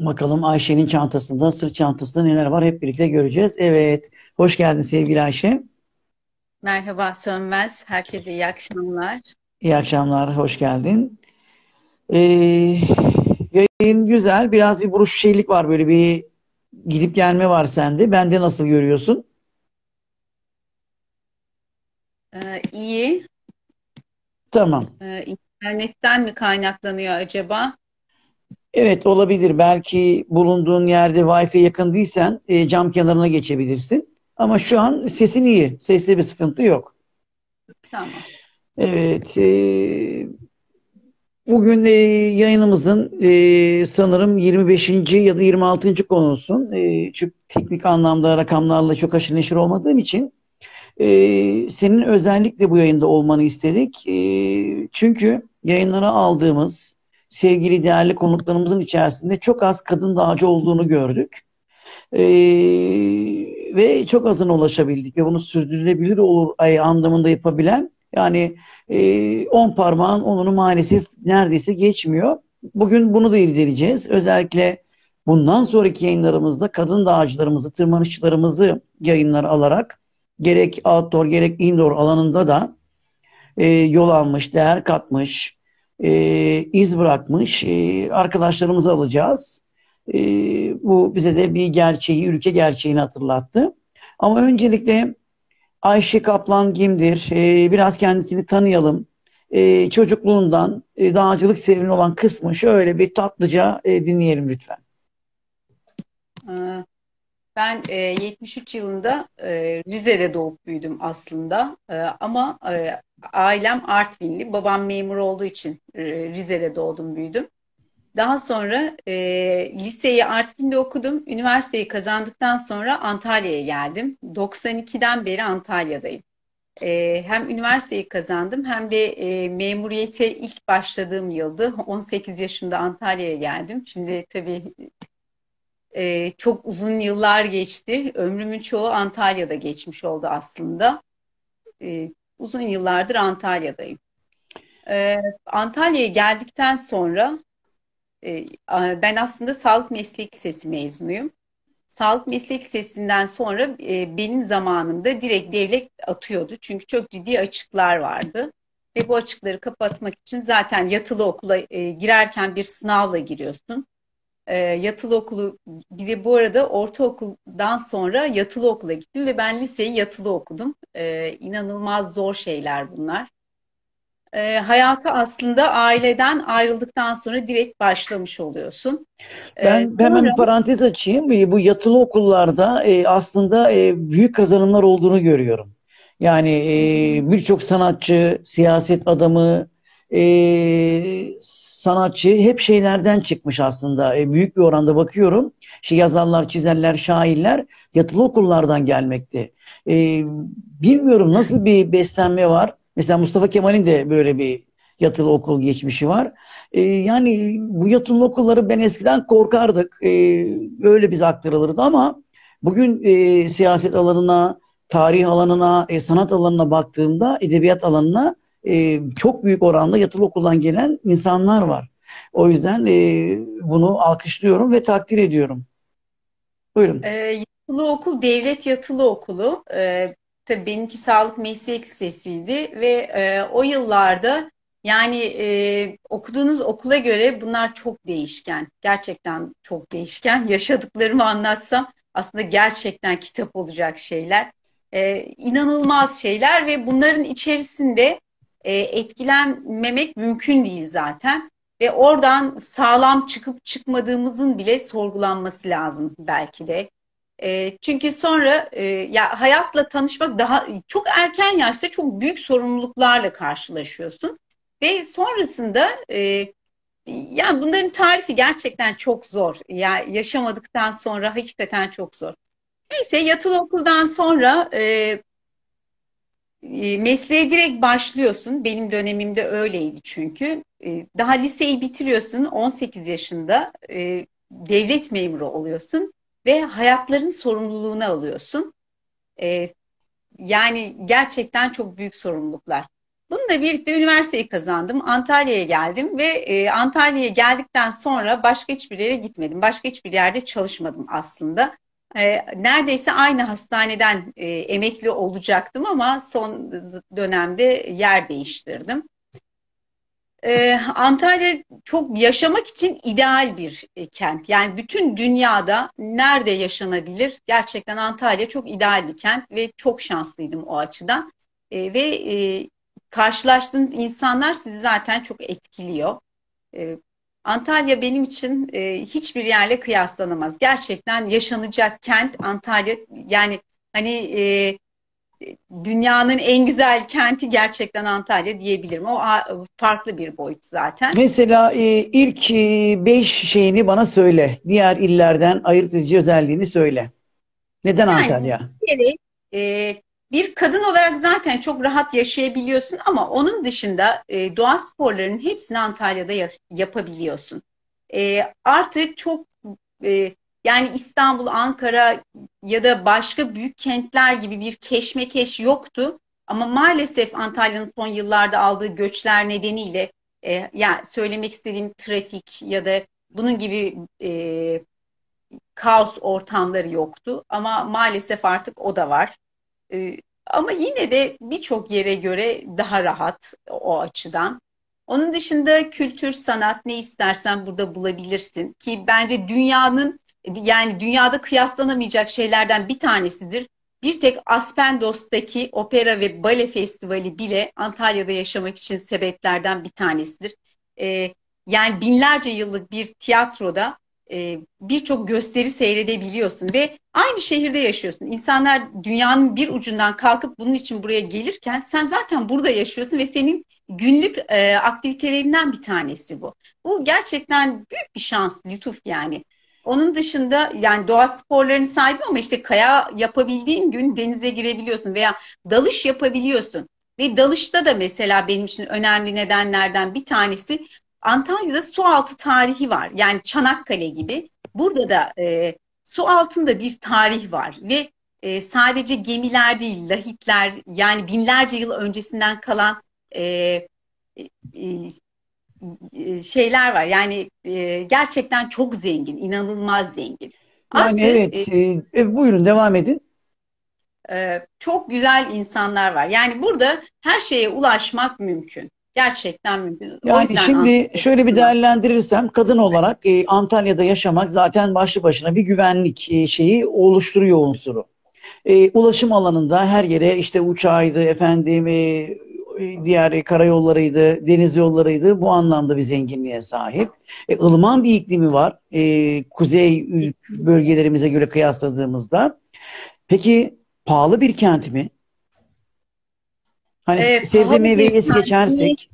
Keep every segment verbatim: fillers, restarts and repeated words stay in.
Bakalım Ayşe'nin çantasında, sırt çantasında neler var hep birlikte göreceğiz. Evet, hoş geldin sevgili Ayşe. Merhaba Sönmez. Herkese iyi akşamlar. İyi akşamlar, hoş geldin. Ee, Yayın güzel, biraz bir buruş şeylik var, böyle bir gidip gelme var sende. Bende nasıl görüyorsun? Ee, iyi. Tamam. Ee, internetten mi kaynaklanıyor acaba? Evet olabilir. Belki bulunduğun yerde Wi-Fi yakın değilsen e, cam kenarına geçebilirsin. Ama şu an sesin iyi. Seste bir sıkıntı yok. Tamam. Evet. e, Bugün e, yayınımızın e, sanırım yirmi beşinci ya da yirmi altıncı konusun. E, çünkü teknik anlamda rakamlarla çok aşırı neşir olmadığım için e, senin özellikle bu yayında olmanı istedik. E, çünkü yayınlara aldığımız sevgili değerli konuklarımızın içerisinde çok az kadın dağcı olduğunu gördük. E, Ve çok azına ulaşabildik ve bunu sürdürülebilir olur ay, anlamında yapabilen yani e, on parmağın onunu maalesef neredeyse geçmiyor. Bugün bunu da irdeleyeceğiz. Özellikle bundan sonraki yayınlarımızda kadın dağcılarımızı, tırmanışçılarımızı yayınlar alarak gerek outdoor gerek indoor alanında da e, yol almış, değer katmış, e, iz bırakmış e, arkadaşlarımızı alacağız. E, Bu bize de bir gerçeği, ülke gerçeğini hatırlattı. Ama öncelikle Ayşe Kaplan kimdir? E, biraz kendisini tanıyalım. E, çocukluğundan e, dağcılık serüveni olan kısmı şöyle bir tatlıca e, dinleyelim lütfen. Ee, ben e, yetmiş üç yılında e, Rize'de doğup büyüdüm aslında. E, ama e, ailem Artvinli. Babam memur olduğu için e, Rize'de doğdum büyüdüm. Daha sonra e, liseyi Artvin'de okudum. Üniversiteyi kazandıktan sonra Antalya'ya geldim. doksan ikiden beri Antalya'dayım. Ee, hem üniversiteyi kazandım hem de e, memuriyete ilk başladığım yıldı. on sekiz yaşımda Antalya'ya geldim. Şimdi tabii e, çok uzun yıllar geçti. Ömrümün çoğu Antalya'da geçmiş oldu aslında. E, Uzun yıllardır Antalya'dayım. E, Antalya'ya geldikten sonra e, ben aslında sağlık meslek lisesi mezunuyum. Sağlık meslek lisesinden sonra e, benim zamanımda direkt devlet atıyordu. Çünkü çok ciddi açıklar vardı. Ve bu açıkları kapatmak için zaten yatılı okula e, girerken bir sınavla giriyorsun. E, yatılı okulu bir de bu arada ortaokuldan sonra yatılı okula gittim ve ben liseyi yatılı okudum. E, inanılmaz zor şeyler bunlar. E, hayata aslında aileden ayrıldıktan sonra direkt başlamış oluyorsun. E, Ben hemen sonra bir parantez açayım. E, Bu yatılı okullarda e, aslında e, büyük kazanımlar olduğunu görüyorum. Yani e, birçok sanatçı, siyaset adamı, e, sanatçı hep şeylerden çıkmış aslında. E, büyük bir oranda bakıyorum. İşte yazarlar, çizerler, şairler yatılı okullardan gelmekte. E, Bilmiyorum nasıl bir beslenme var. Mesela Mustafa Kemal'in de böyle bir yatılı okul geçmişi var. E, yani bu yatılı okulları ben eskiden korkardık. E, öyle bize aktarılırdı ama bugün e, siyaset alanına, tarih alanına, e, sanat alanına baktığımda edebiyat alanına e, çok büyük oranda yatılı okuldan gelen insanlar var. O yüzden e, bunu alkışlıyorum ve takdir ediyorum. Ee, Buyurun. yatılı okul devlet yatılı okulu. Ee, tabii benimki sağlık meslek lisesiydi ve e, o yıllarda yani e, okuduğunuz okula göre bunlar çok değişken. Gerçekten çok değişken. Yaşadıklarımı anlatsam aslında gerçekten kitap olacak şeyler. Ee, inanılmaz şeyler ve bunların içerisinde e, etkilenmemek mümkün değil zaten. Ve oradan sağlam çıkıp çıkmadığımızın bile sorgulanması lazım belki de. E, çünkü sonra e, ya hayatla tanışmak daha çok erken yaşta çok büyük sorumluluklarla karşılaşıyorsun ve sonrasında e, yani bunların tarifi gerçekten çok zor. Ya yaşamadıktan sonra hakikaten çok zor. Neyse yatılı okuldan sonra e, e, mesleğe direkt başlıyorsun. Benim dönemimde öyleydi çünkü. E, daha liseyi bitiriyorsun on sekiz yaşında e, devlet memuru oluyorsun ve hayatların sorumluluğunu alıyorsun. E, Yani gerçekten çok büyük sorumluluklar. Bununla birlikte üniversiteyi kazandım. Antalya'ya geldim ve e, Antalya'ya geldikten sonra başka hiçbir yere gitmedim. Başka hiçbir yerde çalışmadım aslında. E, neredeyse aynı hastaneden e, emekli olacaktım ama son dönemde yer değiştirdim. Ee, Antalya çok yaşamak için ideal bir e, kent. Yani bütün dünyada nerede yaşanabilir? Gerçekten Antalya çok ideal bir kent ve çok şanslıydım o açıdan. Ee, ve e, karşılaştığınız insanlar sizi zaten çok etkiliyor. Ee, Antalya benim için e, hiçbir yerle kıyaslanamaz. Gerçekten yaşanacak kent Antalya. Yani hani e, dünyanın en güzel kenti gerçekten Antalya diyebilirim. O farklı bir boyut zaten. Mesela e, ilk e, beş şeyini bana söyle. Diğer illerden ayırt edici özelliğini söyle. Neden Yani Antalya? bir kere e, bir kadın olarak zaten çok rahat yaşayabiliyorsun ama onun dışında e, doğa sporlarının hepsini Antalya'da ya- yapabiliyorsun. E, artık çok e, yani İstanbul, Ankara ya da başka büyük kentler gibi bir keşmekeş yoktu. Ama maalesef Antalya'nın son yıllarda aldığı göçler nedeniyle e, yani söylemek istediğim trafik ya da bunun gibi e, kaos ortamları yoktu. Ama maalesef artık o da var. Ee, ama yine de birçok yere göre daha rahat o açıdan. Onun dışında kültür, sanat ne istersen burada bulabilirsin ki bence dünyanın yani dünyada kıyaslanamayacak şeylerden bir tanesidir. Bir tek Aspendos'taki opera ve bale festivali bile Antalya'da yaşamak için sebeplerden bir tanesidir. Ee, yani binlerce yıllık bir tiyatroda e, birçok gösteri seyredebiliyorsun ve aynı şehirde yaşıyorsun. İnsanlar dünyanın bir ucundan kalkıp bunun için buraya gelirken sen zaten burada yaşıyorsun ve senin günlük e, aktivitelerinden bir tanesi bu. Bu gerçekten büyük bir şans, lütuf yani. Onun dışında yani doğa sporlarını saydım ama işte kaya yapabildiğin gün denize girebiliyorsun veya dalış yapabiliyorsun. Ve dalışta da mesela benim için önemli nedenlerden bir tanesi Antalya'da su altı tarihi var. Yani Çanakkale gibi. Burada da e, su altında bir tarih var ve e, sadece gemiler değil, lahitler yani binlerce yıl öncesinden kalan e, e, e, şeyler var. Yani e, gerçekten çok zengin, inanılmaz zengin. Yani Artı e, evet, e, e, buyurun devam edin. e, çok güzel insanlar var. Yani burada her şeye ulaşmak mümkün. Gerçekten mümkün. O Yani yüzden şimdi Antalya. şöyle bir değerlendirirsem kadın olarak e, Antalya'da yaşamak zaten başlı başına bir güvenlik e, şeyi oluşturuyor unsuru. E, ulaşım alanında her yere işte uçağıydı efendim e, e, diğer karayollarıydı, deniz yollarıydı bu anlamda bir zenginliğe sahip. E, ılıman bir iklimi var e, kuzey ül- bölgelerimize göre kıyasladığımızda. Peki pahalı bir kent mi? Hani E, sebze pahalı meyveyi bir es geçersek.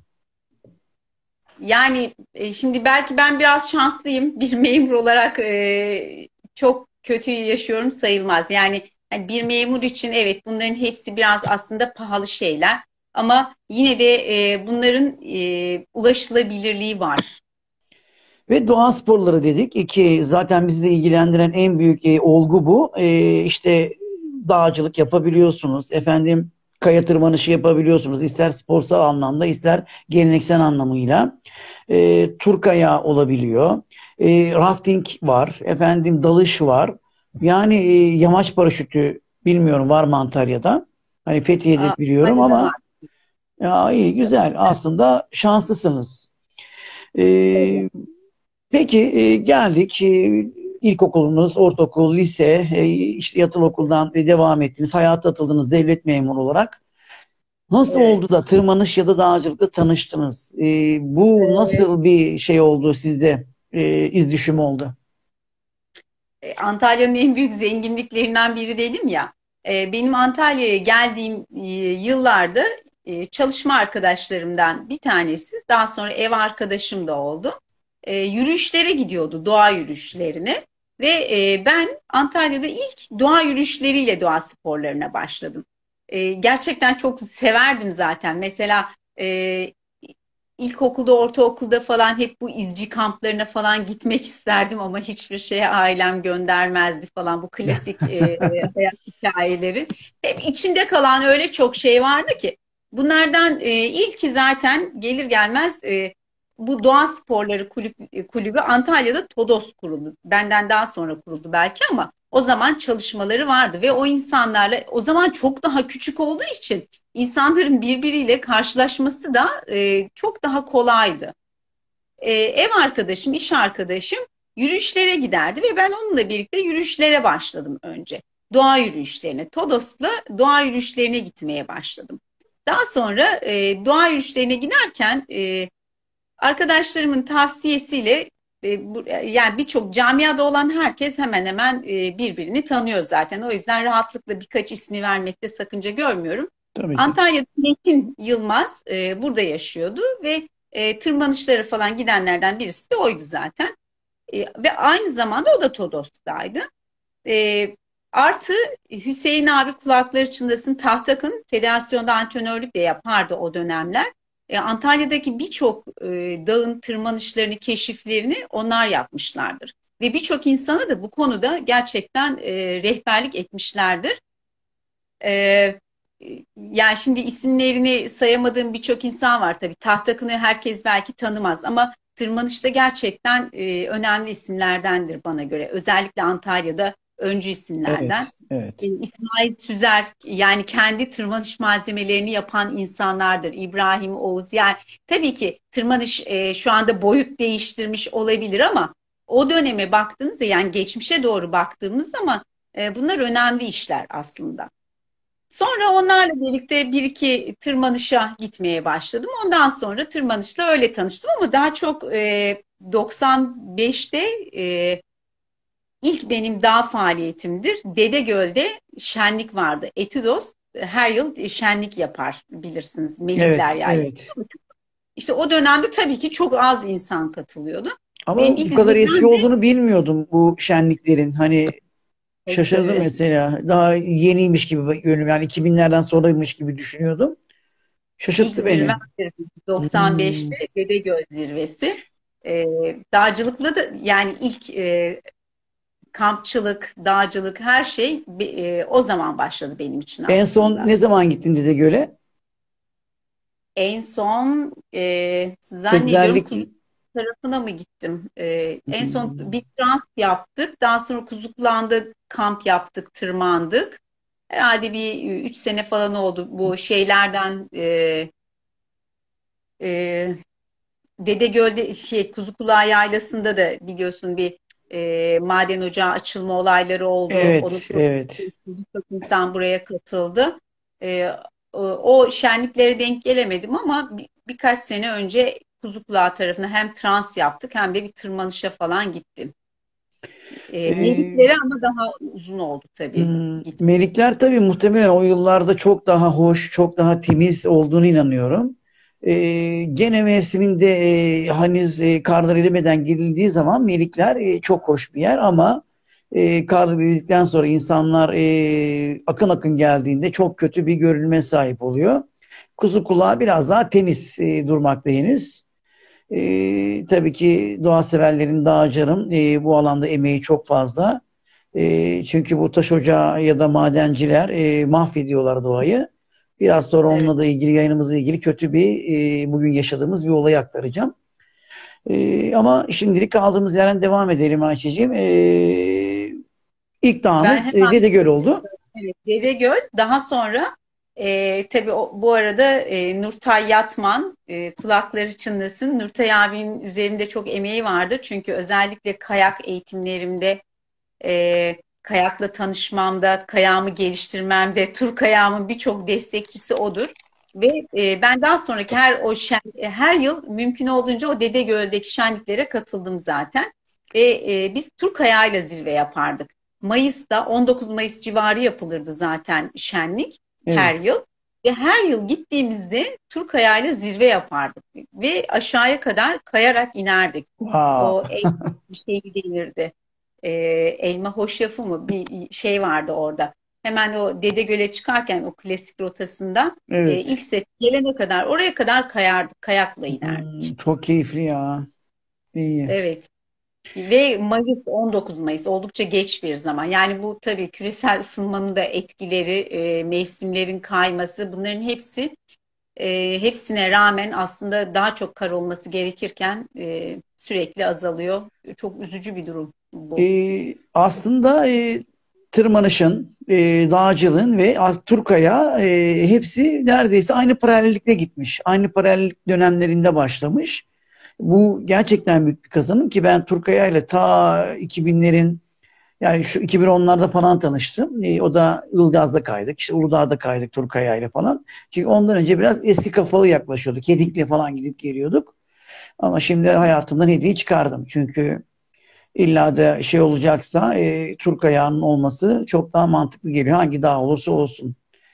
Yani e, şimdi belki ben biraz şanslıyım. Bir memur olarak e, çok kötü yaşıyorum sayılmaz. Yani hani bir memur için evet bunların hepsi biraz aslında pahalı şeyler. Ama yine de e, bunların e, ulaşılabilirliği var. Ve doğa sporları dedik ki zaten bizi de ilgilendiren en büyük e, olgu bu. E, işte dağcılık yapabiliyorsunuz. Efendim kaya tırmanışı yapabiliyorsunuz. İster sporsal anlamda ister geleneksel anlamıyla. E, tur kayağı olabiliyor. E, rafting var. Efendim dalış var. Yani e, yamaç paraşütü bilmiyorum var mı Antalya'da? Hani Aa, Fethiye'de biliyorum Antalya'da ama var. ya iyi güzel. Aslında şanslısınız. E, Peki e, geldik e, ilkokulunuz, ortaokul, lise, e, işte yatılı okuldan e, devam ettiniz. Hayata atıldınız devlet memuru olarak. Nasıl Evet. oldu da tırmanış ya da dağcılıkla tanıştınız? E, bu nasıl bir şey oldu sizde? E, iz düşümü oldu. E, Antalya'nın en büyük zenginliklerinden biri dedim ya. E, benim Antalya'ya geldiğim e, yıllarda e, çalışma arkadaşlarımdan bir tanesi, daha sonra ev arkadaşım da oldu. E, yürüyüşlere gidiyordu, doğa yürüyüşlerine. Ve e, ben Antalya'da ilk doğa yürüyüşleriyle doğa sporlarına başladım. E, gerçekten çok severdim zaten. Mesela e, İlkokulda, ortaokulda falan hep bu izci kamplarına falan gitmek isterdim ama hiçbir şeye ailem göndermezdi falan. Bu klasik e, hayat hikayeleri. Hep içimde kalan öyle çok şey vardı ki. Bunlardan e, ilki zaten gelir gelmez e, bu Doğa Sporları Kulüp, e, Kulübü Antalya'da TODOS kuruldu. Benden daha sonra kuruldu belki ama o zaman çalışmaları vardı ve o insanlarla o zaman çok daha küçük olduğu için insanların birbiriyle karşılaşması da e, çok daha kolaydı. E, ev arkadaşım, iş arkadaşım yürüyüşlere giderdi ve ben onunla birlikte yürüyüşlere başladım önce. Doğa yürüyüşlerine, Todos'la doğa yürüyüşlerine gitmeye başladım. Daha sonra e, doğa yürüyüşlerine giderken e, arkadaşlarımın tavsiyesiyle e, bu, yani birçok camiada olan herkes hemen hemen e, birbirini tanıyor zaten. O yüzden rahatlıkla birkaç ismi vermekte sakınca görmüyorum. Tabii ki. Antalya'da Metin Yılmaz e, burada yaşıyordu ve e, tırmanışları falan gidenlerden birisi de oydu zaten. E, ve aynı zamanda o da Todos'taydı. E, Artı Hüseyin abi kulakları çınlasın Tahtak'ın federasyonda antrenörlük de yapardı o dönemler. E, Antalya'daki birçok e, dağın tırmanışlarını, keşiflerini onlar yapmışlardır. Ve birçok insana da bu konuda gerçekten e, rehberlik etmişlerdir. E, Yani şimdi isimlerini sayamadığım birçok insan var tabii. Tahtakını herkes belki tanımaz ama tırmanışta gerçekten e, önemli isimlerdendir bana göre. Özellikle Antalya'da öncü isimlerden. Evet, evet. E, İsmail Tüzer yani kendi tırmanış malzemelerini yapan insanlardır. İbrahim Oğuz yani tabii ki tırmanış e, şu anda boyut değiştirmiş olabilir ama o döneme baktığınızda yani geçmişe doğru baktığımız zaman e, bunlar önemli işler aslında. Sonra onlarla birlikte bir iki tırmanışa gitmeye başladım. Ondan sonra tırmanışla öyle tanıştım ama daha çok e, doksan beşte e, ilk benim dağ faaliyetimdir. Dedegöl'de şenlik vardı. Etüdos her yıl şenlik yapar bilirsiniz. Melikler Evet, Yaylı. evet. İşte o dönemde tabii ki çok az insan katılıyordu. Benim Ama ilk bu kadar eski zirvem de olduğunu bilmiyordum bu şenliklerin. Hani evet, şaşırdım tabii. mesela. Daha yeniymiş gibi görünüyorum. Yani iki binlerden sonraymış gibi düşünüyordum. İlk Şaşırttı beni. zirvemdir Hmm. doksan beşte Dedegöl zirvesi. Ee, Dağcılıkla da yani ilk e, kampçılık, dağcılık her şey e, o zaman başladı benim için En son aslında. ne zaman gittin Dedegöl'e? En son e, zannediyorum Kuzu Özellikle. tarafına mı gittim? E, en son Hmm. bir kamp yaptık. Daha sonra Kuzukluğan'da kamp yaptık, tırmandık. Herhalde bir üç sene falan oldu bu şeylerden e, e, Dedegöl'de şey Kuzukulağı Yaylası'nda da biliyorsun bir e, maden ocağı açılma olayları oldu. Onu Evet, protesto evet. için birçok insan buraya katıldı. E, o, o şenliklere denk gelemedim ama bir, birkaç sene önce Kuzukulağı tarafına hem trans yaptık hem de bir tırmanışa falan gittim. E, Ee, Meliklere ama daha uzun oldu tabii. hmm, Git. Melikler tabii muhtemelen o yıllarda çok daha hoş, çok daha temiz olduğunu inanıyorum. Ee, gene mevsiminde e, henüz e, karlar erimeden girildiği zaman Melikler e, çok hoş bir yer ama e, kar erildikten sonra insanlar e, akın akın geldiğinde çok kötü bir görünüme sahip oluyor. Kuzu kulağı biraz daha temiz e, durmakta henüz. E, tabii ki doğa severlerin, dağcıların e, bu alanda emeği çok fazla. E, çünkü bu taş ocağı ya da madenciler e, mahvediyorlar doğayı. Biraz sonra Evet. onunla da ilgili yayınımızla ilgili kötü bir e, bugün yaşadığımız bir olayı aktaracağım. E, ama şimdilik kaldığımız yerden devam edelim Ayşe'ciğim. E, ilk Ben dağınız e, hemen Dedegöl oldu. evet, Dedegöl. Daha sonra e, tabii o, bu arada e, Nurtay Yatman e, kulakları çınlasın. Nurtay abinin üzerinde çok emeği vardır. Çünkü özellikle kayak eğitimlerimde, e, kayakla tanışmamda, kayağımı geliştirmemde, tur kayağımın birçok destekçisi odur. Ve e, ben daha sonraki her o şen, e, her yıl mümkün olduğunca o Dedegöl'deki şenliklere katıldım zaten. Ve e, biz tur kayağıyla zirve yapardık. Mayıs'ta on dokuz Mayıs civarı yapılırdı zaten şenlik her Evet. yıl. Ve her yıl gittiğimizde tur kayağıyla zirve yapardık. Ve aşağıya kadar kayarak inerdik. Wow. O el şey denirdi. E, Elma Hoşafı mı bir şey vardı orada. Hemen o Dedegöl'e çıkarken o klasik rotasından e, ilk Evet. set gelene kadar oraya kadar kayardık, kayakla Hmm, inerdik. çok keyifli ya. İyi. Evet. Ve Mayıs on dokuz Mayıs oldukça geç bir zaman. Yani bu tabii küresel ısınmanın da etkileri, e, mevsimlerin kayması bunların hepsi e, hepsine rağmen aslında daha çok kar olması gerekirken e, sürekli azalıyor. Çok üzücü bir durum bu. Ee, aslında e, tırmanışın, e, dağcılığın ve az- Turkaya e, hepsi neredeyse aynı paralellikte gitmiş. Aynı paralellik dönemlerinde başlamış. Bu gerçekten büyük bir kazanım ki ben Turkaya ile ta iki binlerin, yani şu iki bin onlarda falan tanıştım. E, o da Ilgaz'da kaydık, işte Uludağ'da kaydık Turkaya ile falan. Çünkü ondan önce biraz eski kafalı yaklaşıyorduk. Kedikle falan gidip geliyorduk. Ama şimdi hayatımdan hediye çıkardım. Çünkü İlla da şey olacaksa e, Turk ayağının olması çok daha mantıklı geliyor. Hangi dağ olursa olsun.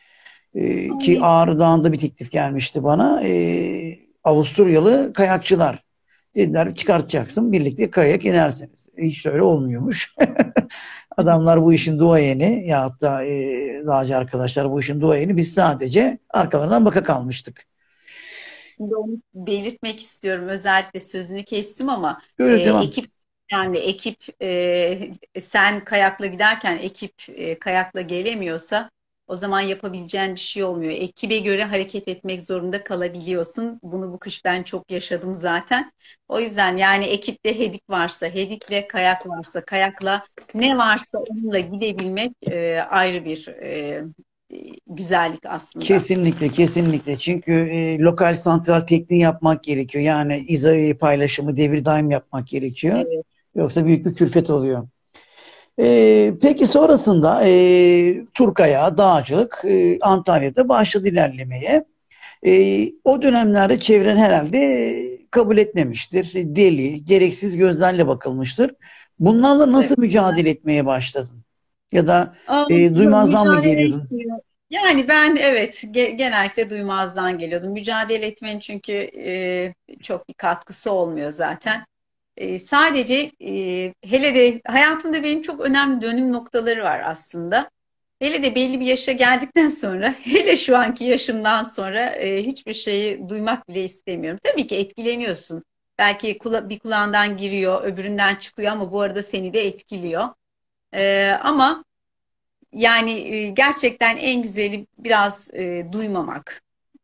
E, ki Ay, Ağrı Dağı'nda bir teklif gelmişti bana. E, Avusturyalı kayakçılar. Dediler çıkartacaksın birlikte kayak inersiniz. Hiç de öyle olmuyormuş. Adamlar bu işin duayeni ya da e, dağcı arkadaşlar bu işin duayeni. Biz sadece arkalarından baka kalmıştık. şimdi onu belirtmek istiyorum. Özellikle sözünü kestim ama e, Böyle devam. ekip yani ekip e, sen kayakla giderken ekip e, kayakla gelemiyorsa o zaman yapabileceğin bir şey olmuyor. Ekibe göre hareket etmek zorunda kalabiliyorsun. Bunu bu kış ben çok yaşadım zaten. O yüzden yani ekipte hedik varsa, hedikle kayak varsa, kayakla ne varsa onunla gidebilmek e, ayrı bir e, güzellik aslında. Kesinlikle, kesinlikle. Çünkü e, lokal santral tekniği yapmak gerekiyor. Yani izole paylaşımı, devir daim yapmak gerekiyor. Evet. Yoksa büyük bir külfet oluyor. E, peki sonrasında e, Turkaya, dağcılık e, Antalya'da başladı ilerlemeye. E, o dönemlerde çevren herhalde kabul etmemiştir. Deli, gereksiz gözlerle bakılmıştır. Bunlarla nasıl Evet. mücadele etmeye başladın? Ya da Aa, e, duymazdan mı mücadele geliyordun? etmiyor. Yani ben evet ge- genellikle duymazdan geliyordum. Mücadele etmenin çünkü e, çok bir katkısı olmuyor zaten. E, sadece e, hele de hayatımda benim çok önemli dönüm noktaları var aslında. Hele de belli bir yaşa geldikten sonra, hele şu anki yaşımdan sonra e, hiçbir şeyi duymak bile istemiyorum. Tabii ki etkileniyorsun. Belki kula- bir kulağından giriyor, öbüründen çıkıyor ama bu arada seni de etkiliyor. E, ama yani e, gerçekten en güzeli biraz e, duymamak.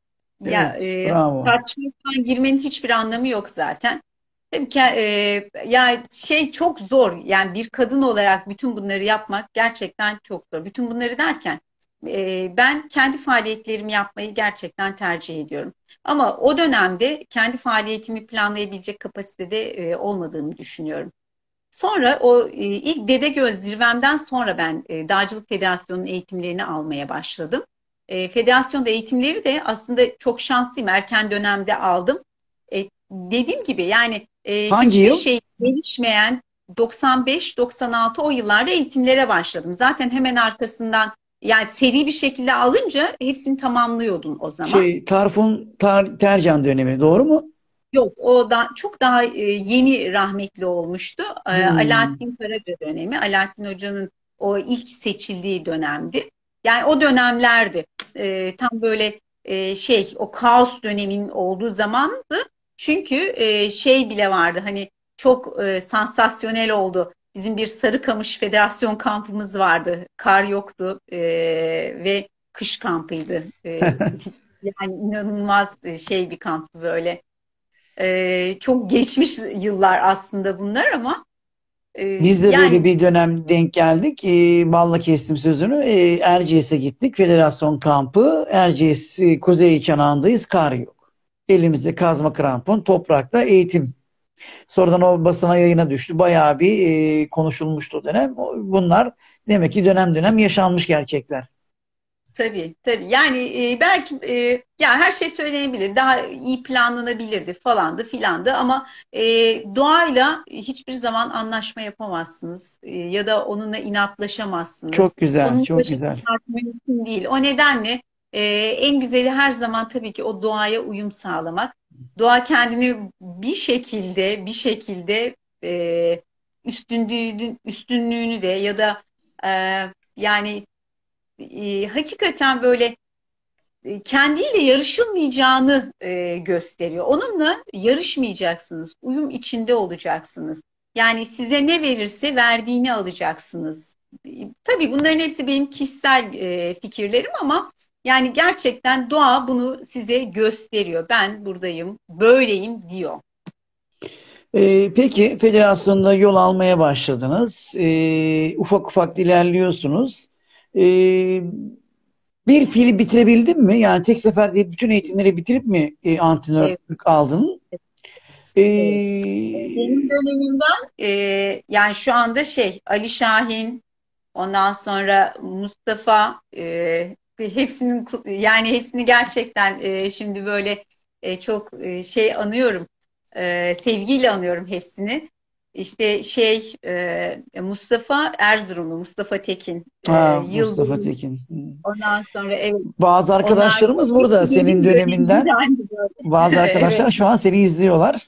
Ya Evet, e, bravo. tartışmadan girmenin hiçbir anlamı yok zaten. Tabii ki e, ya şey çok zor. Yani bir kadın olarak bütün bunları yapmak gerçekten çok zor. Bütün bunları derken e, ben kendi faaliyetlerimi yapmayı gerçekten tercih ediyorum. Ama o dönemde kendi faaliyetimi planlayabilecek kapasitede e, olmadığımı düşünüyorum. Sonra o e, ilk Dede zirvemden sonra ben e, Dağcılık Federasyonu'nun eğitimlerini almaya başladım. E, federasyonda eğitimleri de aslında çok şanslıyım. Erken dönemde aldım. E, dediğim gibi yani e, Hangi hiçbir yıl? şey gelişmeyen doksan beş doksan altı o yıllarda eğitimlere başladım. Zaten hemen arkasından yani seri bir şekilde alınca hepsini tamamlıyordum o zaman. Şey, Tarfun Tar Tercan dönemi, doğru mu? Yok, o da çok daha e, yeni rahmetli olmuştu. E, Hmm. Alaaddin Karaca dönemi. Alaaddin Hoca'nın o ilk seçildiği dönemdi. Yani o dönemlerdi. E, tam böyle e, şey o kaos dönemin olduğu zamandı. Çünkü e, şey bile vardı hani çok e, sansasyonel oldu. Bizim bir Sarıkamış Federasyon kampımız vardı. Kar yoktu e, ve kış kampıydı. E, yani inanılmaz e, şey bir kamptı böyle. Ee, çok geçmiş yıllar aslında bunlar ama e, Biz de böyle yani bir dönem denk geldik. Ee, balla kestim sözünü. Ee, Erciyes'e gittik. Federasyon kampı. Erciyes e, Kuzey Çanağı'ndayız. Kar yok. Elimizde kazma krampon, toprakta eğitim. Sonradan o basına yayına düştü. Bayağı bir e, konuşulmuştu o dönem. O- Bunlar demek ki dönem dönem yaşanmış gerçekler. tabii tabii yani e, belki e, ya her şey söylenebilir daha iyi planlanabilirdi falandı filandı ama e, doğayla hiçbir zaman anlaşma yapamazsınız e, ya da onunla inatlaşamazsınız. Çok güzel, Onun çok başa güzel. çıkmak mümkün değil. O nedenle e, en güzeli her zaman tabii ki o doğaya uyum sağlamak. Doğa kendini bir şekilde bir şekilde e, üstünlüğünü üstünlüğünü de ya da e, yani e, hakikaten böyle e, kendiyle yarışılmayacağını e, gösteriyor. Onunla yarışmayacaksınız, uyum içinde olacaksınız. Yani size ne verirse verdiğini alacaksınız. E, Tabii bunların hepsi benim kişisel e, fikirlerim ama Yani gerçekten doğa bunu size gösteriyor. Ben buradayım, böyleyim diyor. Ee, peki federasyonda yol almaya başladınız. Ee, ufak ufak ilerliyorsunuz. Ee, Bir fili bitirebildin mi? Yani tek seferde bütün eğitimleri bitirip mi e, Evet, antrenörlük aldın? Ee, evet. Benim dönemimden e, yani şu anda şey Ali Şahin, ondan sonra Mustafa, e, hepsinin yani hepsini gerçekten e, şimdi böyle e, çok e, şey anıyorum. E, sevgiyle anıyorum hepsini. İşte şey e, Mustafa Erzurumlu, Mustafa Tekin, e, ha, Mustafa Yıldırım. Tekin. Hmm. Ondan sonra evet, Bazı onlar arkadaşlarımız hepsi burada senin benim dönemimdi döneminden. yani böyle. Bazı Evet. arkadaşlar şu an seni izliyorlar.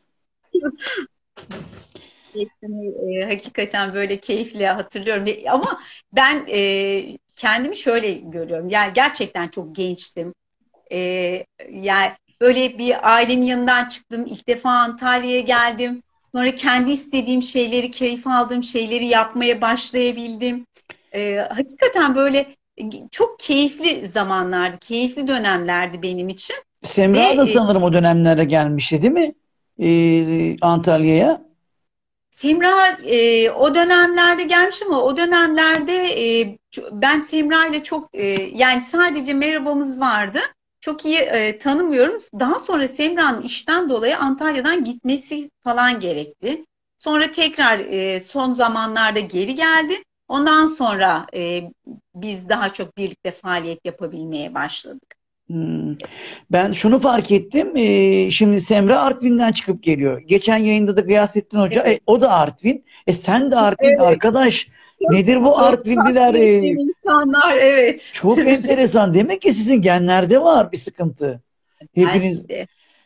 Hepsini e, hakikaten böyle keyifle hatırlıyorum. Ve- Ama ben e, kendimi şöyle görüyorum. Yani gerçekten çok gençtim. E, Yani böyle bir ailemin yanından çıktım. İlk defa Antalya'ya geldim. Sonra kendi istediğim şeyleri, keyif aldığım şeyleri yapmaya başlayabildim. E, hakikaten böyle çok keyifli zamanlardı, keyifli dönemlerdi benim için. Ve Semra da e, sanırım o dönemlerde gelmişti değil mi? Ee, Antalya'ya. Semra e, o dönemlerde gelmiş ama o dönemlerde e, ben Semra ile çok e, yani sadece merhabamız vardı. Çok iyi e, tanımıyorum. Daha sonra Semra'nın işten dolayı Antalya'dan gitmesi falan gerekti. Sonra tekrar e, son zamanlarda geri geldi. Ondan sonra e, biz daha çok birlikte faaliyet yapabilmeye başladık. Hmm. Ben şunu fark ettim. Ee, şimdi Semra Artvin'den çıkıp geliyor. Geçen yayında da Gıyasettin Hoca, e, Evet, o da Artvin. E sen de Artvin evet. arkadaş. Çok, Nedir bu çok Artvinliler? takdir E, ettiğim insanlar, evet. çok enteresan. Demek ki sizin genlerde var bir sıkıntı. Belki Hepiniz de.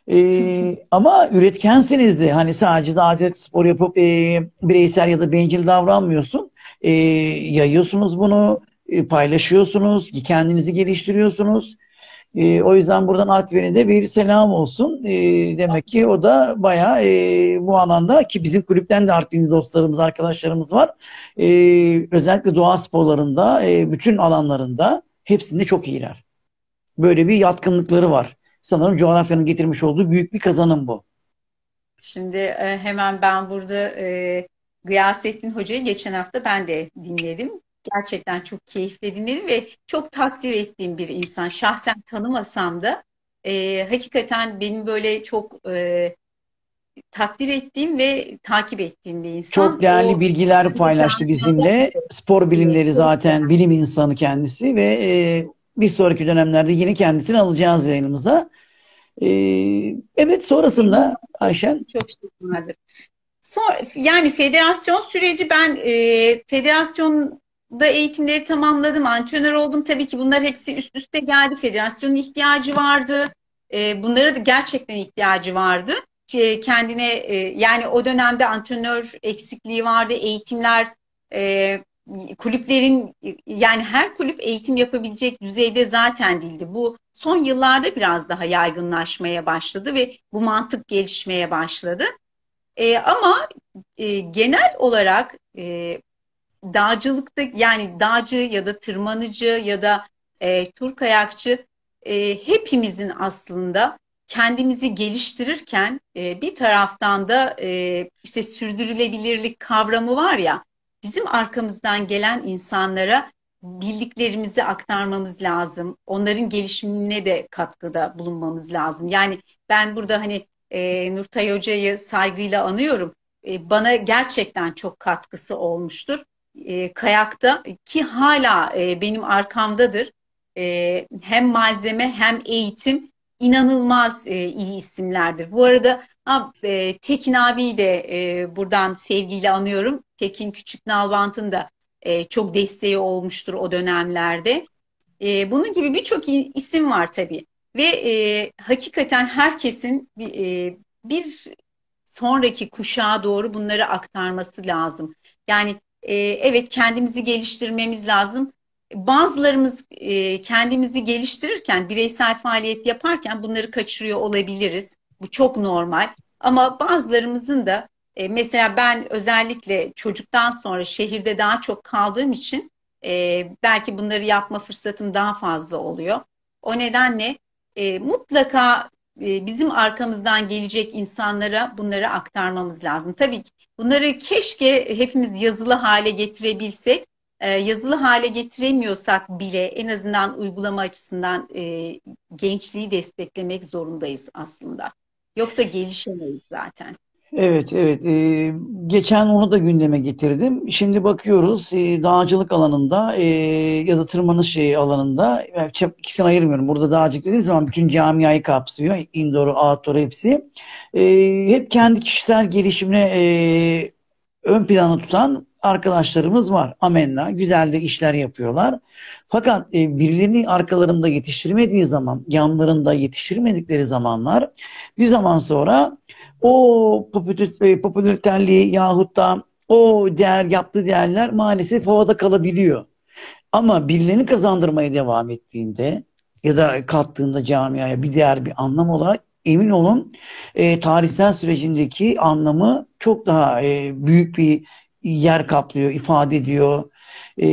e, ama üretkensiniz de. Hani sadece dağcılık spor yapıp e, bireysel ya da bencil davranmıyorsun. E, yayıyorsunuz bunu, e, paylaşıyorsunuz, kendinizi geliştiriyorsunuz. E, o yüzden buradan Artvin'e de bir selam olsun. E, demek ki o da bayağı e, bu alanda, ki bizim kulüpten de Artvinli dostlarımız, arkadaşlarımız var. E, özellikle doğa sporlarında, e, bütün alanlarında hepsinde çok iyiler. Böyle bir yatkınlıkları var. Sanırım coğrafyanın getirmiş olduğu büyük bir kazanım bu. Şimdi e, hemen ben burada e, Gıyasettin Hoca'yı geçen hafta ben de dinledim. Gerçekten çok keyifle dinledim ve çok takdir ettiğim bir insan. Şahsen tanımasam da e, hakikaten benim böyle çok e, takdir ettiğim ve takip ettiğim bir Çok insan. değerli O bilgiler paylaştı bizimle. Spor evet, bilimleri çok zaten değerli. bilim insanı kendisi ve e, bir sonraki dönemlerde yine kendisini alacağız yayınımıza. E, evet, Benim sonrasında Ayşen. çok şey vardır. Sonra, yani federasyon süreci ben e, federasyonda eğitimleri tamamladım. Antrenör oldum. Tabii ki bunlar hepsi üst üste geldi. Federasyonun ihtiyacı vardı. E, bunlara da gerçekten ihtiyacı vardı. Ki kendine e, yani o dönemde antrenör eksikliği vardı. Eğitimler e, kulüplerin yani her kulüp eğitim yapabilecek düzeyde zaten değildi. Bu son yıllarda biraz daha yaygınlaşmaya başladı ve bu mantık gelişmeye başladı. E, ama e, genel olarak e, dağcılıkta yani dağcı ya da tırmanıcı ya da e, tur kayakçı e, hepimizin aslında kendimizi geliştirirken e, bir taraftan da e, işte sürdürülebilirlik kavramı var ya, bizim arkamızdan gelen insanlara bildiklerimizi aktarmamız lazım. Onların gelişimine de katkıda bulunmamız lazım. Yani ben burada hani e, Nurtay Hoca'yı saygıyla anıyorum. E, bana gerçekten çok katkısı olmuştur e, kayakta ki hala e, benim arkamdadır. E, hem malzeme hem eğitim inanılmaz e, iyi isimlerdir. Bu arada ha, e, Tekin abiyi de e, buradan sevgiyle anıyorum. Tekin Küçüknalbant'ın da e, çok desteği olmuştur o dönemlerde. E, bunun gibi birçok isim var tabii. Ve e, hakikaten herkesin bir, e, bir sonraki kuşağa doğru bunları aktarması lazım. Yani e, evet, kendimizi geliştirmemiz lazım. Bazılarımız e, kendimizi geliştirirken, bireysel faaliyet yaparken bunları kaçırıyor olabiliriz. Bu çok normal. Ama bazılarımızın da e, mesela ben özellikle çocuktan sonra şehirde daha çok kaldığım için e, belki bunları yapma fırsatım daha fazla oluyor. O nedenle e, mutlaka e, bizim arkamızdan gelecek insanlara bunları aktarmamız lazım. Tabii ki bunları keşke hepimiz yazılı hale getirebilsek. E, yazılı hale getiremiyorsak bile en azından uygulama açısından e, gençliği desteklemek zorundayız aslında. Yoksa gelişemeyiz zaten. Evet, evet. Ee, geçen onu da gündeme getirdim. Şimdi bakıyoruz e, dağcılık alanında e, ya da tırmanış şey alanında yani çok ikisini ayırmıyorum. Burada dağcılık dediğim zaman bütün camiayı kapsıyor. Indoor, outdoor hepsi. E, hep kendi kişisel gelişimine e, ön plana tutan arkadaşlarımız var. Amenna. Güzel de işler yapıyorlar. Fakat e, birilerini arkalarında yetiştirmediği zaman, yanlarında yetiştirmedikleri zamanlar bir zaman sonra o popüler, popülariterliği yahut da o değer yaptığı değerler maalesef havada kalabiliyor. Ama birilerini kazandırmaya devam ettiğinde ya da kattığında camiaya bir değer, bir anlam olarak emin olun e, tarihsel sürecindeki anlamı çok daha e, büyük bir yer kaplıyor, ifade ediyor. E,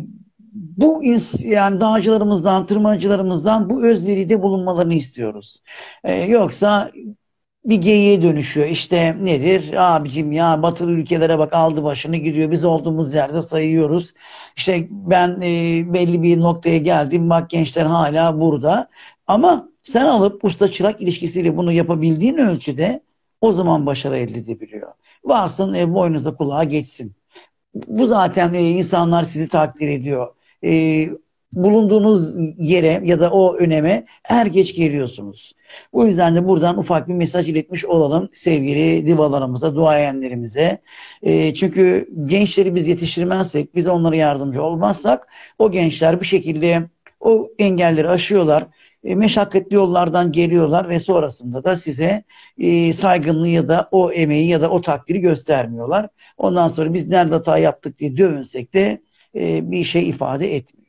bu ins- yani dağcılarımızdan, tırmanıcılarımızdan bu özveride bulunmalarını istiyoruz. E, yoksa bir geyiğe dönüşüyor. İşte nedir? Abicim ya batılı ülkelere bak aldı başını gidiyor. Biz olduğumuz yerde sayıyoruz. İşte ben e, belli bir noktaya geldim. Bak gençler hala burada. Ama sen alıp usta çırak ilişkisiyle bunu yapabildiğin ölçüde o zaman başarı elde edebiliyor. Varsın e, boynunuza kulağa geçsin. Bu zaten e, insanlar sizi takdir ediyor. E, bulunduğunuz yere ya da o öneme er geç geliyorsunuz. Bu yüzden de buradan ufak bir mesaj iletmiş olalım sevgili divalarımıza, duayenlerimize. E, çünkü gençleri biz yetiştirmezsek, biz onlara yardımcı olmazsak o gençler bir şekilde o engelleri aşıyorlar. E, meşakkatli yollardan geliyorlar ve sonrasında da size e, saygınlığı ya da o emeği ya da o takdiri göstermiyorlar. Ondan sonra biz nerede hata yaptık diye dövünsek de e, bir şey ifade etmiyor.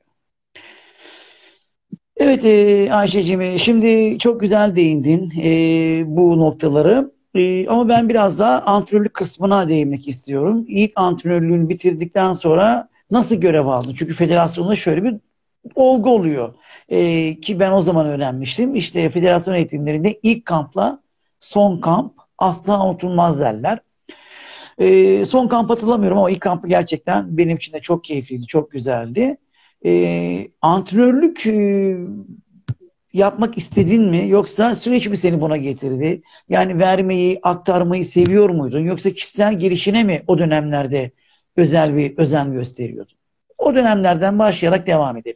Evet e, Ayşe'cim e, şimdi çok güzel değindin e, bu noktaları. E, ama ben biraz daha antrenörlük kısmına değinmek istiyorum. İlk antrenörlüğünü bitirdikten sonra nasıl görev aldın? Çünkü federasyonda şöyle bir olgu oluyor. E, ki ben o zaman öğrenmiştim. İşte federasyon eğitimlerinde ilk kampla son kamp asla unutulmaz derler. E, son kamp hatırlamıyorum ama ilk kampı gerçekten benim için de çok keyifliydi, çok güzeldi. E, antrenörlük e, yapmak istedin mi yoksa süreç mi seni buna getirdi? Yani vermeyi, aktarmayı seviyor muydun yoksa kişisel gelişine mi o dönemlerde özel bir özen gösteriyordun? O dönemlerden başlayarak devam edelim.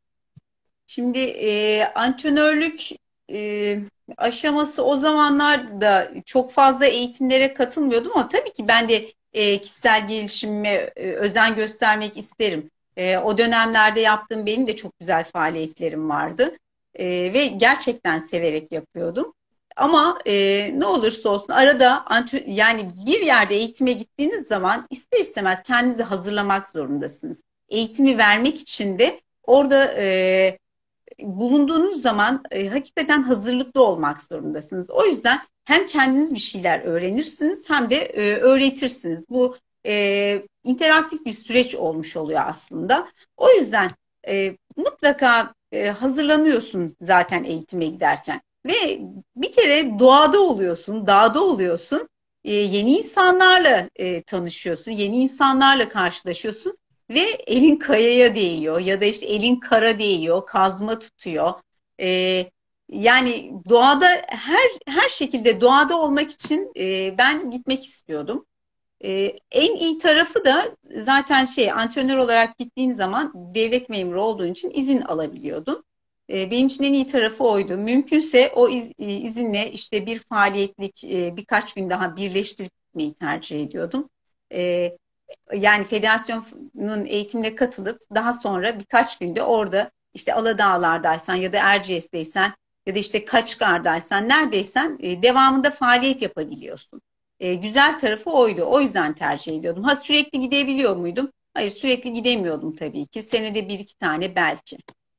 Şimdi e, antrenörlük e, aşaması o zamanlar da çok fazla eğitimlere katılmıyordum ama tabii ki ben de e, kişisel gelişimime e, özen göstermek isterim. E, o dönemlerde yaptığım benim de çok güzel faaliyetlerim vardı. E, ve gerçekten severek yapıyordum. Ama e, ne olursa olsun arada antre- yani bir yerde eğitime gittiğiniz zaman ister istemez kendinizi hazırlamak zorundasınız. Eğitimi vermek için de orada e, bulunduğunuz zaman e, hakikaten hazırlıklı olmak zorundasınız. O yüzden hem kendiniz bir şeyler öğrenirsiniz hem de e, öğretirsiniz. Bu e, interaktif bir süreç olmuş oluyor aslında. O yüzden e, mutlaka e, hazırlanıyorsun zaten eğitime giderken. Ve bir kere doğada oluyorsun, dağda oluyorsun. E, yeni insanlarla e, tanışıyorsun, yeni insanlarla karşılaşıyorsun. Ve elin kayaya değiyor ya da işte elin kara değiyor, kazma tutuyor. Ee, yani doğada her her şekilde doğada olmak için e, ben gitmek istiyordum. Ee, en iyi tarafı da zaten şey antrenör olarak gittiğin zaman devlet memuru olduğun için izin alabiliyordun. Ee, benim için en iyi tarafı oydu. Mümkünse o iz, e, izinle işte bir faaliyetlik e, birkaç gün daha birleştirip gitmeyi tercih ediyordum. Ee, yani federasyonun eğitimine katılıp daha sonra birkaç günde orada işte Aladağlar'daysan ya da Erciyes'teysen ya da işte Kaçkar'daysan neredeysen e, devamında faaliyet yapabiliyorsun. E, güzel tarafı oydu. O yüzden tercih ediyordum. Ha sürekli gidebiliyor muydum? Hayır sürekli gidemiyordum tabii ki. Senede bir iki tane belki.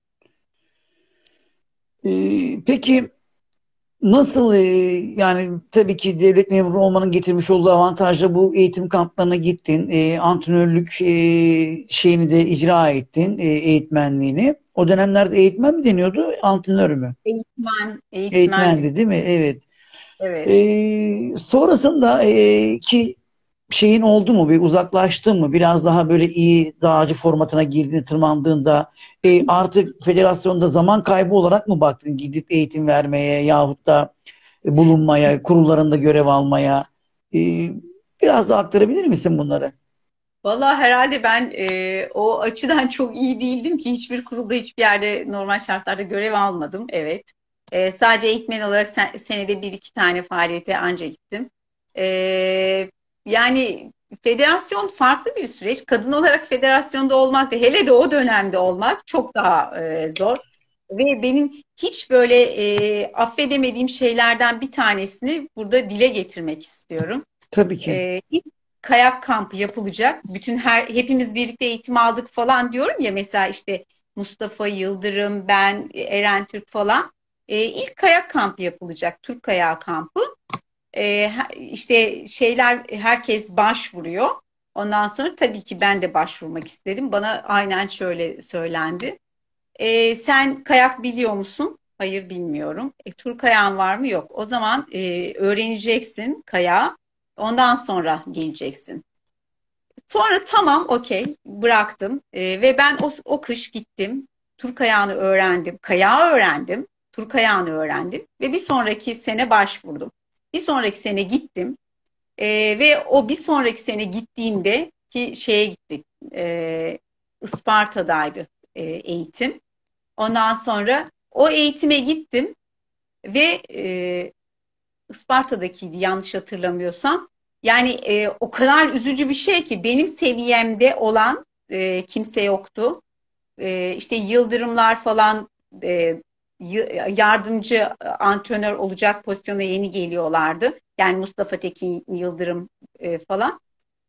Ee, peki nasıl e, yani tabii ki devlet memuru olmanın getirmiş olduğu avantajla bu eğitim kamplarına gittin. E, antrenörlük e, şeyini de icra ettin, e, eğitmenliğini. O dönemlerde eğitmen mi deniyordu, antrenör mü? Eğitmen, eğitmendi. Eğitmendi değil mi? Evet. Evet. Ee, sonrasında e, ki şeyin oldu mu, bir uzaklaştın mı? Biraz daha böyle iyi dağcı formatına girdiğin, tırmandığında e, artık federasyonda zaman kaybı olarak mı baktın gidip eğitim vermeye yahut da bulunmaya, kurullarında görev almaya? E, biraz da aktarabilir misin bunları? Valla herhalde ben e, o açıdan çok iyi değildim ki hiçbir kurulda hiçbir yerde normal şartlarda görev almadım. Evet. E, sadece eğitmen olarak sen- senede bir iki tane faaliyete anca gittim. E, yani federasyon farklı bir süreç. Kadın olarak federasyonda olmak da hele de o dönemde olmak çok daha e, zor. Ve benim hiç böyle e, affedemediğim şeylerden bir tanesini burada dile getirmek istiyorum. Tabii ki. E, kayak kampı yapılacak. Bütün her hepimiz birlikte eğitim aldık falan diyorum ya, mesela işte Mustafa Yıldırım, ben, Eren Türk falan. E, ilk kayak kampı yapılacak. Türk kayağı kampı. E, işte şeyler, herkes başvuruyor. Ondan sonra tabii ki ben de başvurmak istedim. Bana aynen şöyle söylendi. E, sen kayak biliyor musun? Hayır, bilmiyorum. E, tur kayağın var mı? Yok. O zaman e, öğreneceksin kayağı. Ondan sonra geleceksin. Sonra tamam, okey, bıraktım. E, ve ben o, o kış gittim. Tur kayağını öğrendim. Kayağı öğrendim. Tur kayağını öğrendim. Ve bir sonraki sene başvurdum. Bir sonraki sene gittim. E, ve o bir sonraki sene gittiğimde ki şeye gittik. E, Isparta'daydı e, eğitim. Ondan sonra o eğitime gittim ve e, Isparta'dakiydi yanlış hatırlamıyorsam. Yani e, o kadar üzücü bir şey ki benim seviyemde olan e, kimse yoktu. E, işte Yıldırımlar falan e, yardımcı antrenör olacak pozisyona yeni geliyorlardı. Yani Mustafa Tekin Yıldırım e, falan.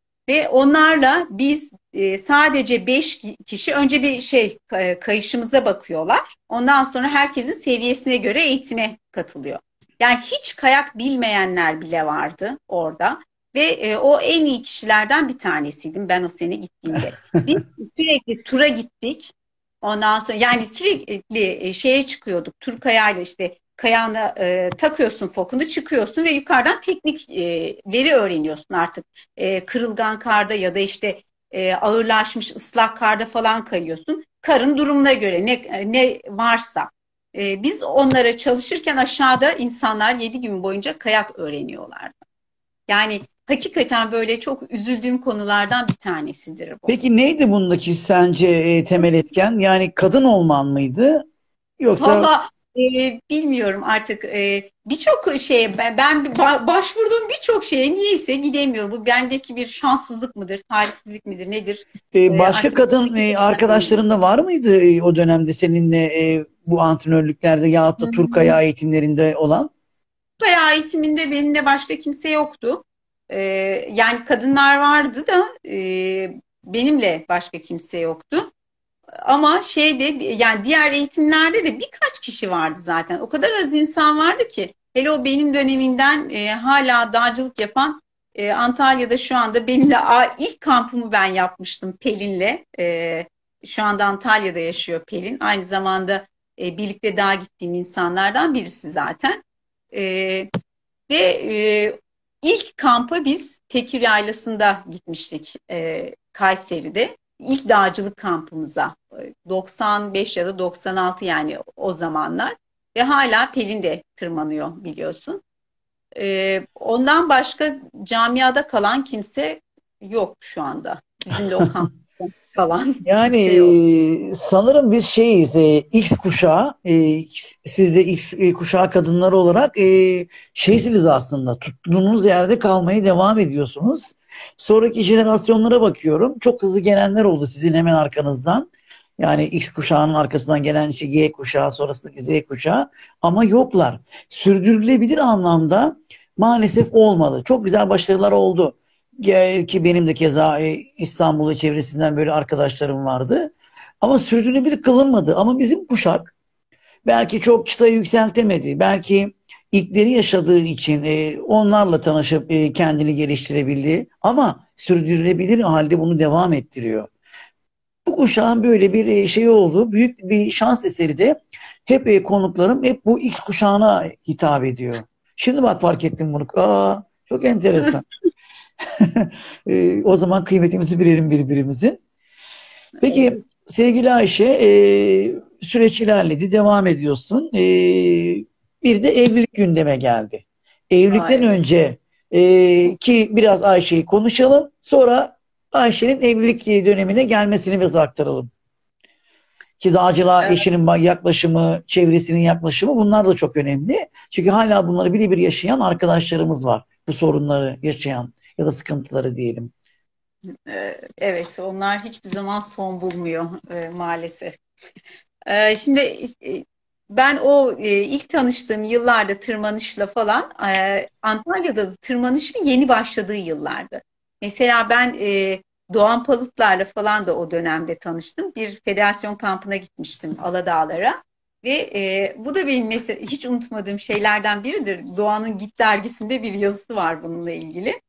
Ve onlarla biz e, sadece beş kişi önce bir şey e, kayışımıza bakıyorlar. Ondan sonra herkesin seviyesine göre eğitime katılıyor. Yani hiç kayak bilmeyenler bile vardı orada. Ve e, o en iyi kişilerden bir tanesiydim ben o sene gittiğimde. Biz sürekli tura gittik. Ondan sonra yani sürekli e, şeye çıkıyorduk. Tur kayayla işte kayağına e, takıyorsun fokunu, çıkıyorsun ve yukarıdan teknikleri öğreniyorsun artık. E, kırılgan karda ya da işte e, ağırlaşmış ıslak karda falan kayıyorsun. Karın durumuna göre ne ne varsa. E, biz onlara çalışırken aşağıda insanlar yedi gün boyunca kayak öğreniyorlardı. Yani hakikaten böyle çok üzüldüğüm konulardan bir tanesidir bu. Peki neydi bundaki sence e, temel etken? Yani kadın olman mıydı? Yoksa Valla e, bilmiyorum artık, e, birçok şeye ben, ben ba- başvurduğum birçok şeye niyeyse gidemiyorum. Bu bendeki bir şanssızlık mıdır, talihsizlik midir, nedir? e, E, başka artık kadın e, arkadaşların da var mıydı e, o dönemde seninle e, bu antrenörlüklerde yahut da Turkaya eğitimlerinde olan? bayağı eğitiminde benimle başka kimse yoktu. E, yani kadınlar vardı da e, benimle başka kimse yoktu. Ama şeyde, yani diğer eğitimlerde de birkaç kişi vardı zaten. O kadar az insan vardı ki. Hele o benim dönemimden e, hala dağcılık yapan e, Antalya'da şu anda benimle a, ilk kampımı ben yapmıştım Pelin'le. E, şu anda Antalya'da yaşıyor Pelin. Aynı zamanda e, birlikte dağa gittiğim insanlardan birisi zaten. E, ve e, ilk kampa biz Tekir Yaylası'nda gitmiştik, e, Kayseri'de. İlk dağcılık kampımıza. E, doksan beş ya da doksan altı, yani o zamanlar. Ve hala Pelin de tırmanıyor biliyorsun. E, ondan başka camiada kalan kimse yok şu anda. Bizimle o kampta kalan Yani kimse yok. e, sanırım biz şeyiz, e, X kuşağı, e, siz de X e, kuşağı kadınları olarak e, şeysiniz aslında, tuttuğunuz yerde kalmaya devam ediyorsunuz. Sonraki jenerasyonlara bakıyorum, çok hızlı gelenler oldu sizin hemen arkanızdan. Yani X kuşağının arkasından gelen işte Y kuşağı, sonrasındaki Z kuşağı, ama yoklar. Sürdürülebilir anlamda maalesef olmadı. Çok güzel başarılar oldu. Ge- Ki benim de keza e, İstanbul ve çevresinden böyle arkadaşlarım vardı. Ama sürdürülebilir kılınmadı. Ama bizim kuşak belki çok çıtayı yükseltemedi. Belki ilkleri yaşadığı için e, onlarla tanışıp e, kendini geliştirebildi. Ama sürdürülebilir halde bunu devam ettiriyor. bu kuşağın böyle bir e, şey oldu. Büyük bir şans eseri de hep e, konuklarım hep bu X kuşağına hitap ediyor. Şimdi bak fark ettim bunu. Aa, çok enteresan. E, o zaman kıymetimizi bilelim birbirimizin. Peki Evet, sevgili Ayşe, e, süreç ilerledi, devam ediyorsun. E, bir de evlilik gündeme geldi. aa, Evlilikten evet. önce e, ki biraz Ayşe'yi konuşalım, sonra Ayşe'nin evlilik dönemine gelmesini biz aktaralım. Ki dağcılığa Ee, eşinin yaklaşımı, çevresinin yaklaşımı bunlar da çok önemli. Çünkü hala bunları birebir yaşayan arkadaşlarımız var. Bu sorunları yaşayan ya da sıkıntıları diyelim. e, Evet, onlar hiçbir zaman son bulmuyor e, maalesef. Ee, şimdi e, ben o e, ilk tanıştığım yıllarda tırmanışla falan e, Antalya'da da tırmanışın yeni başladığı yıllardı. Mesela ben e, Doğan Palutlar'la falan da o dönemde tanıştım. Bir federasyon kampına gitmiştim Aladağlara. Ve e, bu da benim mesela hiç unutmadığım şeylerden biridir. Doğan'ın Git dergisinde bir yazısı var bununla ilgili.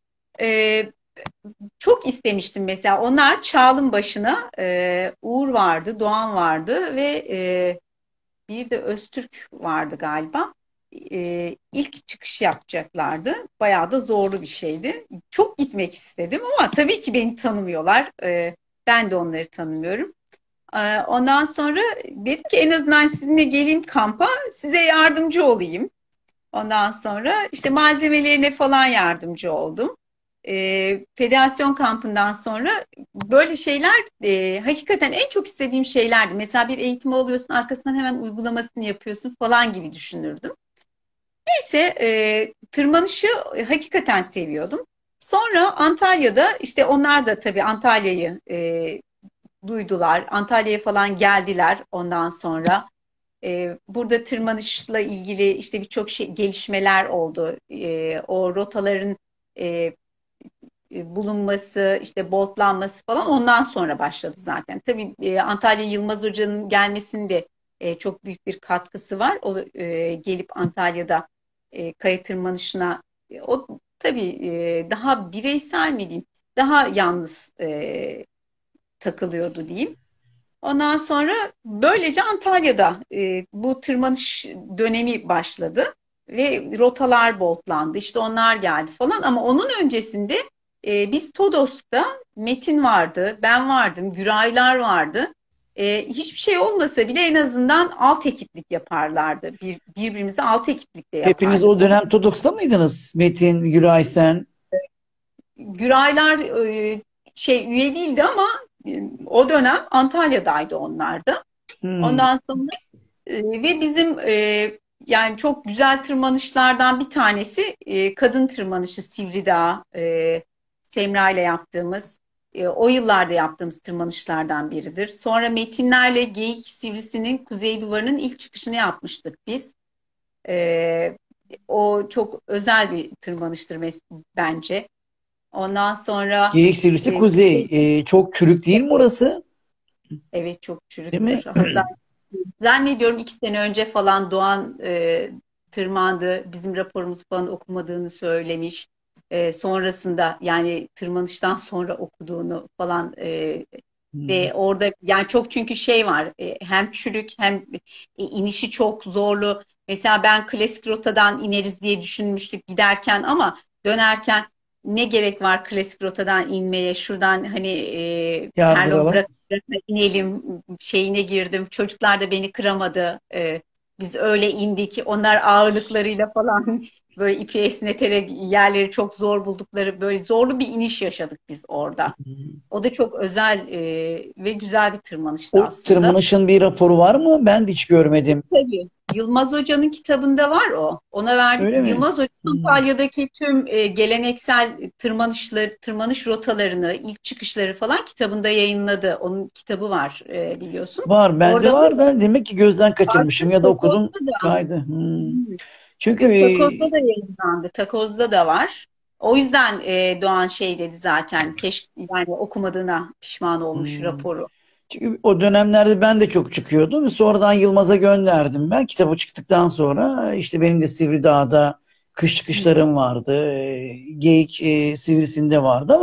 E, Çok istemiştim mesela. Onlar Çağl'ın başına e, Uğur vardı, Doğan vardı ve e, bir de Öztürk vardı galiba. E, ilk çıkış yapacaklardı. Bayağı da zorlu bir şeydi. Çok gitmek istedim ama tabii ki beni tanımıyorlar. E, ben de onları tanımıyorum. E, ondan sonra dedim ki en azından sizinle geleyim kampa, size yardımcı olayım. Ondan sonra işte malzemelerine falan yardımcı oldum. E, federasyon kampından sonra böyle şeyler e, hakikaten en çok istediğim şeylerdi. Mesela bir eğitim alıyorsun arkasından hemen uygulamasını yapıyorsun falan gibi düşünürdüm. Neyse e, tırmanışı e, hakikaten seviyordum. Sonra Antalya'da işte onlar da tabii Antalya'yı e, duydular. Antalya'ya falan geldiler ondan sonra. E, burada tırmanışla ilgili işte birçok şey, gelişmeler oldu. E, o rotaların e, e, bulunması, işte boltlanması falan ondan sonra başladı zaten. Tabii e, Antalya Yılmaz Hoca'nın gelmesinde e, çok büyük bir katkısı var. O e, gelip Antalya'da e, kaya tırmanışına e, o tabii e, daha bireysel mi diyeyim, daha yalnız e, takılıyordu diyeyim. Ondan sonra böylece Antalya'da e, bu tırmanış dönemi başladı ve rotalar boltlandı. İşte onlar geldi falan ama onun öncesinde e, biz Todos'ta Metin vardı, ben vardım, Güraylar vardı. E, hiçbir şey olmasa bile en azından alt ekiplik yaparlardı. Bir, birbirimize alt ekiplikte Hepiniz yapardık o onu. dönem Todox'ta mıydınız? Metin, Güray, sen. Güraylar e, şey üye değildi ama e, o dönem Antalya'daydı onlar da. Hmm. Ondan sonra e, ve bizim e, yani çok güzel tırmanışlardan bir tanesi e, kadın tırmanışı Sivridağ, e, Semra ile yaptığımız, e, o yıllarda yaptığımız tırmanışlardan biridir. Sonra Metinlerle Geyik Sivrisi'nin Kuzey Duvarı'nın ilk çıkışını yapmıştık biz. E, O çok özel bir tırmanıştır mes- bence. Ondan sonra Geyik Sivrisi e, Kuzey. Ee, çok çürük değil mi orası? evet çok Değil çürüktür. mi? Hatta zannediyorum iki sene önce falan Doğan e, tırmandı. Bizim raporumuzu falan okumadığını söylemiş. E, sonrasında yani tırmanıştan sonra okuduğunu falan e, Hmm. ve orada yani çok çünkü şey var e, hem çürük hem e, inişi çok zorlu. Mesela ben klasik rotadan ineriz diye düşünmüştük giderken ama dönerken ne gerek var klasik rotadan inmeye? Şuradan hani e, pardon Yardıralım. bırak, bırak inelim şeyine girdim. Çocuklar da beni kıramadı. E, biz öyle indik. Onlar ağırlıklarıyla falan böyle ipi esneterek yerleri çok zor buldukları böyle zorlu bir iniş yaşadık biz orada. O da çok özel e, ve güzel bir tırmanıştı O aslında. tırmanışın bir raporu var mı? Ben de hiç görmedim. Tabii. Yılmaz Hoca'nın kitabında var o. Ona verdik. Öyle mi? Yılmaz Hoca Hmm. Antalya'daki tüm e, geleneksel tırmanışlar, tırmanış rotalarını, ilk çıkışları falan kitabında yayınladı. Onun kitabı var e, biliyorsun. Var. Bende Orada var da demek ki gözden artık kaçırmışım ya da okudum Takoz'da da kaydı. Hmm. hmm, Çünkü yok, e, Takoz'da da yayınlandı. Takoz'da da var. O yüzden e, Doğan şey dedi zaten. Keşke yani okumadığına pişman olmuş hmm. raporu. Çünkü o dönemlerde ben de çok çıkıyordum. Sonradan Yılmaz'a gönderdim ben. Kitabı çıktıktan sonra işte benim de Sivridağ'da kış Hmm. çıkışlarım vardı. E, Geyik e, Sivrisi'nde vardı ama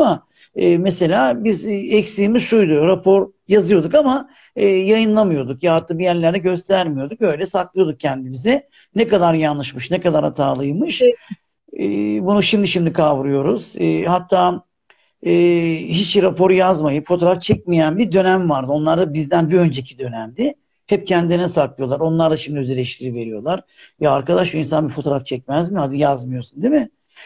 E, mesela biz e, eksiğimiz şuydu. Rapor yazıyorduk ama e, yayınlamıyorduk. Ya da bir yerlere göstermiyorduk. Öyle saklıyorduk kendimize. Ne kadar yanlışmış, ne kadar hatalıymış. Evet. E, bunu şimdi şimdi kavruyoruz. E, hatta e, hiç raporu yazmayıp fotoğraf çekmeyen bir dönem vardı. Onlar da bizden bir önceki dönemdi. Hep kendine saklıyorlar. Onlar da şimdi öz eleştiri veriyorlar. Ya arkadaş, şu insan bir fotoğraf çekmez mi? Hadi yazmıyorsun, değil mi?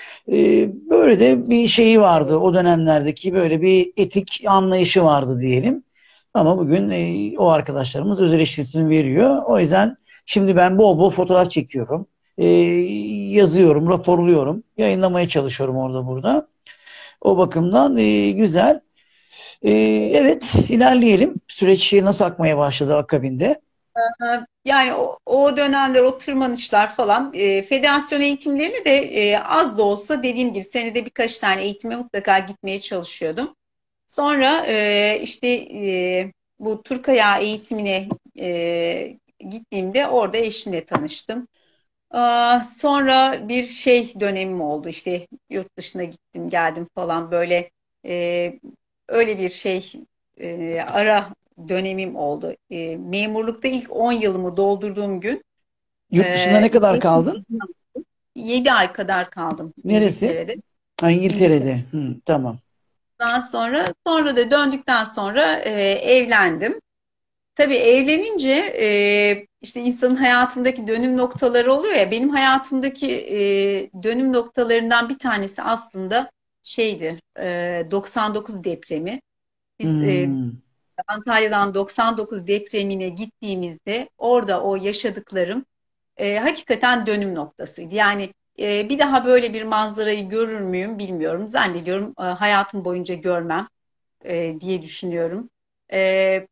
E, böyle de bir şeyi vardı. O dönemlerdeki böyle bir etik anlayışı vardı diyelim. Ama bugün e, o arkadaşlarımız öz eleştirisini veriyor. O yüzden şimdi ben bol bol fotoğraf çekiyorum. E, yazıyorum, raporluyorum. Yayınlamaya çalışıyorum orada burada. O bakımdan e, güzel. E, evet, ilerleyelim. Süreç nasıl akmaya başladı akabinde? Yani o, o dönemler, o tırmanışlar falan, e, federasyon eğitimlerini de e, az da olsa dediğim gibi senede birkaç tane eğitime mutlaka gitmeye çalışıyordum. Sonra e, işte e, bu Türk Ayağı eğitimine e, gittiğimde orada eşimle tanıştım. Aa, sonra bir şey dönemim oldu, işte yurt dışına gittim geldim falan, böyle e, öyle bir şey, e, ara dönemim oldu. E, memurlukta ilk on yılımı doldurduğum gün Yurt dışında e, ne kadar kaldın? yedi ay kadar kaldım Neresi? İngiltere'de. Ha, İngiltere. İngiltere'de. Hı, tamam. Ondan sonra sonra da döndükten sonra e, evlendim. Tabii evlenince e, işte insanın hayatındaki dönüm noktaları oluyor ya. Benim hayatımdaki e, dönüm noktalarından bir tanesi aslında şeydi, e, doksan dokuz depremi. Biz e, Hmm. Antalya'dan doksan dokuz depremine gittiğimizde orada o yaşadıklarım e, hakikaten dönüm noktasıydı. Yani e, bir daha böyle bir manzarayı görür müyüm bilmiyorum. Zannediyorum e, hayatım boyunca görmem e, diye düşünüyorum. E,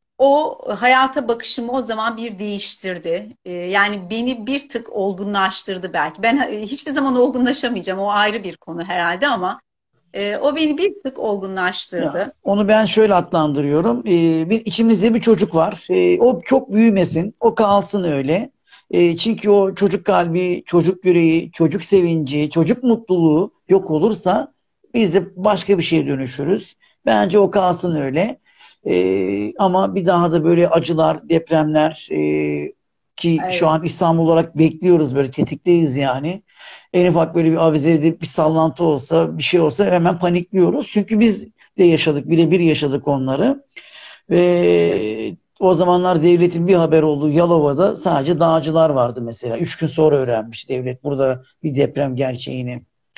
O hayata bakışımı o zaman bir değiştirdi. Ee, yani beni bir tık olgunlaştırdı belki. Ben e, hiçbir zaman olgunlaşamayacağım. O ayrı bir konu herhalde ama e, o beni bir tık Ya, olgunlaştırdı. onu ben şöyle adlandırıyorum. Ee, bir, içimizde bir çocuk var. Ee, o çok büyümesin. O kalsın öyle. Ee, çünkü o çocuk kalbi, çocuk yüreği, çocuk sevinci, çocuk mutluluğu yok olursa biz de başka bir şeye dönüşürüz. Bence o kalsın öyle. Ee, ama bir daha da böyle acılar, depremler e, ki şu Evet, an İstanbul olarak bekliyoruz, böyle tetikteyiz yani. En ufak böyle bir avizede bir sallantı olsa, bir şey olsa hemen panikliyoruz. Çünkü biz de yaşadık, birebir yaşadık onları. evet. Ve o zamanlar devletin bir haber olduğu Yalova'da sadece dağcılar vardı mesela. Üç gün sonra öğrenmiş devlet burada bir deprem gerçeğini.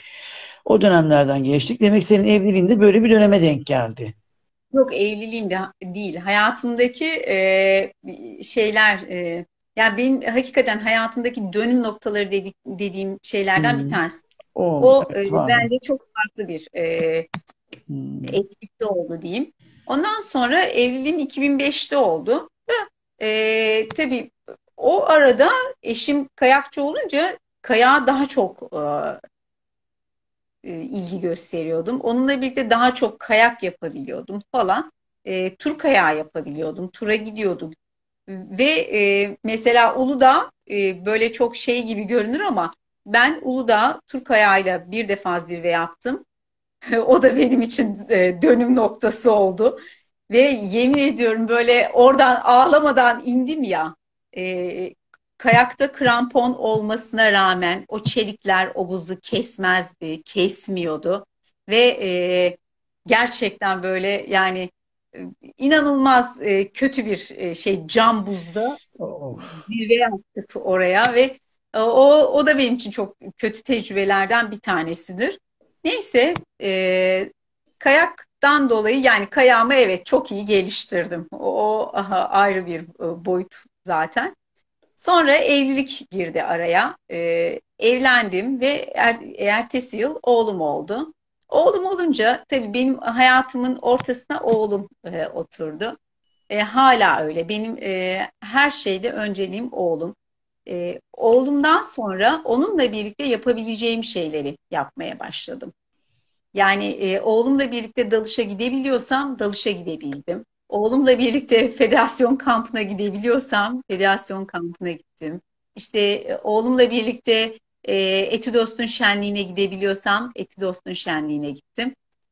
O dönemlerden geçtik. Demek senin evliliğinde böyle bir döneme denk geldi. Yok, evliliğim de değil. Hayatımdaki e, şeyler, e, yani benim hakikaten hayatımdaki dönüm noktaları dedik, dediğim şeylerden bir Hmm. tanesi. O, O evet, e, vardı. bence çok farklı bir e, Hmm. etkisi oldu diyeyim. Ondan sonra evliliğim iki bin beşte oldu. Ee, tabii o arada eşim kayakçı olunca kayağa daha çok e, e, ilgi gösteriyordum. Onunla birlikte daha çok kayak yapabiliyordum falan. E, tur kayağı yapabiliyordum. Tura gidiyorduk. Ve e, mesela Uludağ e, böyle çok şey gibi görünür ama ben Uludağ tur kayağıyla bir defa zirve yaptım. O da benim için e, dönüm noktası oldu. Ve yemin ediyorum, böyle oradan ağlamadan indim ya. E, Kayakta krampon olmasına rağmen o çelikler o buzu kesmezdi, kesmiyordu. Ve e, gerçekten böyle yani e, inanılmaz e, kötü bir e, şey, cam buzda Of. zirve yaptık oraya ve e, o, o da benim için çok kötü tecrübelerden bir tanesidir. Neyse, e, kayaktan dolayı yani kayağımı evet çok iyi geliştirdim. O, o aha, ayrı bir e, boyut zaten. Sonra evlilik girdi araya. E, evlendim ve er, ertesi yıl oğlum oldu. Oğlum olunca tabii benim hayatımın ortasına oğlum e, oturdu. E, hala öyle. Benim e, her şeyde önceliğim oğlum. E, oğlumdan sonra onunla birlikte yapabileceğim şeyleri yapmaya başladım. Yani e, oğlumla birlikte dalışa gidebiliyorsam dalışa gidebildim. Oğlumla birlikte federasyon kampına gidebiliyorsam federasyon kampına gittim. İşte e, oğlumla birlikte e, Etidos'un şenliğine gidebiliyorsam Etidos'un şenliğine gittim.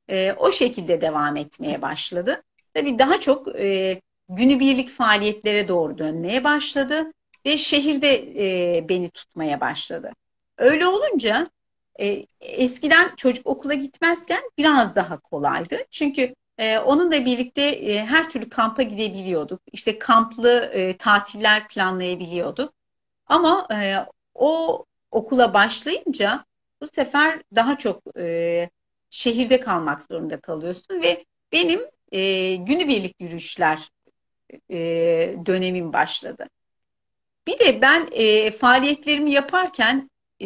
E, o şekilde devam etmeye başladı. Tabii daha çok e, günübirlik faaliyetlere doğru dönmeye başladı ve şehirde e, beni tutmaya başladı. Öyle olunca e, eskiden çocuk okula gitmezken biraz daha kolaydı. Çünkü e, onunla birlikte e, her türlü kampa gidebiliyorduk. İşte kamplı e, tatiller planlayabiliyorduk. Ama e, o okula başlayınca bu sefer daha çok e, şehirde kalmak zorunda kalıyorsun ve benim e, günübirlik yürüyüşler e, dönemim başladı. Bir de ben e, faaliyetlerimi yaparken e,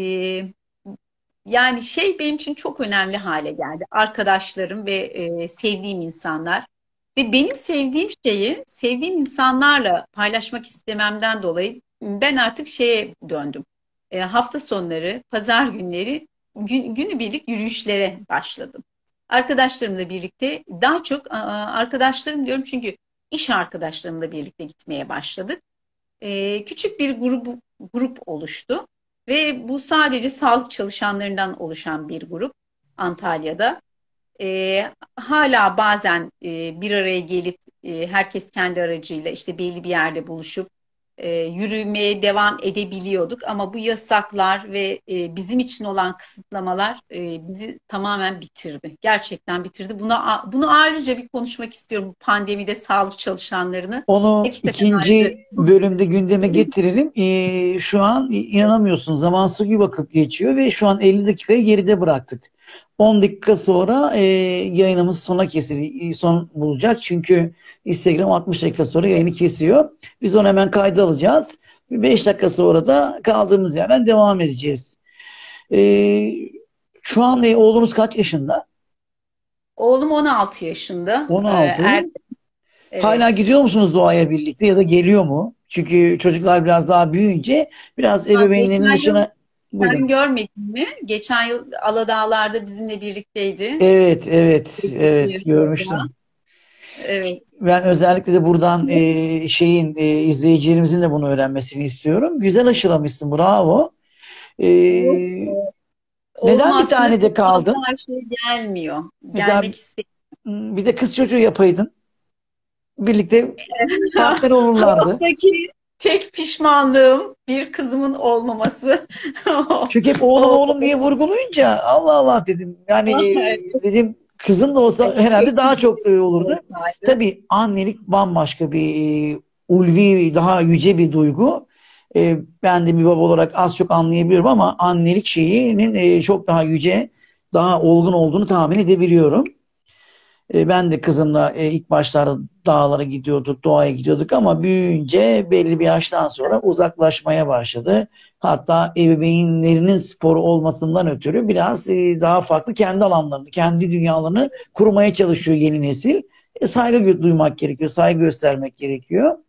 yani şey benim için çok önemli hale geldi. Arkadaşlarım ve e, sevdiğim insanlar. Ve benim sevdiğim şeyi sevdiğim insanlarla paylaşmak istememden dolayı ben artık şeye döndüm. E, hafta sonları, pazar günleri gün, günübirlik yürüyüşlere başladım. Arkadaşlarımla birlikte daha çok a, arkadaşlarım diyorum çünkü iş arkadaşlarımla birlikte gitmeye başladık. E, küçük bir grup grup oluştu ve bu sadece sağlık çalışanlarından oluşan bir grup Antalya'da. E, hala bazen e, bir araya gelip e, herkes kendi aracıyla işte belli bir yerde buluşup e, yürümeye devam edebiliyorduk. Ama bu yasaklar ve e, bizim için olan kısıtlamalar e, bizi tamamen bitirdi. Gerçekten bitirdi. Buna bunu ayrıca bir konuşmak istiyorum. Pandemide sağlık çalışanlarını Onu hakikaten ayrıca. ikinci bölümde gündeme getirelim. Ee, şu an inanamıyorsun, zaman su gibi akıp geçiyor ve şu an elli dakikayı geride bıraktık. on dakika sonra e, yayınımız sona kesil, son bulacak. Çünkü Instagram altmış dakika sonra yayını kesiyor. Biz onu hemen kayda alacağız. beş dakika sonra da kaldığımız yerden devam edeceğiz. Ee, Şu an e, oğlunuz kaç yaşında? Oğlum on altı yaşında. Ee, on altı. Er, Hala evet. gidiyor musunuz doğaya birlikte ya da geliyor mu? Çünkü çocuklar biraz daha büyüyünce biraz Ha, ebeveynlerin geçen yıl dışına... sen Buyurun. görmedin mi? Geçen yıl Aladağlar'da bizimle birlikteydi. Evet, evet, evet, Bir orada. görmüştüm. Evet. Ben özellikle de buradan e, şeyin e, izleyicilerimizin de bunu öğrenmesini istiyorum. Güzel aşılamışsın, bravo. E, Yok. Oğlum Neden bir aslında tane de çok fazla kaldın? aşıya gelmiyor. Mesela Gelmek istemiyor. bir de kız çocuğu yapaydın. Birlikte partner olurlardı. Hayattaki tek pişmanlığım bir kızımın olmaması. Çünkü hep oğlum O, oğlum diye vurgulayınca Allah Allah dedim. Yani e, dedim kızın da olsa herhalde daha çok e, olurdu. olsaydı. Tabii annelik bambaşka bir e, ulvi, daha yüce bir duygu. E, ben de bir baba olarak az çok anlayabiliyorum ama annelik şeyinin e, çok daha yüce, daha olgun olduğunu tahmin edebiliyorum. E, ben de kızımla e, ilk başlarda dağlara gidiyorduk, doğaya gidiyorduk ama büyüyünce belli bir yaştan sonra uzaklaşmaya başladı. Hatta ebeveynlerinin sporu olmasından ötürü biraz e, daha farklı kendi alanlarını, kendi dünyalarını kurmaya çalışıyor yeni nesil. E, saygı gö- duymak gerekiyor, saygı göstermek gerekiyor.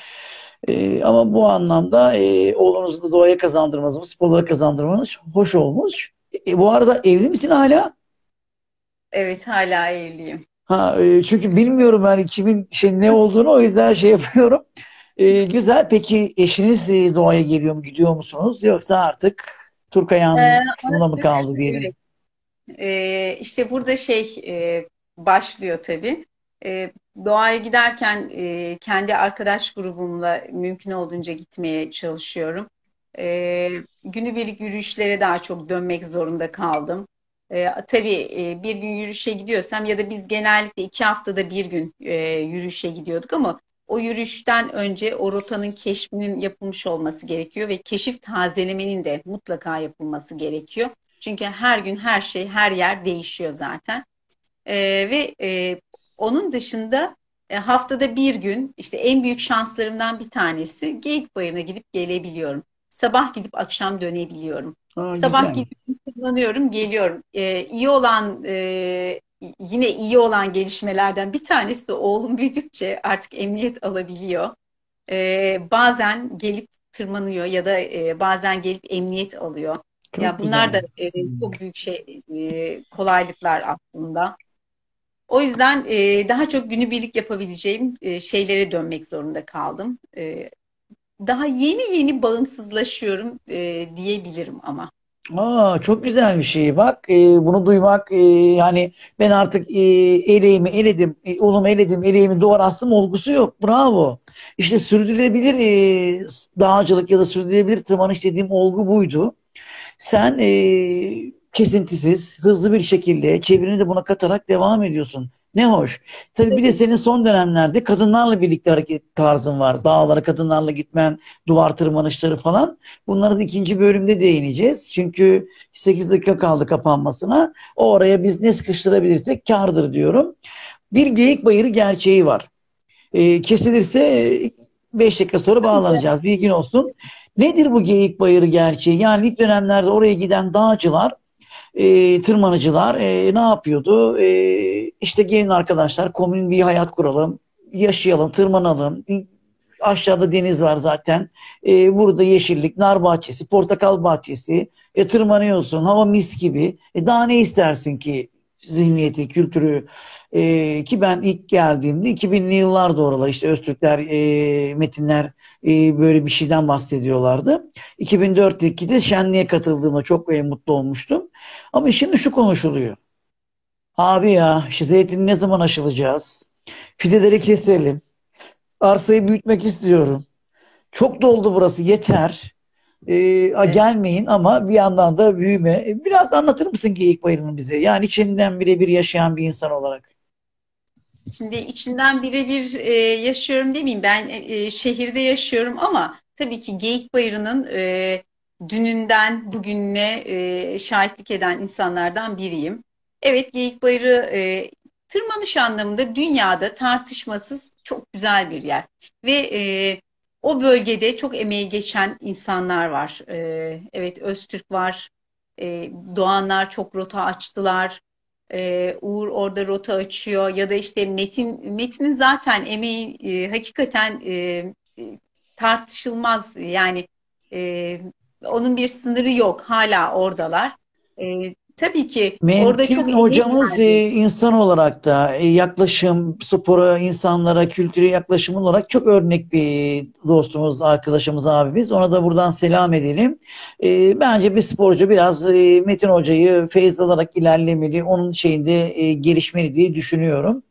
E, ama bu anlamda e, oğlunuzu da doğaya kazandırmanız, sporlara kazandırmanız hoş olmuş. E, bu arada evli misin hala? Evet, hala evliyim. Ha, e, çünkü bilmiyorum ben kimin şey ne olduğunu, o yüzden şey yapıyorum. E, güzel. Peki eşiniz e, doğaya geliyor mu, gidiyor musunuz? Yoksa artık Ee, Turkaya'nın kısmında mı artık kaldı diyelim? evet. Ee, işte burada şey e, başlıyor tabii. Ee, doğaya giderken e, kendi arkadaş grubumla mümkün olduğunca gitmeye çalışıyorum. Ee, günübirlik yürüyüşlere daha çok dönmek zorunda kaldım. Ee, tabii e, bir gün yürüyüşe gidiyorsam ya da biz genellikle iki haftada bir gün e, yürüyüşe gidiyorduk ama o yürüyüşten önce o rotanın keşfinin yapılmış olması gerekiyor ve keşif tazelemenin de mutlaka yapılması gerekiyor. Çünkü her gün her şey, her yer değişiyor zaten. Ee, ve e, onun dışında e, haftada bir gün işte en büyük şanslarımdan bir tanesi Geyikbayırı'na gidip gelebiliyorum. Sabah gidip akşam dönebiliyorum. Ha, Sabah güzel. gidip kullanıyorum, geliyorum. Ee, iyi olan e, yine iyi olan gelişmelerden bir tanesi de oğlum büyüdükçe artık emniyet alabiliyor. Ee, bazen gelip tırmanıyor ya da e, bazen gelip emniyet alıyor. Ya Çok bunlar güzel. da e, çok büyük şey e, kolaylıklar aslında. O yüzden e, daha çok günübirlik yapabileceğim e, şeylere dönmek zorunda kaldım. E, daha yeni yeni bağımsızlaşıyorum e, diyebilirim ama. Aa, çok güzel bir şey. Bak, e, bunu duymak, e, yani ben artık e, eleğimi eledim, e, ulumu eledim, eleğimi duvar astım olgusu yok. Bravo. İşte sürdürülebilir e, dağcılık ya da sürdürülebilir tırmanış dediğim olgu buydu. Sen e, kesintisiz, hızlı bir şekilde çevreni de buna katarak devam ediyorsun. Ne hoş. Tabii bir de Tabii. senin son dönemlerde kadınlarla birlikte hareket tarzın var. Dağlara kadınlarla gitmen, duvar tırmanışları falan. Bunları da ikinci bölümde değineceğiz. Çünkü sekiz dakika kaldı kapanmasına. O oraya biz ne sıkıştırabilirsek kârdır diyorum. Bir geyik bayırı gerçeği var. E, kesilirse beş dakika sonra Tabii ki. bağlanacağız. Bilgin olsun. Nedir bu geyik bayırı gerçeği? Yani ilk dönemlerde oraya giden dağcılar, e, tırmanıcılar e, ne yapıyordu? E, işte gelin arkadaşlar, komün bir hayat kuralım, yaşayalım, tırmanalım. Aşağıda deniz var zaten. E, burada yeşillik, nar bahçesi, portakal bahçesi. E, tırmanıyorsun, hava mis gibi. E, daha ne istersin ki zihniyeti, kültürü e, ki ben ilk geldiğimde iki binli yıllar oralar işte Öztürkler, e, metinler e, böyle bir şeyden bahsediyorlardı. iki bin dörtteki şenliğe katıldığıma çok e, mutlu olmuştum. Ama şimdi şu konuşuluyor. Abi ya işte zeytini ne zaman aşılacağız? Fideleri keselim. Arsayı büyütmek istiyorum. Çok doldu burası yeter. Ee, a, Evet. gelmeyin ama bir yandan da büyüme. E, Biraz anlatır mısın Geyik Bayırı'nı bize? Yani içinden birebir yaşayan bir insan olarak. Şimdi içinden birebir e, yaşıyorum demeyeyim. Ben e, e, şehirde yaşıyorum ama tabii ki Geyikbayırı'nın e, dününden bugününe e, şahitlik eden insanlardan biriyim. Evet, Geyikbayırı e, tırmanış anlamında dünyada tartışmasız çok güzel bir yer. Ve e, o bölgede çok emeği geçen insanlar var. E, evet, Öztürk var. E, Doğanlar çok rota açtılar. e, Uğur orada rota açıyor ya da işte Metin Metin'in zaten emeği e, hakikaten e, e, tartışılmaz yani e, onun bir sınırı yok, hala oradalar. E, tabii ki orada Metin çok emek hocamız verdi. e, insan olarak da e, yaklaşım, spora, insanlara, kültüre yaklaşım olarak çok örnek bir dostumuz, arkadaşımız, abimiz. Ona da buradan selam edelim. E, bence bir sporcu biraz e, Metin hocayı feyz alarak ilerlemeli, onun şeyinde e, gelişmeli diye düşünüyorum.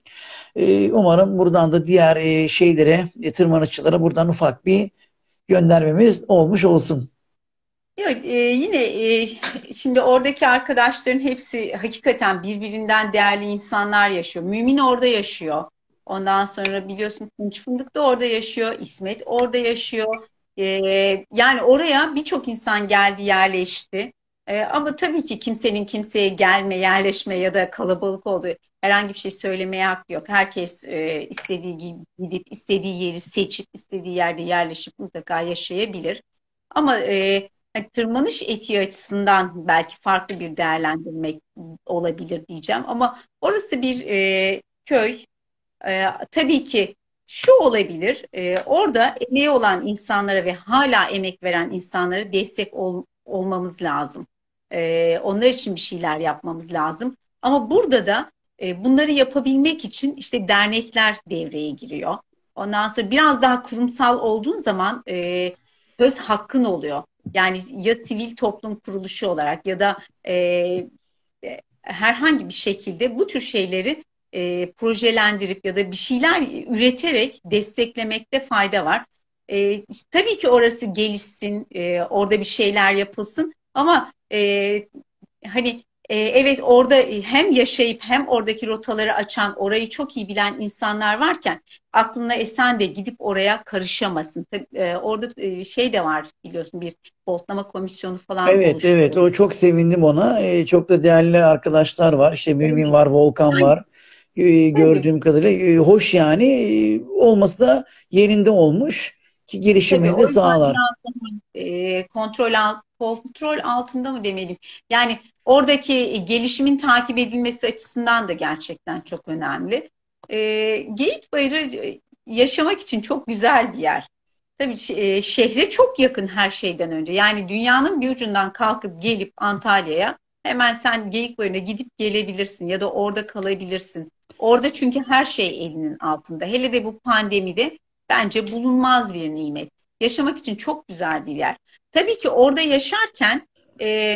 E, umarım buradan da diğer e, şeylere, e, tırmanışçılara buradan ufak bir göndermemiz olmuş olsun. Yok, e, yine e, şimdi oradaki arkadaşların hepsi hakikaten birbirinden değerli insanlar yaşıyor. Mümin orada yaşıyor. Ondan sonra biliyorsun Tunç Fındık da orada yaşıyor. İsmet orada yaşıyor. E, Yani oraya birçok insan geldi, yerleşti. E, ama tabii ki kimsenin kimseye gelme, yerleşme ya da kalabalık olduğu herhangi bir şey söylemeye hakkı yok. Herkes e, istediği gibi gidip istediği yeri seçip istediği yerde yerleşip mutlaka yaşayabilir. Ama e, hani tırmanış etiği açısından belki farklı bir değerlendirmek olabilir diyeceğim. Ama orası bir e, köy. E, tabii ki şu olabilir. E, orada emeği olan insanlara ve hala emek veren insanlara destek ol- olmamız lazım. E, onlar için bir şeyler yapmamız lazım. Ama burada da e, bunları yapabilmek için işte dernekler devreye giriyor. Ondan sonra biraz daha kurumsal olduğun zaman e, söz hakkın oluyor. Yani ya sivil toplum kuruluşu olarak ya da e, e, herhangi bir şekilde bu tür şeyleri e, projelendirip ya da bir şeyler üreterek desteklemekte fayda var. E, tabii ki orası gelişsin, e, orada bir şeyler yapılsın ama e, hani e, evet orada hem yaşayıp hem oradaki rotaları açan, orayı çok iyi bilen insanlar varken aklına esen de gidip oraya karışamasın. Tabii, e, orada e, şey de var biliyorsun, bir botlama komisyonu falan Evet, evet. oluşturuldu. O çok sevindim ona. Ee, çok da değerli arkadaşlar var. İşte Mümin Evet, var, Volkan yani, var. Ee, tabii. gördüğüm kadarıyla Ee, hoş yani. Ee, olması da yerinde olmuş ki Tabii gelişimini o de yüzden sağlar. biraz daha e, kontrol alt, kontrol altında mı demeliyim? Yani oradaki gelişimin takip edilmesi açısından da gerçekten çok önemli. E, Geyikbayırı e, yaşamak için çok güzel bir yer. Tabii e, şehre çok yakın her şeyden önce. Yani dünyanın bir ucundan kalkıp gelip Antalya'ya hemen sen Geyikbayırı'na gidip gelebilirsin ya da orada kalabilirsin. Orada çünkü her şey elinin altında. Hele de bu pandemide bence bulunmaz bir nimet. Yaşamak için çok güzel bir yer. Tabii ki orada yaşarken e,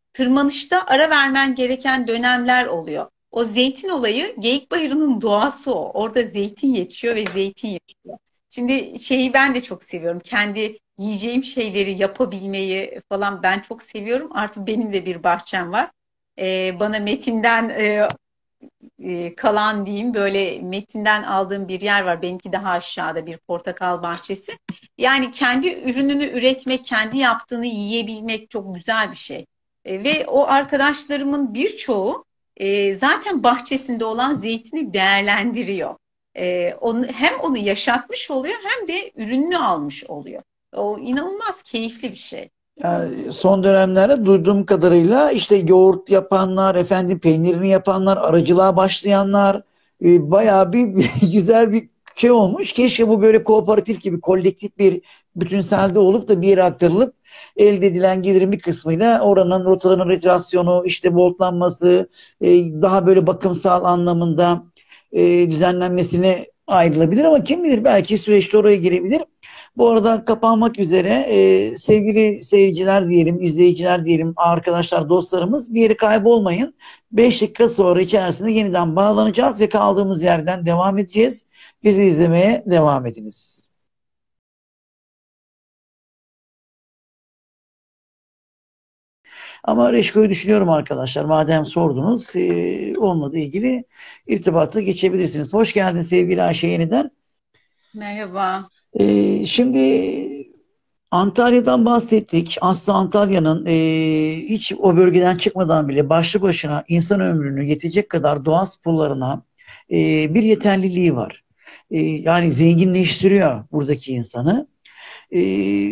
tırmanışta ara vermen gereken dönemler oluyor. O zeytin olayı Geyikbayırı'nın doğası o. Orada zeytin yetişiyor ve zeytin yapıyor. Şimdi şeyi ben de çok seviyorum. Kendi yiyeceğim şeyleri yapabilmeyi falan ben çok seviyorum. Artık benim de bir bahçem var. Ee, bana Metin'den e, e, kalan diyeyim böyle Metin'den aldığım bir yer var. Benimki daha aşağıda bir portakal bahçesi. Yani kendi ürününü üretmek, kendi yaptığını yiyebilmek çok güzel bir şey. E, ve o arkadaşlarımın birçoğu e, zaten bahçesinde olan zeytini değerlendiriyor. E, onu, hem onu yaşatmış oluyor hem de ürününü almış oluyor. O inanılmaz keyifli bir şey. Yani son dönemlerde duyduğum kadarıyla işte yoğurt yapanlar, efendim peynirini yapanlar, arıcılığa başlayanlar e, bayağı bir güzel bir şey olmuş. Keşke bu böyle kooperatif gibi kolektif bir bütünselde olup da bir yere aktarılıp elde edilen gelirin bir kısmıyla oranın rotaların retrasyonu, işte voltlanması, e, daha böyle bakımsal anlamında e, düzenlenmesine ayrılabilir ama kim bilir belki süreçte oraya girebilir. Bu arada kapanmak üzere e, sevgili seyirciler diyelim, izleyiciler diyelim, arkadaşlar, dostlarımız bir yere kaybolmayın. beş dakika sonra içerisinde yeniden bağlanacağız ve kaldığımız yerden devam edeceğiz. Bizi izlemeye devam ediniz. Ama Reşko'yu düşünüyorum arkadaşlar. Madem sordunuz, e, onunla da ilgili irtibata geçebilirsiniz. Hoş geldin sevgili Ayşe yeniden. Merhaba. E, şimdi Antalya'dan bahsettik. Aslında Antalya'nın e, hiç o bölgeden çıkmadan bile başlı başına insan ömrünü yetecek kadar doğa sporlarına e, bir yeterliliği var. E, yani zenginleştiriyor buradaki insanı. E,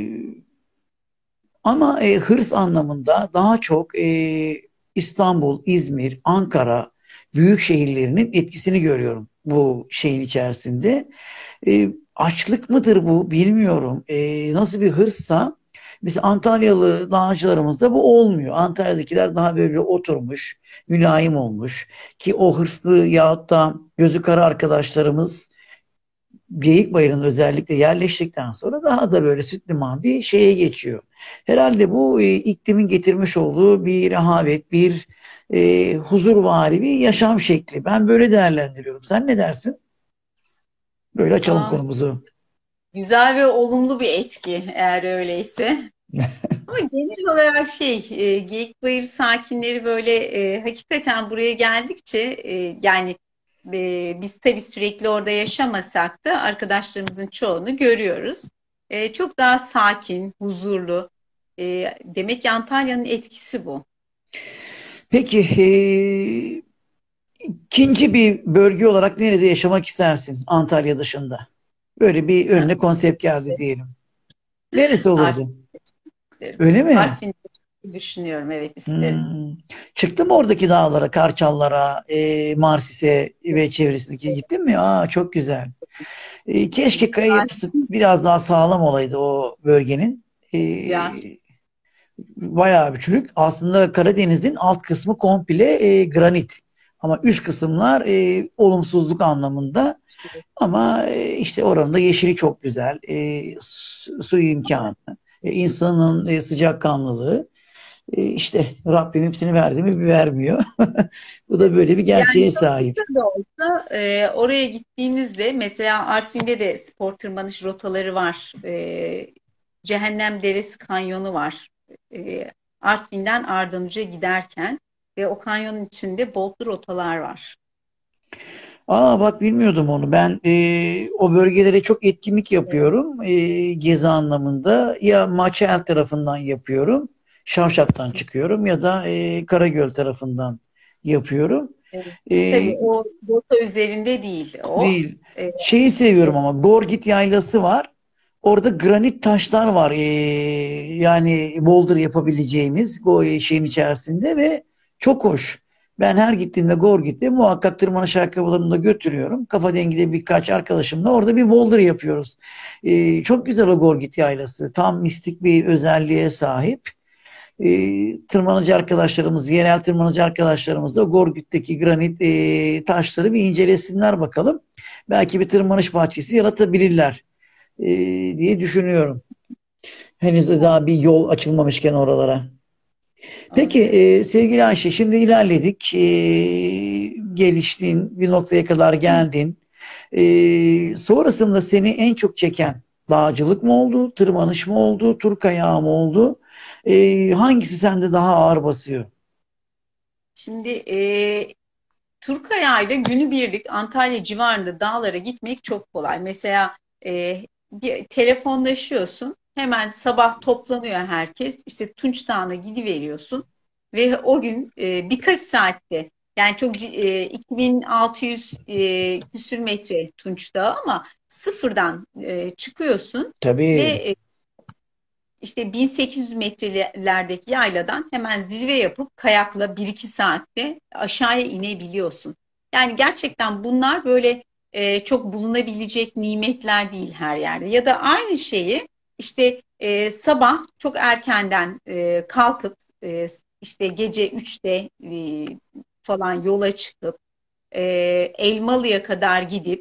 Ama e, hırs anlamında daha çok e, İstanbul, İzmir, Ankara büyük şehirlerinin etkisini görüyorum bu şeyin içerisinde. E, açlık mıdır bu bilmiyorum. E, nasıl bir hırssa? Mesela Antalyalı dağcılarımızda bu olmuyor. Antalya'dakiler daha böyle oturmuş, mülayim olmuş. Ki o hırslı yahut da gözü kara arkadaşlarımız Geyikbayırı'nın özellikle yerleştikten sonra daha da böyle süt liman bir şeye geçiyor. Herhalde bu e, iklimin getirmiş olduğu bir rehavet, bir e, huzurvari bir yaşam şekli. Ben böyle değerlendiriyorum. Sen ne dersin? Böyle açalım Aa, konumuzu. güzel ve olumlu bir etki eğer öyleyse. Ama genel olarak şey, e, Geyikbayır sakinleri böyle e, hakikaten buraya geldikçe e, yani e, biz tabii sürekli orada yaşamasak da arkadaşlarımızın çoğunu görüyoruz. E, çok daha sakin, huzurlu. E, demek ki Antalya'nın etkisi bu. Peki e, ikinci bir bölge olarak nerede yaşamak istersin Antalya dışında? Böyle bir Ha, önüne konsept geldi diyelim. Neresi olurdu? Artvin isterim. Öyle mi? Artvin'i düşünüyorum, evet isterim. Hmm. Çıktın mı oradaki dağlara, Karçallara, e, Marsis'e ve çevresindeki gittin mi? Aa, çok güzel. E, keşke kaya yapısı biraz daha sağlam olaydı o bölgenin. E, Biraz bayağı bir çürük. Aslında Karadeniz'in alt kısmı komple e, granit. Ama üst kısımlar e, olumsuzluk anlamında. Ama e, işte oranın da yeşili çok güzel. E, su, su imkanı, e, insanın e, sıcakkanlılığı. E, işte Rabbim hepsini verdi mi bir vermiyor. Bu da böyle bir yani gerçeğe çok sahip. kısa da olsa e, oraya gittiğinizde mesela Artvin'de de spor tırmanış rotaları var. E, Cehennem Deresi kanyonu var. E, Artvin'den Ardanuç'a giderken ve o kanyonun içinde boltlu rotalar var. Aa bak bilmiyordum onu. Ben e, o bölgelere çok etkinlik Evet, yapıyorum. E, gezi anlamında. Ya Maçel tarafından yapıyorum. Şavşat'tan çıkıyorum ya da e, Karagöl tarafından yapıyorum. evet. E, Tabii o rota üzerinde değil o. değil. E, Şeyi seviyorum ama Gorgit Yaylası var. Orada granit taşlar var. E, yani boulder yapabileceğimiz o şeyin içerisinde ve çok hoş. Ben her gittiğimde Gorgit'te muhakkak tırmanış ayakkabılarımı da götürüyorum. Kafa dengide birkaç arkadaşımla orada bir boulder yapıyoruz. E, çok güzel o Gorgit Yaylası. Tam mistik bir özelliğe sahip. E, tırmanıcı arkadaşlarımız, yerel tırmanıcı arkadaşlarımız da Gorgüt'teki granit e, taşları bir incelesinler bakalım. Belki bir tırmanış bahçesi yaratabilirler e, diye düşünüyorum. Henüz daha bir yol açılmamışken oralara. Peki Anlıyorum. e, sevgili Ayşe, şimdi ilerledik. E, geliştin, bir noktaya kadar geldin. E, sonrasında seni en çok çeken dağcılık mı oldu, tırmanış mı oldu, tur kayağı mı oldu? E, hangisi sende daha ağır basıyor? Şimdi e, Turkaya ile günübirlik Antalya civarında dağlara gitmek çok kolay. Mesela e, bir telefonlaşıyorsun. Hemen sabah toplanıyor herkes. İşte Tunç Dağı'na gidiveriyorsun. Ve o gün e, birkaç saatte yani çok ci- e, iki bin altı yüz e, küsür metre Tunç Dağı ama sıfırdan e, çıkıyorsun ve Tabii. e, işte bin sekiz yüz metrelerdeki yayladan hemen zirve yapıp kayakla bir iki saatte aşağıya inebiliyorsun. Yani gerçekten bunlar böyle e, çok bulunabilecek nimetler değil her yerde. Ya da aynı şeyi işte e, sabah çok erkenden e, kalkıp e, işte gece üçte e, falan yola çıkıp e, Elmalı'ya kadar gidip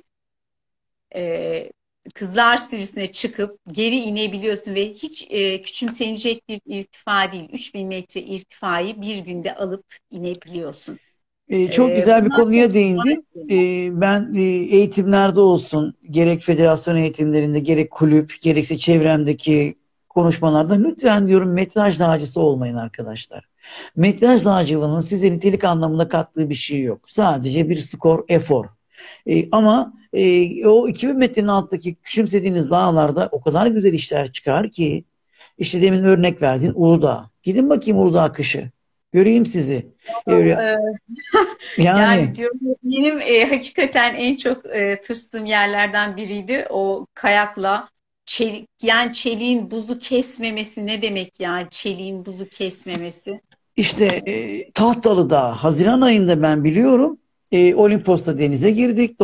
e, Kızlar Sivrisin'e çıkıp geri inebiliyorsun ve hiç e, küçümsenecek bir irtifa değil. üç bin metre irtifayı bir günde alıp inebiliyorsun. E, çok E, güzel bir bunlar çok konuya değindin. kolay. E, ben e, eğitimlerde olsun, gerek federasyon eğitimlerinde, gerek kulüp, gerekse çevremdeki konuşmalarda lütfen diyorum metraj dağcısı olmayın arkadaşlar. Metraj dağcılığının size nitelik anlamında kattığı bir şey yok. Sadece bir skor, efor. E, ama e, o iki bin metrenin alttaki küçümsediğiniz dağlarda o kadar güzel işler çıkar ki işte demin örnek verdin Uludağ. Gidin bakayım Uludağ kışı. Göreyim sizi. Öyle, E, Yani yani diyorum benim e, hakikaten en çok e, tırstığım yerlerden biriydi. O kayakla çelik, yani çeliğin buzu kesmemesi ne demek ya? Çeliğin buzu kesmemesi. işte e, Tahtalı'da Haziran ayında ben biliyorum e, Olimpos'ta denize girdik.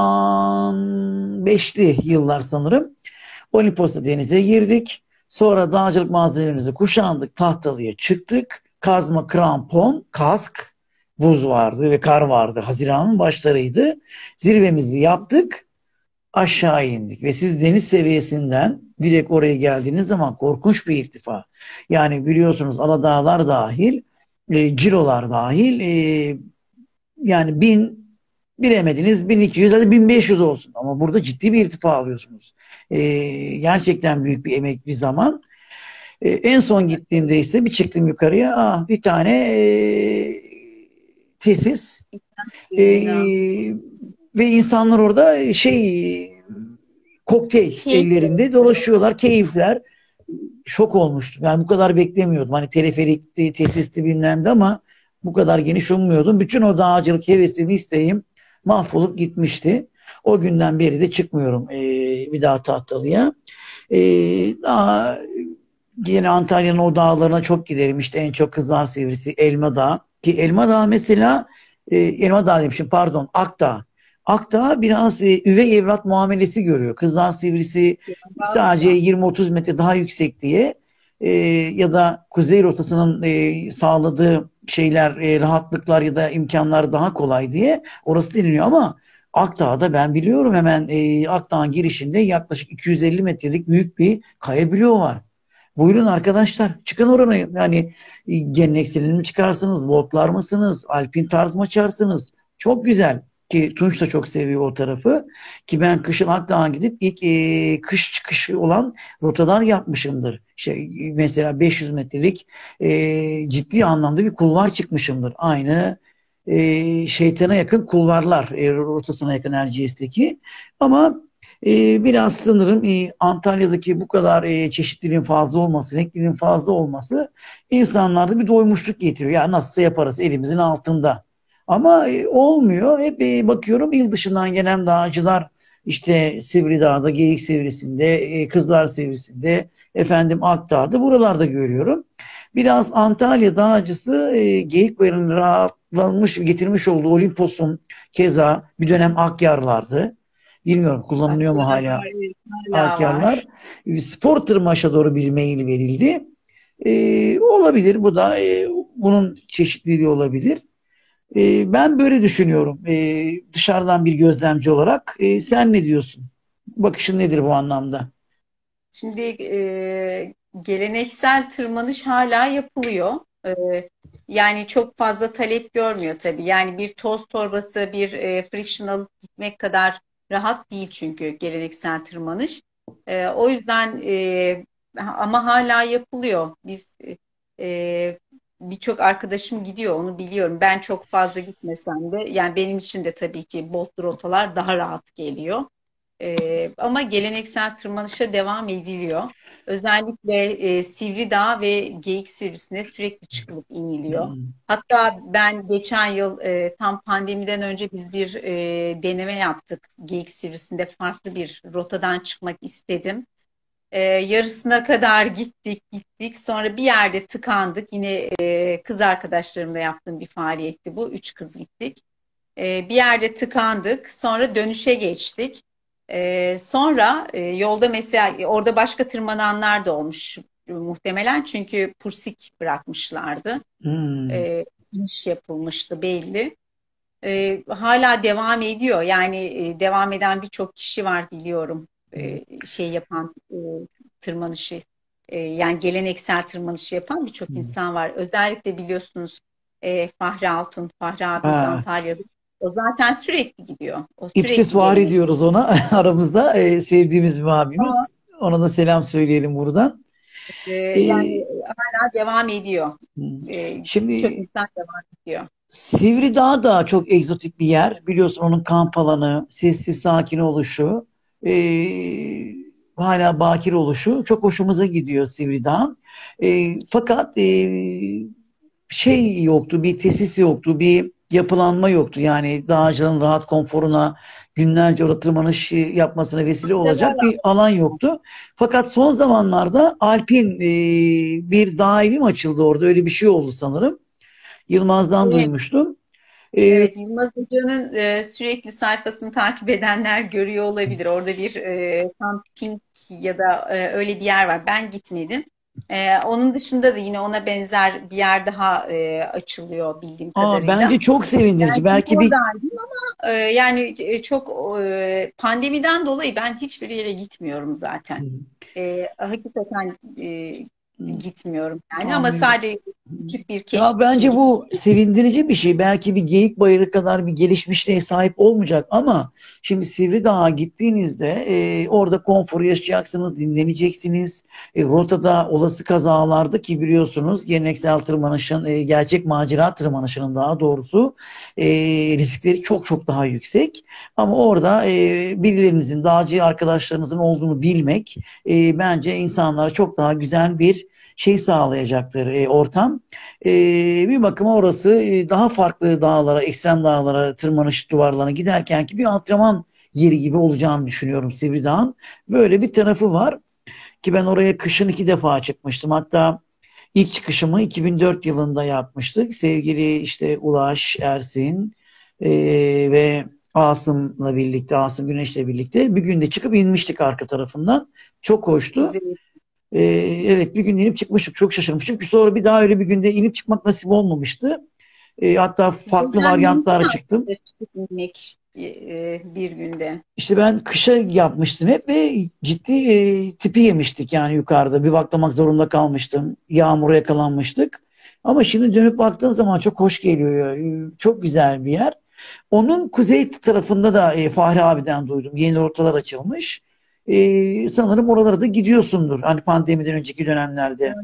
doksan beşli yıllar sanırım. Olimpos'ta denize girdik. Sonra dağcılık malzemelerimizi kuşandık. Tahtalı'ya çıktık. Kazma, krampon, kask, buz vardı ve kar vardı. Haziran'ın başlarıydı. Zirvemizi yaptık. Aşağı indik ve siz deniz seviyesinden direkt oraya geldiğiniz zaman korkunç bir irtifa. Yani biliyorsunuz Aladağlar dahil, e, cirolar dahil, e, yani bin bilemediniz bin iki yüz hadi bin beş yüz olsun ama burada ciddi bir irtifa alıyorsunuz. E, gerçekten büyük bir emek bir zaman. E, en son gittiğimde ise bir çıktım yukarıya, ah, bir tane e, tesis, e, Yayına. ve insanlar orada şey kokteyl Keyifli. ellerinde dolaşıyorlar, keyifler. Şok olmuştum. Yani bu kadar beklemiyordum. Hani teleferikti, tesisti bilmem de ama bu kadar geniş ummuyordum. Bütün o dağcılık hevesimi, isteğim mahvolup gitmişti. O günden beri de çıkmıyorum ee, bir daha Tahtalı'ya. Ee, daha yine Antalya'nın o dağlarına çok giderim. İşte en çok Kızlar Sivrisi, Elma Dağı. Ki Elma Dağı mesela, e, Elma Dağı demişim pardon, Akdağ. Akdağ biraz e, üvey evlat muamelesi görüyor. Kızlar Sivrisi sadece yirmi otuz metre daha yüksek diye, e, ya da kuzey rotasının e, sağladığı şeyler, e, rahatlıklar ya da imkanlar daha kolay diye orası deniliyor ama Akdağ'da ben biliyorum hemen, e, Akdağ'ın girişinde yaklaşık iki yüz elli metrelik büyük bir kaya bloğu var. Buyurun arkadaşlar, çıkın oraya. Yani e, gelenekselini mi çıkarsınız, voltlar mısınız, alpin tarz mı açarsınız? Çok güzel ki Tunç da çok seviyor o tarafı. Ki ben kışın Akdağ'a gidip ilk e, kış çıkışı olan rotalar yapmışımdır. Şey, mesela beş yüz metrelik e, ciddi anlamda bir kulvar çıkmışımdır. Aynı e, şeytana yakın kulvarlar, e, rotasına yakın R G S'teki. Ama e, biraz sanırım e, Antalya'daki bu kadar e, çeşitliliğin fazla olması, renkliliğin fazla olması insanlarda bir doymuşluk getiriyor. Ya nasılsa yaparız, elimizin altında. Ama e, olmuyor. Hep e, bakıyorum il dışından gelen dağcılar işte Sivridağ'da, Geyik Sivrisi'nde, e, Kızlar Sivrisi'nde, efendim Akdağ'da, buralarda görüyorum. Biraz Antalya dağcısı e, Geyikbayırı'nın rahatlanmış, getirmiş olduğu Olimpos'un keza bir dönem Akyarlardı. Bilmiyorum kullanılıyor mu Aklar hala var, evet, hala Akyarlar. var. E, Spor tırmanışa doğru bir meyil verildi. E, olabilir bu da, e, bunun çeşitliliği olabilir. E, ben böyle düşünüyorum, e, dışarıdan bir gözlemci olarak. E, sen ne diyorsun? Bakışın nedir bu anlamda? Şimdi e, geleneksel tırmanış hala yapılıyor. E, Yani çok fazla talep görmüyor tabii. Yani bir toz torbası, bir e, frictional gitmek kadar rahat değil çünkü geleneksel tırmanış. E, o yüzden e, ama hala yapılıyor. Biz e, birçok arkadaşım gidiyor, onu biliyorum. Ben çok fazla gitmesem de yani benim için de tabii ki botlu rotalar daha rahat geliyor. E, ama geleneksel tırmanışa devam ediliyor. Özellikle e, Sivridağ ve Geyik Sivrisi'ne sürekli çıkılıp iniliyor. Hmm. Hatta ben geçen yıl e, tam pandemiden önce biz bir e, deneme yaptık. Geyik Sivrisi'nde farklı bir rotadan çıkmak istedim. E, yarısına kadar gittik gittik. Sonra bir yerde tıkandık. Yine e, kız arkadaşlarımla yaptığım bir faaliyetti bu. Üç kız gittik. E, bir yerde tıkandık. Sonra dönüşe geçtik. E, sonra e, yolda mesela e, orada başka tırmananlar da olmuş e, muhtemelen. Çünkü pursik bırakmışlardı. Hmm. E, iniş yapılmıştı belli. E, hala devam ediyor. Yani e, devam eden birçok kişi var biliyorum. E, şey yapan e, tırmanışı e, yani geleneksel tırmanışı yapan birçok Hmm. insan var. Özellikle biliyorsunuz e, Fahri Altun, Fahri abimiz Ha. Antalya'da. O zaten sürekli gidiyor. O İpsiz sürekli vari gelenek. diyoruz ona aramızda, e, sevdiğimiz bir Ama abimiz. Ona da selam söyleyelim buradan. e, E, yani hala devam ediyor. hmm. E, Birçok Şimdi insan devam ediyor. Sivridağ da çok egzotik bir yer. Biliyorsun onun kamp alanı, sessiz sakin oluşu, e, hala bakir oluşu çok hoşumuza gidiyor Sivridağ. E, fakat e, şey yoktu, bir tesis yoktu, bir yapılanma yoktu. Yani dağcının rahat konforuna günlerce orada tırmanış yapmasına vesile olacak bir alan yoktu. Fakat son zamanlarda Alpin e, bir dağ evi mi açıldı orada? Öyle bir şey oldu sanırım. Yılmaz'dan Evet. duymuştum. E, Evet, Yılmaz Hoca'nın e, sürekli sayfasını takip edenler görüyor olabilir. Orada bir e, camping ya da e, öyle bir yer var. Ben gitmedim. E, onun dışında da yine ona benzer bir yer daha e, açılıyor bildiğim aa, bence kadarıyla. çok sevindirici. Ben Belki bir oradaydım ama e, yani e, çok e, pandemiden dolayı ben hiçbir yere gitmiyorum zaten. E, hakikaten e, gitmiyorum yani ama anlıyorum. sadece küçük bir Ya keşif için bence gittim. bu sevindirici bir şey. Belki bir geyik bayırı kadar bir gelişmişliğe sahip olmayacak ama şimdi Sivridağ'a gittiğinizde e, orada konforu yaşayacaksınız, dinleneceksiniz. E, rotada olası kazalarda ki biliyorsunuz geleneksel tırmanışın, e, gerçek macera tırmanışının daha doğrusu e, riskleri çok çok daha yüksek. Ama orada e, birilerinizin, dağcı arkadaşlarınızın olduğunu bilmek e, bence insanlara çok daha güzel bir şey sağlayacaktır, e, ortam. E, Bir bakıma orası e, daha farklı dağlara, ekstrem dağlara, tırmanış duvarlarına giderken ki bir antrenman yeri gibi olacağını düşünüyorum Sivridağ'ın. Böyle bir tarafı var ki ben oraya kışın iki defa çıkmıştım. Hatta ilk çıkışımı iki bin dört yılında yapmıştık. Sevgili işte Ulaş, Ersin e, ve Asım'la birlikte, Asım Güneş'le birlikte bir günde çıkıp inmiştik arka tarafından. Çok hoştu. Güzel. Ee, evet, bir gün inip çıkmıştık. Çok şaşırmıştım. Çünkü sonra bir daha öyle bir günde inip çıkmak nasip olmamıştı. Ee, hatta farklı Güzel mümkün varyantlarla çıktım. aslında çıkıp inmek e, bir günde. İşte ben kışa yapmıştım hep ve ciddi e, tipi yemiştik yani yukarıda. Bir baklamak zorunda kalmıştım. Yağmura yakalanmıştık. Ama şimdi dönüp baktığım zaman çok hoş geliyor. Ee, Çok güzel bir yer. Onun kuzey tarafında da e, Fahri abiden duydum. Yeni rotalar açılmış. Ee, sanırım oralara da gidiyorsundur. Hani pandemiden önceki dönemlerde.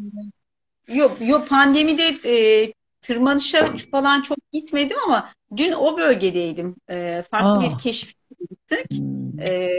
Yok, yok pandemide e, tırmanışa falan çok gitmedim ama dün o bölgedeydim. E, farklı bir Aa. keşif gittik. Hmm. E,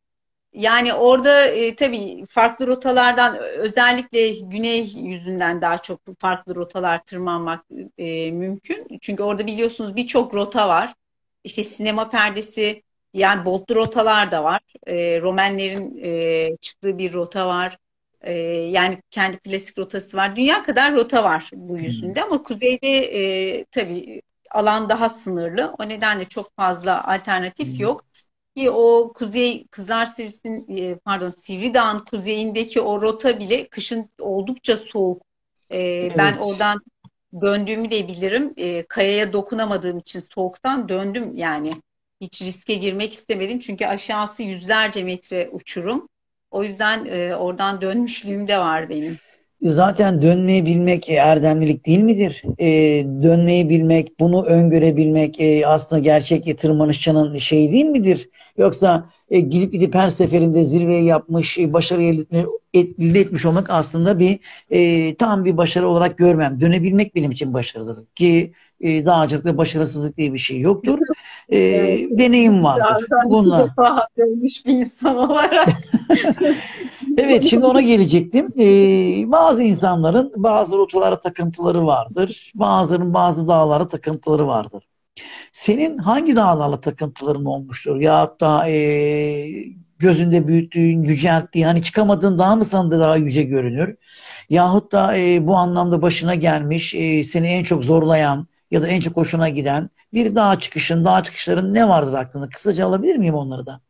Yani orada e, tabii farklı rotalardan özellikle güney yüzünden daha çok farklı rotalar tırmanmak e, mümkün. Çünkü orada biliyorsunuz birçok rota var. İşte sinema perdesi yani botlu rotalar da var. E, Romenlerin e, çıktığı bir rota var. E, yani kendi klasik rotası var. Dünya kadar rota var bu Hmm. yüzünde ama kuzeyde e, tabii alan daha sınırlı. O nedenle çok fazla alternatif Hmm. yok. Ki o kuzey Kızlar Sivrisi'nin e, pardon Sivridağ'ın kuzeyindeki o rota bile kışın oldukça soğuk. E, ben Evet. oradan döndüğümü de bilirim. E, kayaya dokunamadığım için soğuktan döndüm yani. Hiç riske girmek istemedim çünkü aşağısı yüzlerce metre uçurum. O yüzden e, oradan dönmüşlüğüm de var benim. Zaten dönmeyi bilmek e, erdemlilik değil midir? E, dönmeyi bilmek, bunu öngörebilmek e, aslında gerçek tırmanışçının şeyi değil midir? Yoksa e, gidip gidip her seferinde zirveyi yapmış, e, başarı elde, etme- et- elde etmiş olmak aslında bir e, tam bir başarı olarak görmem. Dönebilmek benim için başarıdır. Ki e, dağcılıkta başarısızlık diye bir şey yoktur. E, Evet, deneyim vardır. birazdan iki Bununla. defa dönmüş bir insan olarak. Evet, şimdi ona gelecektim. Ee, bazı insanların bazı rotalara takıntıları vardır. Bazılarının bazı dağlara takıntıları vardır. Senin hangi dağlarla takıntıların olmuştur? Ya da e, gözünde büyüttüğün, yücelttiğin, hani çıkamadığın dağ mı sana daha yüce görünür? Yahut da e, bu anlamda başına gelmiş, e, seni en çok zorlayan ya da en çok hoşuna giden bir dağ çıkışın, dağ çıkışların ne vardır aklında? Kısaca alabilir miyim onları da?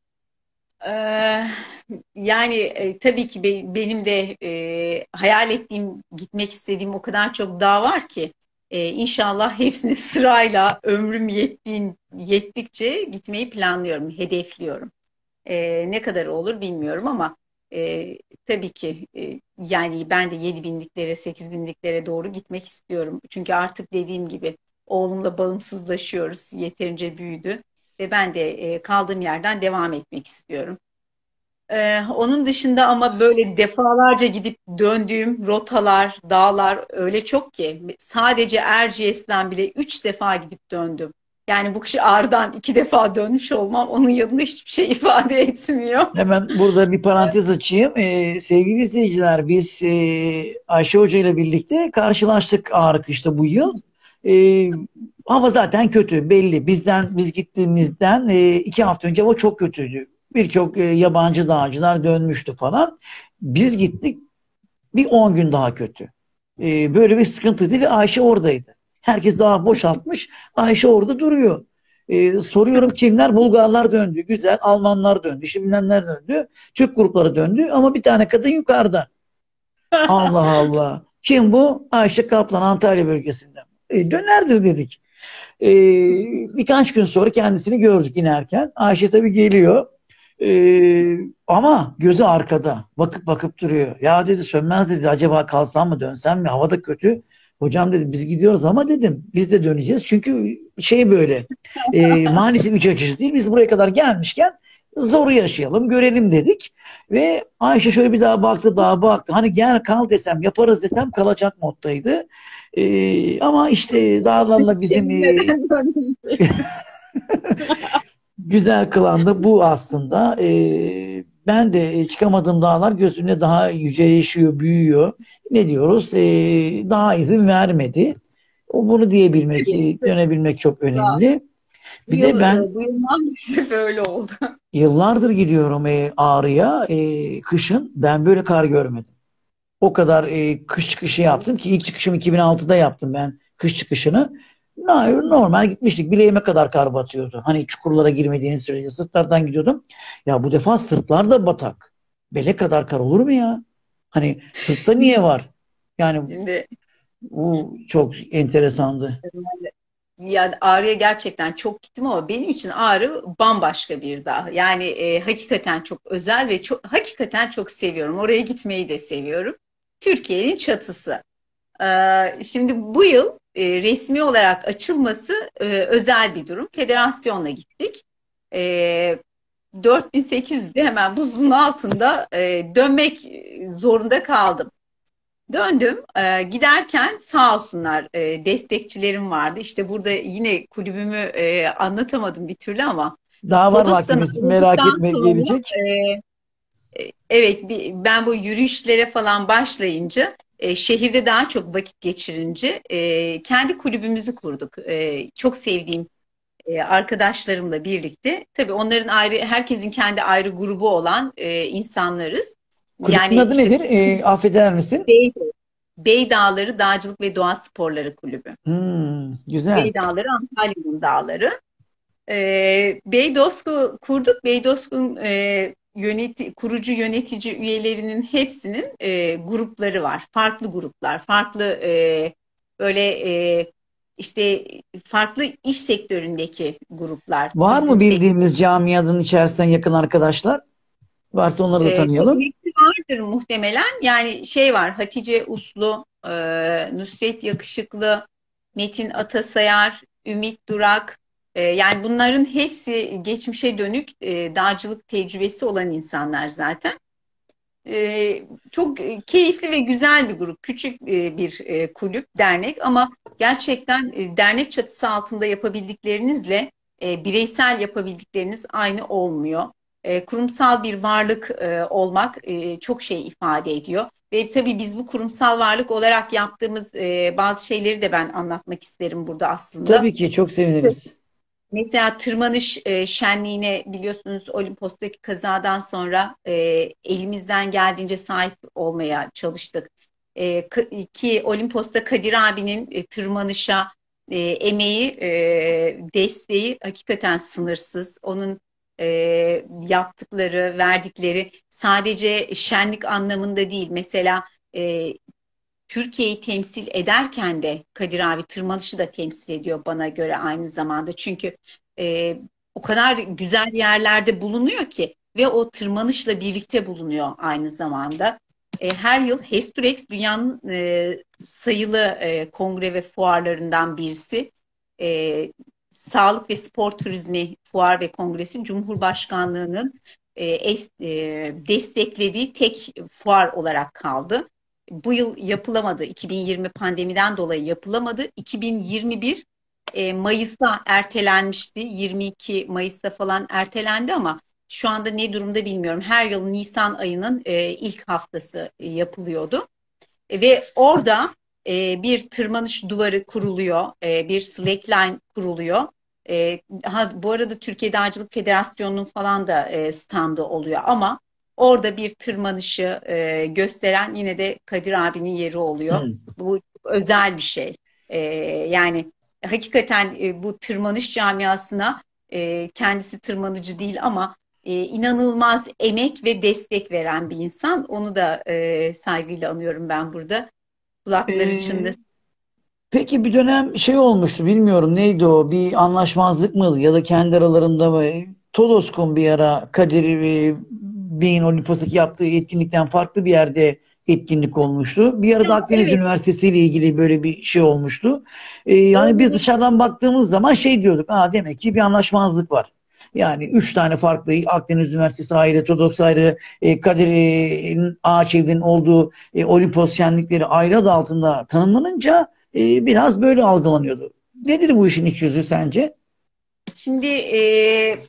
Ee, Yani e, tabii ki be- benim de e, hayal ettiğim, gitmek istediğim o kadar çok dağ var ki e, inşallah hepsine sırayla ömrüm yettiğin, yettikçe gitmeyi planlıyorum, hedefliyorum. E, ne kadar olur bilmiyorum ama e, tabii ki e, yani ben de yedi binliklere, sekiz binliklere doğru gitmek istiyorum. Çünkü artık dediğim gibi oğlumla bağımsızlaşıyoruz, yeterince büyüdü ve ben de e, kaldığım yerden devam etmek istiyorum. Ee, onun dışında ama böyle defalarca gidip döndüğüm rotalar, dağlar öyle çok ki sadece Erciyes'ten bile üç defa gidip döndüm. Yani bu kişi Ağrı'dan iki defa dönmüş olmam onun yanında hiçbir şey ifade etmiyor. Hemen burada bir parantez açayım. Ee, sevgili izleyiciler, biz e, Ayşe Hoca ile birlikte karşılaştık Ağrı Kış'ta bu yıl. Ee, hava zaten kötü belli. Bizden biz gittiğimizden e, iki hafta önce hava çok kötüydü. Birçok e, yabancı dağcılar dönmüştü falan. Biz gittik bir on gün daha kötü. Ee, böyle bir sıkıntıydı ve Ayşe oradaydı. Herkes daha boşaltmış. Ayşe orada duruyor. Ee, soruyorum kimler? Bulgarlar döndü. Güzel. Almanlar döndü. İşte bilenler döndü. Türk grupları döndü. Ama bir tane kadın yukarıda. Allah Allah. Kim bu? Ayşe Kaplan, Antalya bölgesinden. E, dönerdir dedik. E, birkaç gün sonra kendisini gördük inerken. Ayşe tabii geliyor. E, ama gözü arkada. Bakıp bakıp duruyor. Ya dedi Sönmez dedi acaba kalsam mı dönsem mi? Hava da kötü. Hocam dedi biz gidiyoruz ama dedim biz de döneceğiz. Çünkü şey böyle e, maalesef iç açıcı değil. Biz buraya kadar gelmişken zoru yaşayalım, görelim dedik. Ve Ayşe şöyle bir daha baktı, daha baktı. Hani gel kal desem, yaparız desem kalacak moddaydı. Ee, ama işte dağlarla bizim e, Neden döndüğünü güzel kılan da bu aslında. Ee, ben de çıkamadığım dağlar gözümde daha yüceleşiyor, büyüyor. Ne diyoruz? Ee, daha izin vermedi. O bunu diyebilmek, e, dönebilmek çok önemli. Bu Bir yıl, de ben e, bu yıl maalesef öyle oldu. yıllardır gidiyorum e, Ağrı'ya. E, kışın ben böyle kar görmedim. O kadar e, kış çıkışı yaptım ki ilk çıkışımı iki bin altıda yaptım ben kış çıkışını. No- Normal gitmiştik. Bileğime kadar kar batıyordu. Hani çukurlara girmediğiniz sürece sırtlardan gidiyordum. Ya bu defa sırtlar da batak. Bele kadar kar olur mu ya? Hani sırtta niye var? Yani Şimdi bu çok enteresandı. yani Ağrı'ya gerçekten çok gittim ama benim için Ağrı bambaşka bir dağ. Yani e, hakikaten çok özel ve çok hakikaten çok seviyorum. Oraya gitmeyi de seviyorum. Türkiye'nin çatısı. Ee, şimdi bu yıl e, resmi olarak açılması e, özel bir durum. Federasyonla gittik. E, dört bin sekiz yüzde hemen buzun altında e, dönmek zorunda kaldım. Döndüm. Ee, giderken sağ olsunlar e, destekçilerim vardı. İşte burada yine kulübümü e, anlatamadım bir türlü ama Daha var Todostan'a vaktimiz. Merak vardıktan etme sonra gelecek. e, e, evet bir, ben bu yürüyüşlere falan başlayınca e, şehirde daha çok vakit geçirince e, kendi kulübümüzü kurduk. E, çok sevdiğim e, arkadaşlarımla birlikte. Tabii onların ayrı, herkesin kendi ayrı grubu olan e, insanlarız. Kulübün Yani adı işte nedir? E, affeder misin? Bey Dağları Dağcılık ve Doğa Sporları Kulübü. Hmm, güzel. Bey Dağları Antalya'nın dağları. Ee, Beydosku kurduk. Beydosku'nun e, yöneti, kurucu yönetici üyelerinin hepsinin e, grupları var. Farklı gruplar, farklı e, böyle e, işte farklı iş sektöründeki gruplar, Var mı turizm sektörü. bildiğimiz camianın içerisinden yakın arkadaşlar? Varsa onları da E, tanıyalım. vardır muhtemelen. Yani şey var, Hatice Uslu, e, Nusret Yakışıklı, Metin Atasayar, Ümit Durak. E, yani bunların hepsi geçmişe dönük e, dağcılık tecrübesi olan insanlar zaten. E, çok keyifli ve güzel bir grup. Küçük e, bir e, kulüp, dernek ama gerçekten e, dernek çatısı altında yapabildiklerinizle e, bireysel yapabildikleriniz aynı olmuyor. E, kurumsal bir varlık e, olmak e, çok şey ifade ediyor. Ve tabii biz bu kurumsal varlık olarak yaptığımız e, bazı şeyleri de ben anlatmak isterim burada aslında. Tabii ki çok seviniriz. Mesela tırmanış e, şenliğine biliyorsunuz Olimpos'taki kazadan sonra e, elimizden geldiğince sahip olmaya çalıştık. E, k- ki Olimpos'ta Kadir abinin e, tırmanışa e, emeği, e, desteği hakikaten sınırsız. Onun e, yaptıkları, verdikleri sadece şenlik anlamında değil. Mesela e, Türkiye'yi temsil ederken de Kadir abi tırmanışı da temsil ediyor bana göre aynı zamanda. Çünkü e, o kadar güzel yerlerde bulunuyor ki ve o tırmanışla birlikte bulunuyor aynı zamanda. E, her yıl Hesturex dünyanın e, sayılı e, kongre ve fuarlarından birisi. E, Sağlık ve Spor Turizmi Fuar ve Kongresi Cumhurbaşkanlığı'nın e, es- e, desteklediği tek fuar olarak kaldı. Bu yıl yapılamadı. iki bin yirmi pandemiden dolayı yapılamadı. iki bin yirmi bir e, Mayıs'ta ertelenmişti. yirmi iki Mayıs'ta falan ertelendi ama şu anda ne durumda bilmiyorum. Her yıl Nisan ayının e, ilk haftası e, yapılıyordu. E, ve orada e, bir tırmanış duvarı kuruluyor. E, bir slackline kuruluyor. E, ha, bu arada Türkiye Dağcılık Federasyonu'nun falan da e, standı oluyor ama orada bir tırmanışı e, gösteren yine de Kadir abinin yeri oluyor. Hı. Bu çok özel bir şey. E, yani hakikaten e, bu tırmanış camiasına e, kendisi tırmanıcı değil ama e, inanılmaz emek ve destek veren bir insan. Onu da e, saygıyla anıyorum ben burada. Kulakları Ee, çınlasın. peki bir dönem şey olmuştu, bilmiyorum neydi o, bir anlaşmazlık mı ya da kendi aralarında mı? Tolosk'un bir ara Kadir e, Bey'in Olimpos'taki yaptığı etkinlikten farklı bir yerde etkinlik olmuştu. Bir arada Akdeniz Evet, Üniversitesi ile ilgili böyle bir şey olmuştu. Ee, yani biz öyle dışarıdan baktığımız zaman şey diyorduk. Aa, demek ki bir anlaşmazlık var. Yani üç tane farklı, Akdeniz Üniversitesi ayrı, Todoks ayrı, e, Kadir e, Ağaçevri'nin olduğu e, Olimpos şenlikleri ayrı adı altında tanımlanınca e, biraz böyle algılanıyordu. Nedir bu işin iç yüzü sence? Şimdi e,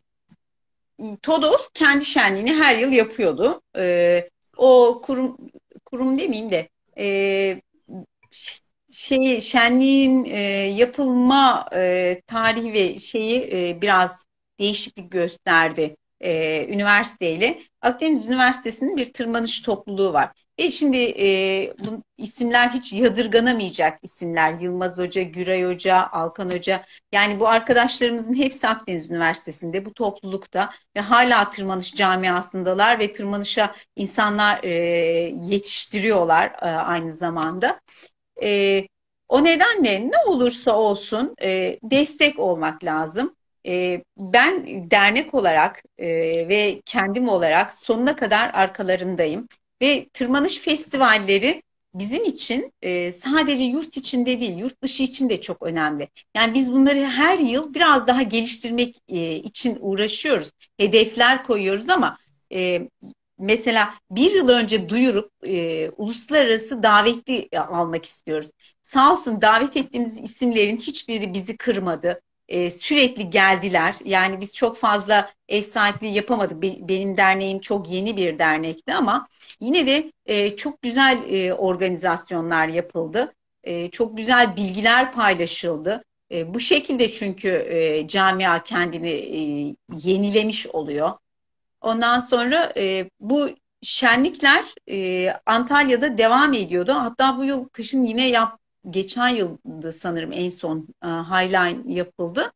Todos kendi şenliğini her yıl yapıyordu. E, o kurum kurum demeyeyim de e, ş- şeyi şenliğin e, yapılma e, tarihi ve şeyi e, biraz değişiklik gösterdi e, üniversiteyle. Akdeniz Üniversitesi'nin bir tırmanış topluluğu var. Ve şimdi e, bu isimler hiç yadırganamayacak isimler. Yılmaz Hoca, Güray Hoca, Alkan Hoca. Yani bu arkadaşlarımızın hepsi Akdeniz Üniversitesi'nde, bu toplulukta ve hala tırmanış camiasındalar ve tırmanışa insanlar e, yetiştiriyorlar e, aynı zamanda. E, O nedenle ne olursa olsun e, destek olmak lazım. E, ben dernek olarak e, ve kendim olarak sonuna kadar arkalarındayım. Ve tırmanış festivalleri bizim için e, sadece yurt içinde değil, yurt dışı için de çok önemli. Yani biz bunları her yıl biraz daha geliştirmek e, için uğraşıyoruz. Hedefler koyuyoruz ama e, mesela bir yıl önce duyurup e, uluslararası davetli almak istiyoruz. Sağ olsun davet ettiğimiz isimlerin hiçbiri bizi kırmadı. E, sürekli geldiler. Yani biz çok fazla ev sahipliği yapamadık. Be- benim derneğim çok yeni bir dernekti ama yine de e, çok güzel e, organizasyonlar yapıldı. E, çok güzel bilgiler paylaşıldı. E, bu şekilde çünkü e, camia kendini e, yenilemiş oluyor. Ondan sonra e, bu şenlikler e, Antalya'da devam ediyordu. Hatta bu yıl kışın yine yap, geçen yıldı sanırım en son e, Highline yapıldı.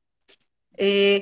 E,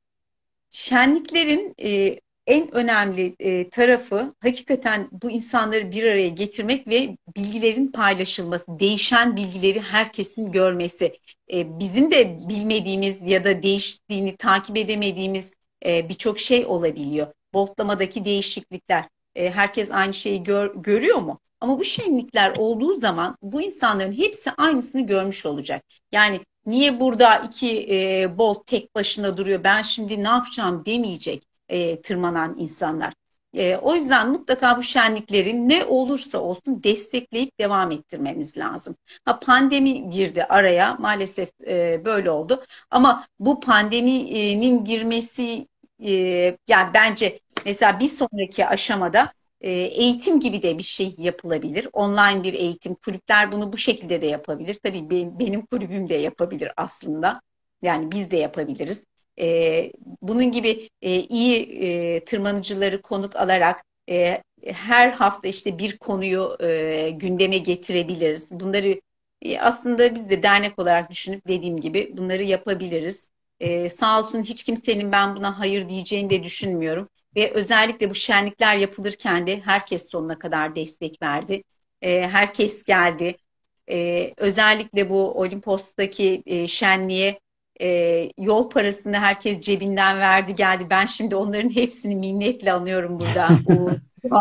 Şenliklerin e, en önemli e, tarafı hakikaten bu insanları bir araya getirmek ve bilgilerin paylaşılması, değişen bilgileri herkesin görmesi. E, bizim de bilmediğimiz ya da değiştiğini takip edemediğimiz e, birçok şey olabiliyor. Boltlamadaki değişiklikler. E, herkes aynı şeyi gör, görüyor mu? Ama bu şenlikler olduğu zaman bu insanların hepsi aynısını görmüş olacak. Yani niye burada iki e, bolt tek başına duruyor, ben şimdi ne yapacağım demeyecek e, tırmanan insanlar. E, o yüzden mutlaka bu şenliklerin ne olursa olsun destekleyip devam ettirmemiz lazım. Ha, pandemi girdi araya, maalesef e, böyle oldu. Ama bu pandeminin girmesi e, yani bence mesela bir sonraki aşamada e, eğitim gibi de bir şey yapılabilir. Online bir eğitim. Kulüpler bunu bu şekilde de yapabilir. Tabii benim, benim kulübüm de yapabilir aslında. Yani biz de yapabiliriz. E, bunun gibi e, iyi e, tırmanıcıları konuk alarak e, her hafta işte bir konuyu e, gündeme getirebiliriz. Bunları e, aslında biz de dernek olarak düşünüp dediğim gibi bunları yapabiliriz. E, sağ olsun hiç kimsenin ben buna hayır diyeceğini de düşünmüyorum. Ve özellikle bu şenlikler yapılırken de herkes sonuna kadar destek verdi. E, herkes geldi. E, özellikle bu Olimpos'taki e, şenliğe e, yol parasını herkes cebinden verdi geldi. Ben şimdi onların hepsini minnetle anıyorum burada. Uğur.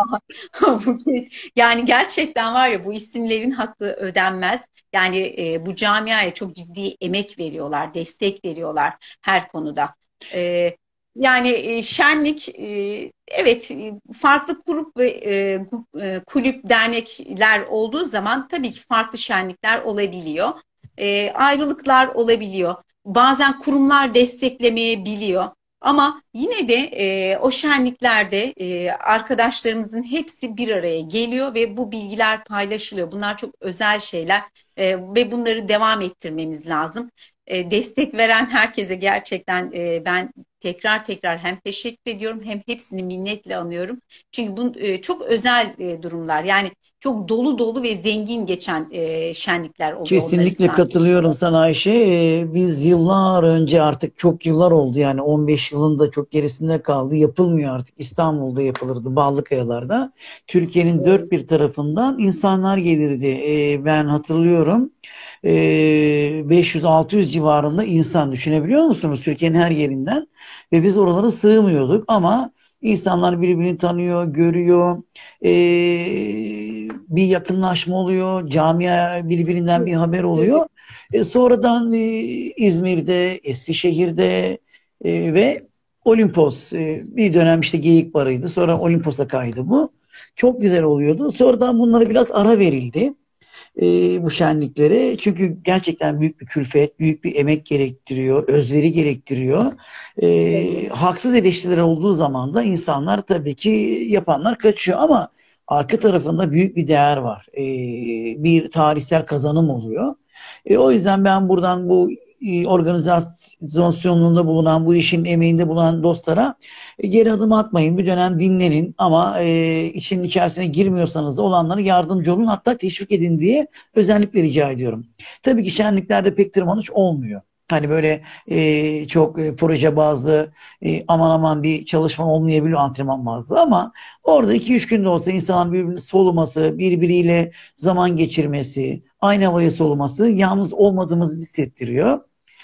Yani gerçekten var ya, bu isimlerin hakkı ödenmez. Yani e, bu camiaya çok ciddi emek veriyorlar, destek veriyorlar her konuda. E, Yani e, şenlik e, evet, e, farklı grup ve e, gu- e, kulüp dernekler olduğu zaman tabii ki farklı şenlikler olabiliyor. E, ayrılıklar olabiliyor. Bazen kurumlar desteklemeyebiliyor. Ama yine de e, o şenliklerde e, arkadaşlarımızın hepsi bir araya geliyor ve bu bilgiler paylaşılıyor. Bunlar çok özel şeyler e, ve bunları devam ettirmemiz lazım. E, destek veren herkese gerçekten e, ben tekrar tekrar hem teşekkür ediyorum hem hepsini minnetle anıyorum. Çünkü bu e, çok özel e, durumlar. Yani çok dolu dolu ve zengin geçen e, şenlikler oluyor onların Kesinlikle sayesinde. katılıyorum sana Ayşe. Ee, biz yıllar önce, artık çok yıllar oldu, yani on beş yılında çok gerisinde kaldı. Yapılmıyor artık. İstanbul'da yapılırdı, Ballıkayalar'da. Türkiye'nin dört bir tarafından insanlar gelirdi. Ee, ben hatırlıyorum. Ee, beş yüz altı yüz civarında insan, düşünebiliyor musunuz? Türkiye'nin her yerinden. Ve biz oralara sığmıyorduk ama insanlar birbirini tanıyor, görüyor. Ee, bir yakınlaşma oluyor. Camia birbirinden bir haber oluyor. E, sonradan e, İzmir'de, Eskişehir'de e, ve Olimpos, e, bir dönem işte Geyik Barı'ydı. Sonra Olimpos'a kaydı bu. Çok güzel oluyordu. Sonradan bunlara biraz ara verildi, e, bu şenliklere. Çünkü gerçekten büyük bir külfet, büyük bir emek gerektiriyor, özveri gerektiriyor. E, haksız eleştiriler olduğu zaman da insanlar, tabii ki yapanlar kaçıyor ama arka tarafında büyük bir değer var. E, bir tarihsel kazanım oluyor. E, o yüzden ben buradan bu e, organizasyonunda bulunan, bu işin emeğinde bulunan dostlara e, geri adım atmayın. Bir dönem dinlenin ama e, işin içerisine girmiyorsanız da olanlara yardımcı olun, hatta teşvik edin diye özellikle rica ediyorum. Tabii ki şenliklerde pek tırmanış olmuyor. Hani böyle e, çok e, proje bazlı, e, aman aman bir çalışma olmayabiliyor, antrenman bazlı, ama orada iki üç günde olsa insanlar birbirini soluması, birbiriyle zaman geçirmesi, aynı havaya soluması yalnız olmadığımızı hissettiriyor.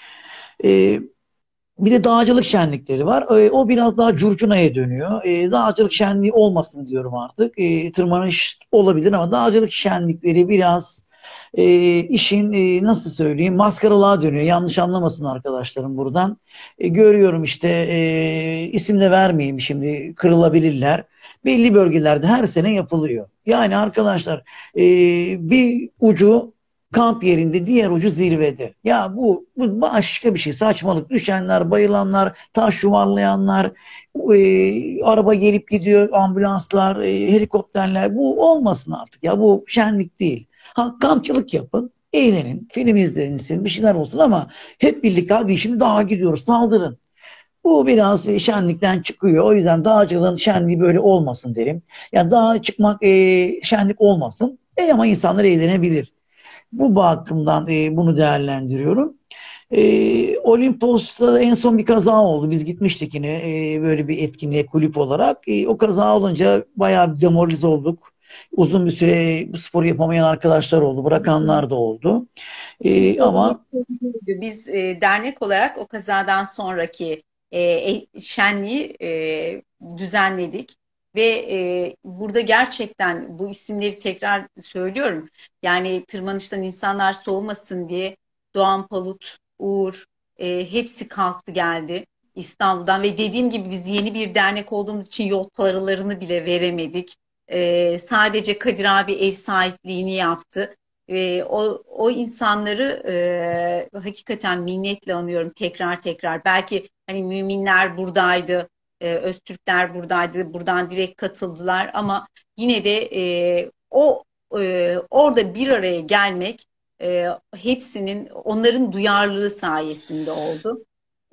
E, Bir de dağcılık şenlikleri var. E, o biraz daha curcunaya dönüyor. E, dağcılık şenliği olmasın diyorum artık. E, tırmanış olabilir ama dağcılık şenlikleri biraz e, işin e, nasıl söyleyeyim, maskaralığa dönüyor. Yanlış anlamasın arkadaşlarım buradan. E, görüyorum işte, e, isim de vermeyeyim şimdi, kırılabilirler. Belli bölgelerde her sene yapılıyor. Yani arkadaşlar, e, bir ucu kamp yerinde, diğer ucu zirvede. Ya bu, bu başka bir şey. Saçmalık. Düşenler, bayılanlar, taş yuvarlayanlar, e, araba gelip gidiyor, ambulanslar, e, helikopterler. Bu olmasın artık. Ya bu şenlik değil. Ha, kampçılık yapın, eğlenin, film izlensin, bir şeyler olsun ama hep birlikte hadi şimdi dağa gidiyoruz, saldırın. Bu biraz şenlikten çıkıyor. O yüzden dağcılığın şenliği böyle olmasın derim. Yani dağa çıkmak e, şenlik olmasın. E, ama insanlar eğlenebilir. Bu bakımdan e, bunu değerlendiriyorum. E, Olimpos'ta en son bir kaza oldu. Biz gitmiştik yine e, böyle bir etkinliğe kulüp olarak. E, o kaza olunca bayağı bir demoralize olduk. Uzun bir süre bu sporu yapamayan arkadaşlar oldu. Bırakanlar da oldu. İşte E, bu ama biz e, dernek olarak o kazadan sonraki e, e, şenliği e, düzenledik. Ve e, burada gerçekten bu isimleri tekrar söylüyorum. Yani tırmanıştan insanlar soğumasın diye Doğan Palut, Uğur, e, hepsi kalktı geldi İstanbul'dan ve dediğim gibi biz yeni bir dernek olduğumuz için yol paralarını bile veremedik. E, sadece Kadir abi ev sahipliğini yaptı. E, o, o insanları e, hakikaten minnetle anıyorum tekrar tekrar. Belki hani müminler buradaydı, e, Öztürkler buradaydı, buradan direkt katıldılar ama yine de e, o e, orada bir araya gelmek e, hepsinin onların duyarlılığı sayesinde oldu.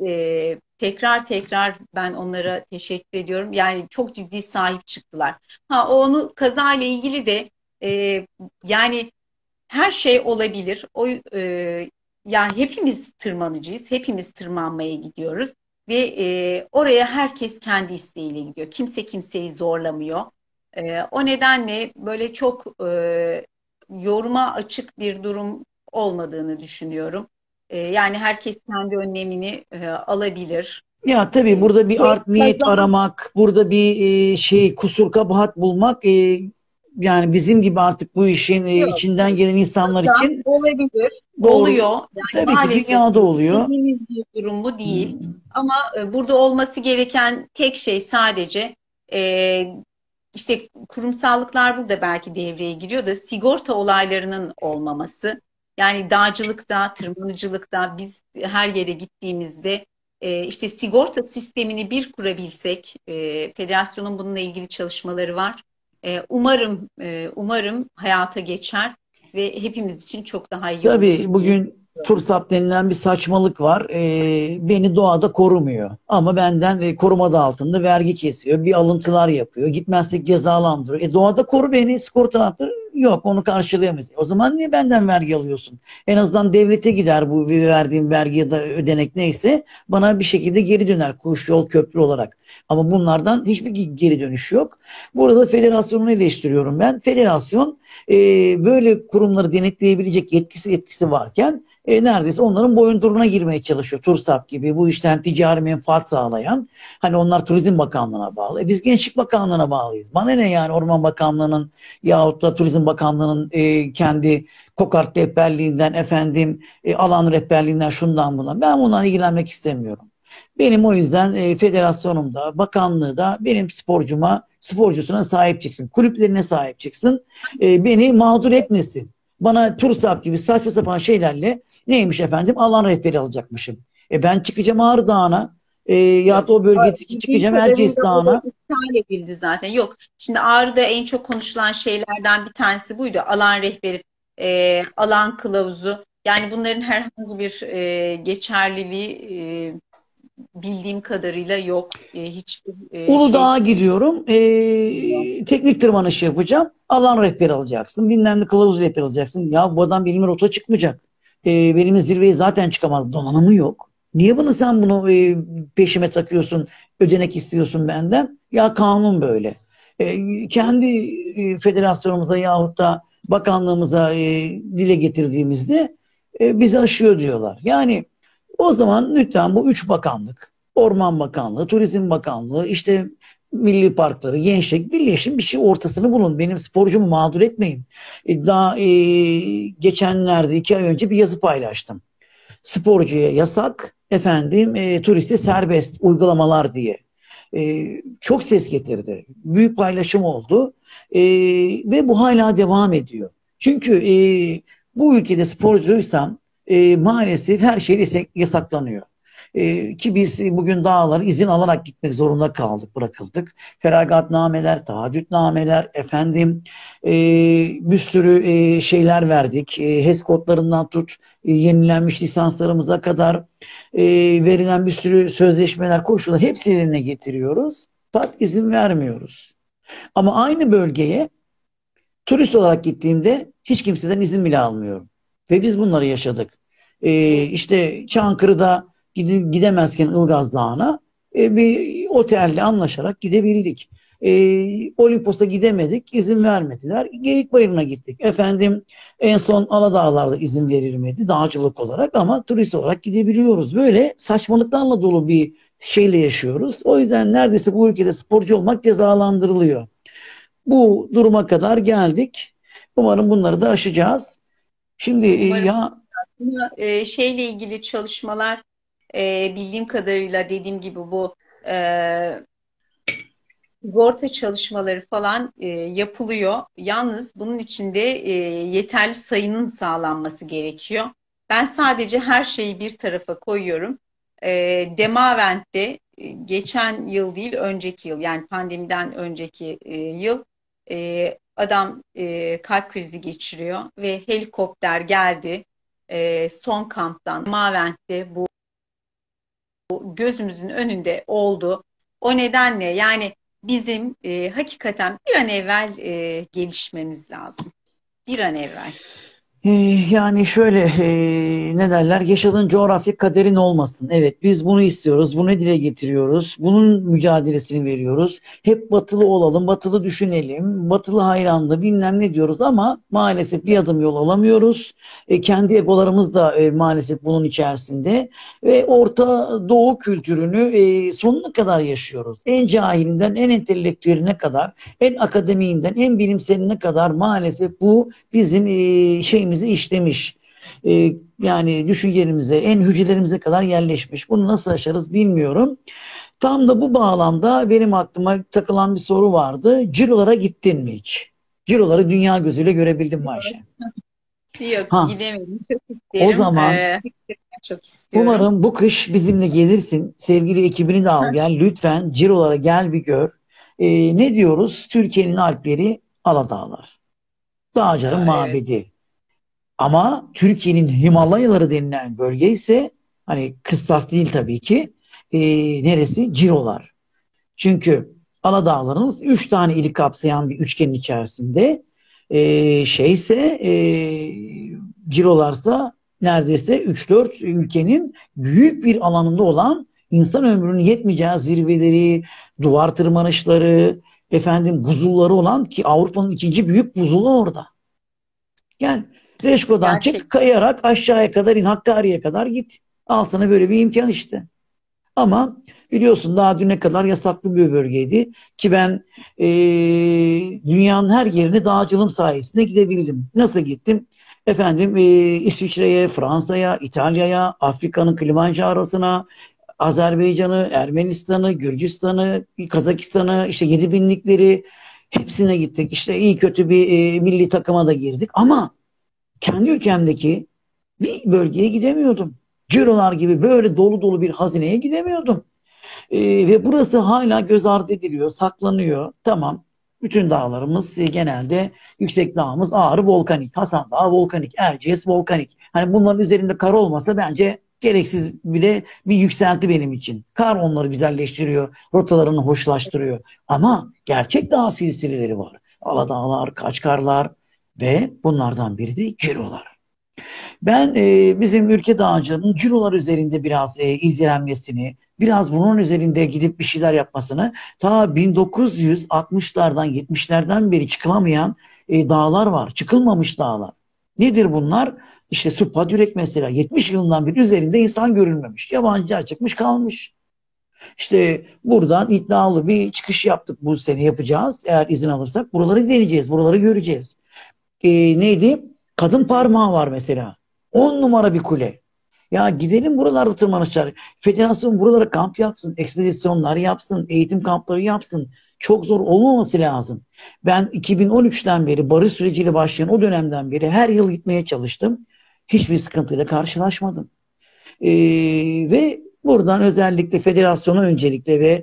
E, tekrar tekrar ben onlara teşekkür ediyorum. Yani çok ciddi sahip çıktılar. Ha onu kazayla ilgili de e, yani her şey olabilir. O e, yani hepimiz tırmanıcıyız, hepimiz tırmanmaya gidiyoruz ve e, oraya herkes kendi isteğiyle gidiyor. Kimse kimseyi zorlamıyor. E, o nedenle böyle çok e, yoruma açık bir durum olmadığını düşünüyorum. E, yani herkes kendi önlemini e, alabilir. Ya tabii E, burada bir ve art niyet kaza aramak, burada bir e, şey kusur kabahat bulmak, e, yani bizim gibi artık bu işin e, yok. içinden gelen insanlar Da için olabilir, doğru. oluyor. Yani Tabii ki maalesef dünyada oluyor. istediğimiz bir durum bu değil. Hmm. Ama e, burada olması gereken tek şey sadece e, işte kurumsallıklar burada belki devreye giriyor da sigorta olaylarının olmaması. Yani dağcılıkta, tırmanıcılıkta biz her yere gittiğimizde e, işte sigorta sistemini bir kurabilsek, e, federasyonun bununla ilgili çalışmaları var. E, umarım, e, umarım hayata geçer ve hepimiz için çok daha iyi Tabii olur diye bugün düşünüyorum. TURSAP denilen bir saçmalık var. Ee, beni doğada korumuyor. Ama benden e, koruma da altında vergi kesiyor. Bir alıntılar yapıyor. Gitmezsek cezalandırıyor. E, doğada koru beni, sigorta attır. Yok, onu karşılayamayız. O zaman niye benden vergi alıyorsun? En azından devlete gider bu verdiğim vergi ya da ödenek neyse. Bana bir şekilde geri döner. Kuş yol köprü olarak. Ama bunlardan hiçbir geri dönüş yok. Burada federasyonu eleştiriyorum ben. Federasyon e, böyle kurumları denetleyebilecek yetkisi yetkisi varken e, neredeyse onların boyunduruna girmeye çalışıyor. TURSAP gibi bu işten ticari menfaat sağlayan, hani onlar Turizm Bakanlığı'na bağlı. E, biz Gençlik Bakanlığı'na bağlıyız. Bana ne yani Orman Bakanlığı'nın yahut da Turizm Bakanlığı'nın e, kendi kokart rehberliğinden, efendim e, alan rehberliğinden, şundan bundan. Ben bundan ilgilenmek istemiyorum. Benim o yüzden e, federasyonumda, bakanlığı da benim sporcuma, sporcusuna sahip çıksın. Kulüplerine sahip çıksın. E, beni mağdur etmesin. Bana TURSAP gibi saçma sapan şeylerle neymiş efendim alan rehberi alacakmışım. E ben çıkacağım Ağrı Dağı'na, e, ya Yok. da o bölgedeki Bildiğim çıkacağım Erciyes kadarıyla o da Dağı'na. iptal edildi zaten. Yok. Şimdi Ağrı'da en çok konuşulan şeylerden bir tanesi buydu. Alan rehberi, e, alan kılavuzu. Yani bunların herhangi bir e, geçerliliği e, bildiğim kadarıyla yok. E, hiçbir e, şey Uludağ'a gidiyorum. yok. E, teknik tırmanışı yapacağım. Alan rehberi alacaksın. Bilmem ne kılavuz rehberi alacaksın. Ya bu adam benimle rota çıkmayacak. E, benimle zirveye zaten çıkamaz. Donanımı yok. Niye bunu sen bunu e, peşime takıyorsun? Ödenek istiyorsun benden. Ya kanun böyle. E, kendi e, federasyonumuza yahut da bakanlığımıza e, dile getirdiğimizde e, bizi aşıyor diyorlar. Yani o zaman lütfen bu üç bakanlık, Orman Bakanlığı, Turizm Bakanlığı, işte milli parkları, gençlik birleşin, bir şey ortasını bulun. Benim sporcumu mağdur etmeyin. E, Daha e, geçenlerde iki ay önce bir yazı paylaştım. Sporcuya yasak, efendim e, turiste serbest uygulamalar diye. E, çok ses getirdi. Büyük paylaşım oldu. E, ve bu hala devam ediyor. Çünkü e, bu ülkede sporcuysan e, maalesef her şey yasaklanıyor. E, ki biz bugün dağlara izin alarak gitmek zorunda kaldık, bırakıldık. Feragatnameler, taahhütnameler, efendim e, bir sürü e, şeyler verdik. E, HES kodlarından tut, e, yenilenmiş lisanslarımıza kadar e, verilen bir sürü sözleşmeler, koşullar hepsini yerine getiriyoruz. Fakat izin vermiyoruz. Ama aynı bölgeye turist olarak gittiğimde hiç kimseden izin bile almıyorum. Ve biz bunları yaşadık. Ee, işte Çankırı'da gide- gidemezken Ilgaz Dağı'na e, bir otelle anlaşarak gidebildik. Ee, Olimpos'a gidemedik, izin vermediler. Geyikbayırı'na gittik. Efendim en son Aladağlar'da izin verilmedi dağcılık olarak ama turist olarak gidebiliyoruz. Böyle saçmalıklarla dolu bir şeyle yaşıyoruz. O yüzden neredeyse bu ülkede sporcu olmak cezalandırılıyor. Bu duruma kadar geldik. Umarım bunları da aşacağız. Şimdi e, Umarım. ya Ama, e, şeyle ilgili çalışmalar, e, bildiğim kadarıyla dediğim gibi bu e, sigorta çalışmaları falan e, yapılıyor. Yalnız bunun için de e, yeterli sayının sağlanması gerekiyor. Ben sadece her şeyi bir tarafa koyuyorum. E, Demavent'te e, geçen yıl değil, önceki yıl, yani pandemiden önceki e, yıl, e, adam e, kalp krizi geçiriyor ve helikopter geldi e, son kamptan. Demavent'te bu gözümüzün önünde oldu. O nedenle yani bizim e, hakikaten bir an evvel e, gelişmemiz lazım. Bir an evvel. Ee, Yani şöyle ee, ne derler, yaşadığın coğrafya kaderin olmasın. Evet, biz bunu istiyoruz, bunu dile getiriyoruz, bunun mücadelesini veriyoruz. Hep batılı olalım, batılı düşünelim, batılı hayranlığı bilmem ne diyoruz ama maalesef bir adım yol alamıyoruz. E, kendi egolarımız da e, maalesef bunun içerisinde ve Orta Doğu kültürünü e, sonuna kadar yaşıyoruz. En cahilinden en entelektüeline kadar, en akademiğinden en bilimseline kadar maalesef bu bizim e, şeyimizi işlemiş. E, Yani düşüncelerimize, en hücrelerimize kadar yerleşmiş. Bunu nasıl aşarız bilmiyorum. Tam da bu bağlamda benim aklıma takılan bir soru vardı. Cirolara gittin mi hiç? Ciroları dünya gözüyle görebildin mi Ayşe? Yok, Ha, gidemedim. Çok o isterim. zaman Ee, hakikaten çok istiyorum. umarım bu kış bizimle gelirsin. Sevgili ekibini de al gel. Lütfen Cirolara gel bir gör. E, ne diyoruz? Türkiye'nin Alpleri Aladağlar. Dağcıların Aa, evet. mabedi. Ama Türkiye'nin Himalayaları denilen bölge ise hani kıstas değil tabii ki. E, Neresi? Cirolar. Çünkü Aladağlarımız üç tane ili kapsayan bir üçgenin içerisinde. E, şeyse e, Cirolarsa neredeyse üç dört ülkenin büyük bir alanında olan, insan ömrünün yetmeyeceği zirveleri, duvar tırmanışları, efendim buzulları olan, ki Avrupa'nın ikinci büyük buzulu orada. Gel Reşko'dan Gerçek. çık, kayarak aşağıya kadar in, Hakkari'ye kadar git. Al sana böyle bir imkan işte. Ama biliyorsun daha düne kadar yasaklı bir bölgeydi ki ben e, dünyanın her yerine dağcılığım sayesinde gidebildim. Nasıl gittim? Efendim e, İsviçre'ye, Fransa'ya, İtalya'ya, Afrika'nın Kilimanjaro'suna, Azerbaycan'ı, Ermenistan'ı, Gürcistan'ı, Kazakistan'ı, işte yedi binlikleri hepsine gittik. İşte iyi kötü bir e, milli takıma da girdik ama kendi ülkemdeki bir bölgeye gidemiyordum. Cirolar gibi böyle dolu dolu bir hazineye gidemiyordum. Ee, ve burası hala göz ardı ediliyor, saklanıyor. Tamam. Bütün dağlarımız e, genelde, yüksek dağımız Ağrı volkanik, Hasan Dağı volkanik, Erciyes volkanik. Hani bunların üzerinde kar olmasa bence gereksiz bile bir yükselti benim için. Kar onları güzelleştiriyor, rotalarını hoşlaştırıyor. Ama gerçek dağ silsileleri var. Aladağlar, Kaçkarlar ve bunlardan biri de Cirolar. Ben e, bizim ülke dağcılığının cirolar üzerinde biraz e, ilgilenmesini, biraz bunun üzerinde gidip bir şeyler yapmasını, ta bin dokuz yüz altmışlardan yetmişlerden beri çıkılamayan e, dağlar var, çıkılmamış dağlar. Nedir bunlar? İşte Supadürek mesela yetmiş yılından beri üzerinde insan görülmemiş. Yabancılar çıkmış kalmış. İşte buradan iddialı bir çıkış yaptık, bu sene yapacağız. Eğer izin alırsak buraları deneyeceğiz, buraları göreceğiz. E, Neydi? Kadın parmağı var mesela. On numara bir kule. Ya gidelim buralarda tırmanışlar. Federasyon buralara kamp yapsın, ekspedisyonlar yapsın, eğitim kampları yapsın. Çok zor olmaması lazım. Ben iki bin on üçten beri, barış süreciyle başlayan o dönemden beri her yıl gitmeye çalıştım. Hiçbir sıkıntıyla karşılaşmadım. E, Ve buradan özellikle federasyona öncelikle ve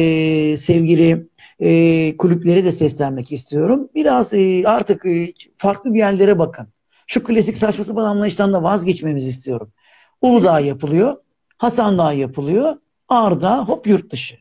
e, sevgili e, kulüplere de seslenmek istiyorum. Biraz e, artık e, farklı bir yerlere bakın. Şu klasik saçma sapan anlayıştan da vazgeçmemizi istiyorum. Uludağ yapılıyor, Hasan Dağı yapılıyor, Ağrı hop yurt dışı.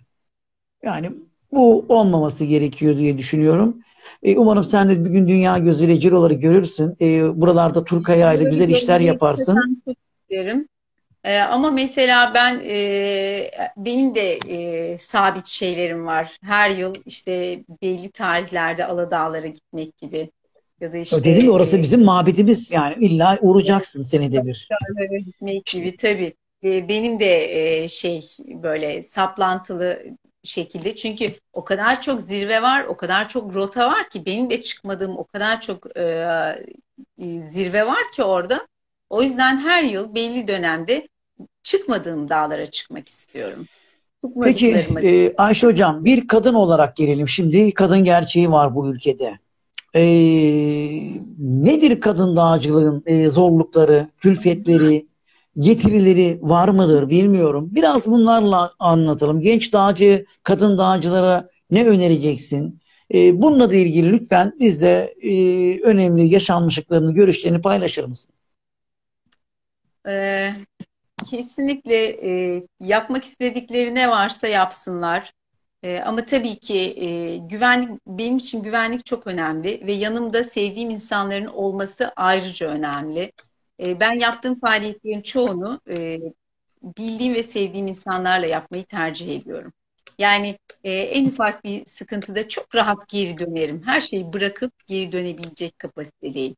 Yani bu olmaması gerekiyor diye düşünüyorum. E, umarım sen de bir gün dünya gözüyle ciroları görürsün. E, buralarda Turkaya ile Buraları güzel işler görmeyi yaparsın. hakikaten çok isterim. Ee, ama mesela ben e, benim de e, sabit şeylerim var. Her yıl işte belli tarihlerde Aladağlara gitmek gibi ya da işte Dedim ya, orası e, bizim mabedimiz, yani illa uğrayacaksın senede bir. Dağlara gitmek İşte gibi tabii. e, benim de e, şey böyle saplantılı şekilde. Çünkü o kadar çok zirve var, o kadar çok rota var ki benim de çıkmadığım o kadar çok e, e, zirve var ki orada. O yüzden her yıl belli dönemde çıkmadığım dağlara çıkmak istiyorum. Peki Çıkmadıklarıma. e, Ayşe Hocam, bir kadın olarak gelelim. Şimdi kadın gerçeği var bu ülkede. E, Nedir kadın dağcılığın e, zorlukları, külfetleri, getirileri var mıdır bilmiyorum. Biraz bunlarla anlatalım. Genç dağcı, kadın dağcılara ne önereceksin? E, bununla da ilgili lütfen bizde e, önemli yaşanmışlıklarını, görüşlerini paylaşır mısın? Ee, Kesinlikle e, yapmak istedikleri ne varsa yapsınlar. E, ama tabii ki e, güvenlik benim için güvenlik çok önemli ve yanımda sevdiğim insanların olması ayrıca önemli. E, ben yaptığım faaliyetlerin çoğunu e, bildiğim ve sevdiğim insanlarla yapmayı tercih ediyorum. Yani e, en ufak bir sıkıntıda çok rahat geri dönerim. Her şeyi bırakıp geri dönebilecek kapasitedeyim.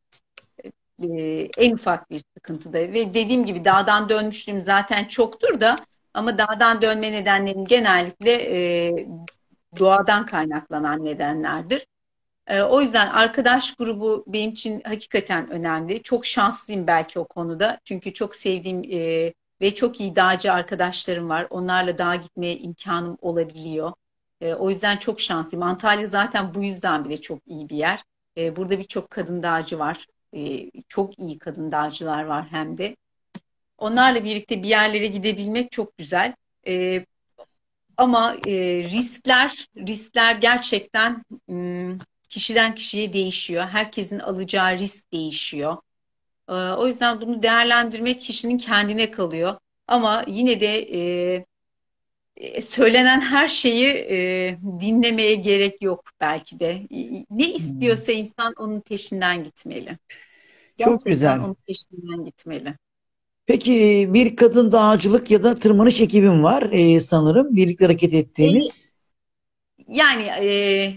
E, en ufak bir sıkıntıda ve dediğim gibi dağdan dönmüşlüğüm zaten çoktur da ama dağdan dönme nedenlerim genellikle e, doğadan kaynaklanan nedenlerdir. E, o yüzden arkadaş grubu benim için hakikaten önemli. Çok şanslıyım belki o konuda. Çünkü çok sevdiğim e, ve çok iyi dağcı arkadaşlarım var. Onlarla dağa gitmeye imkanım olabiliyor. E, o yüzden çok şanslıyım. Antalya zaten bu yüzden bile çok iyi bir yer. E, burada birçok kadın dağcı var. E, çok iyi kadın dağcılar var hem de. Onlarla birlikte bir yerlere gidebilmek çok güzel. E, ama e, riskler, riskler gerçekten hmm, kişiden kişiye değişiyor. Herkesin alacağı risk değişiyor. E, o yüzden bunu değerlendirmek kişinin kendine kalıyor. Ama yine de e, e, söylenen her şeyi e, dinlemeye gerek yok belki de. E, Ne Hmm. istiyorsa insan onun peşinden gitmeli. Çok Gerçekten güzel. onun peşinden gitmeli. Peki bir kadın dağcılık ya da tırmanış ekibim var e, sanırım. Birlikte hareket E, ettiğiniz. Yani e,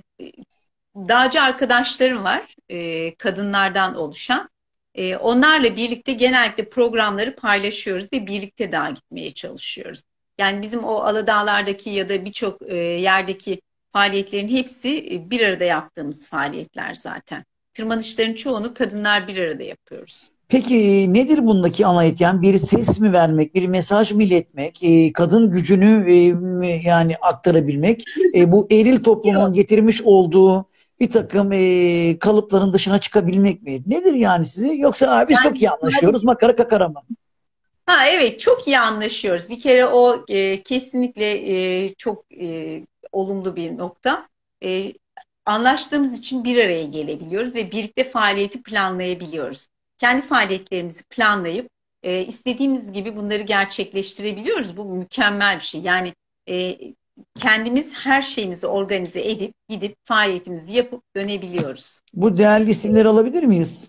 dağcı arkadaşlarım var, e, kadınlardan oluşan. E, onlarla birlikte genellikle programları paylaşıyoruz ve birlikte dağa gitmeye çalışıyoruz. Yani bizim o Aladağlar'daki ya da birçok e, yerdeki faaliyetlerin hepsi e, bir arada yaptığımız faaliyetler zaten. Tırmanışların çoğunu kadınlar bir arada yapıyoruz. Peki nedir bundaki ana etken? Bir ses mi vermek, bir mesaj mı iletmek, e, kadın gücünü e, mi- yani aktarabilmek, e, bu eril toplumun Yok. getirmiş olduğu bir takım e, kalıpların dışına çıkabilmek mi? Nedir yani sizi? Yoksa "Aa, biz çok Yani iyi anlaşıyoruz, makara kakara mı?" ha evet çok iyi anlaşıyoruz. Bir kere o e, kesinlikle e, çok e, olumlu bir nokta. E, Anlaştığımız için bir araya gelebiliyoruz ve birlikte faaliyeti planlayabiliyoruz. Kendi faaliyetlerimizi planlayıp e, istediğimiz gibi bunları gerçekleştirebiliyoruz. Bu mükemmel bir şey. Yani e, kendimiz her şeyimizi organize edip gidip faaliyetimizi yapıp dönebiliyoruz. Bu değerli isimleri alabilir miyiz?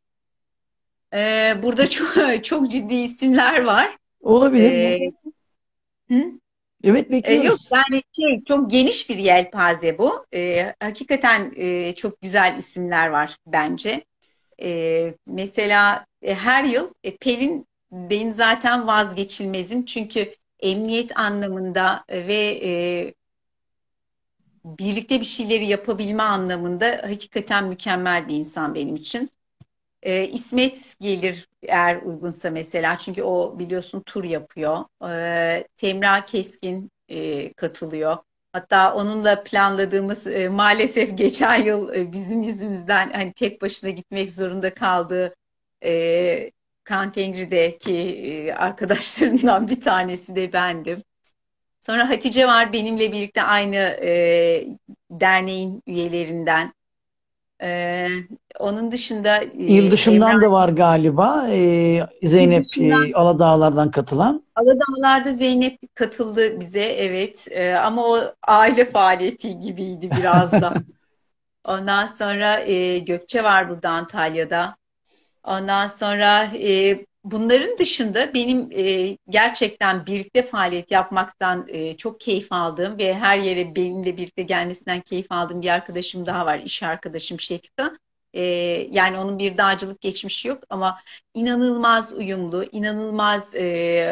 E, burada çok çok ciddi isimler var. Olabilir. E, hı? Evet, E, yok bekliyoruz. yani şey, çok geniş bir yelpaze bu. E, hakikaten e, çok güzel isimler var bence. E, mesela e, her yıl e, Pelin benim zaten vazgeçilmezim. Çünkü emniyet anlamında e, ve e, birlikte bir şeyleri yapabilme anlamında hakikaten mükemmel bir insan benim için. E, İsmet gelir eğer uygunsa mesela. Çünkü o biliyorsun tur yapıyor. E, Temra Keskin e, katılıyor. Hatta onunla planladığımız e, maalesef geçen yıl e, bizim yüzümüzden hani tek başına gitmek zorunda kaldığı e, Kantengri'deki e, arkadaşlarımdan bir tanesi de bendim. Sonra Hatice var benimle birlikte aynı e, derneğin üyelerinden. E, Onun dışında e, İl Emrah dışından da var galiba. Ee, Zeynep e, dışından Aladağlar'dan katılan. Aladağlar'da Zeynep katıldı bize evet. E, ama o aile faaliyeti gibiydi biraz da. Ondan sonra e, Gökçe var burada Antalya'da. Ondan sonra e, bunların dışında benim e, gerçekten birlikte faaliyet yapmaktan e, çok keyif aldığım ve her yere benimle birlikte gelmesinden keyif aldığım bir arkadaşım daha var. İş arkadaşım Şefika. E, Yani onun bir dağcılık geçmişi yok ama inanılmaz uyumlu, inanılmaz e,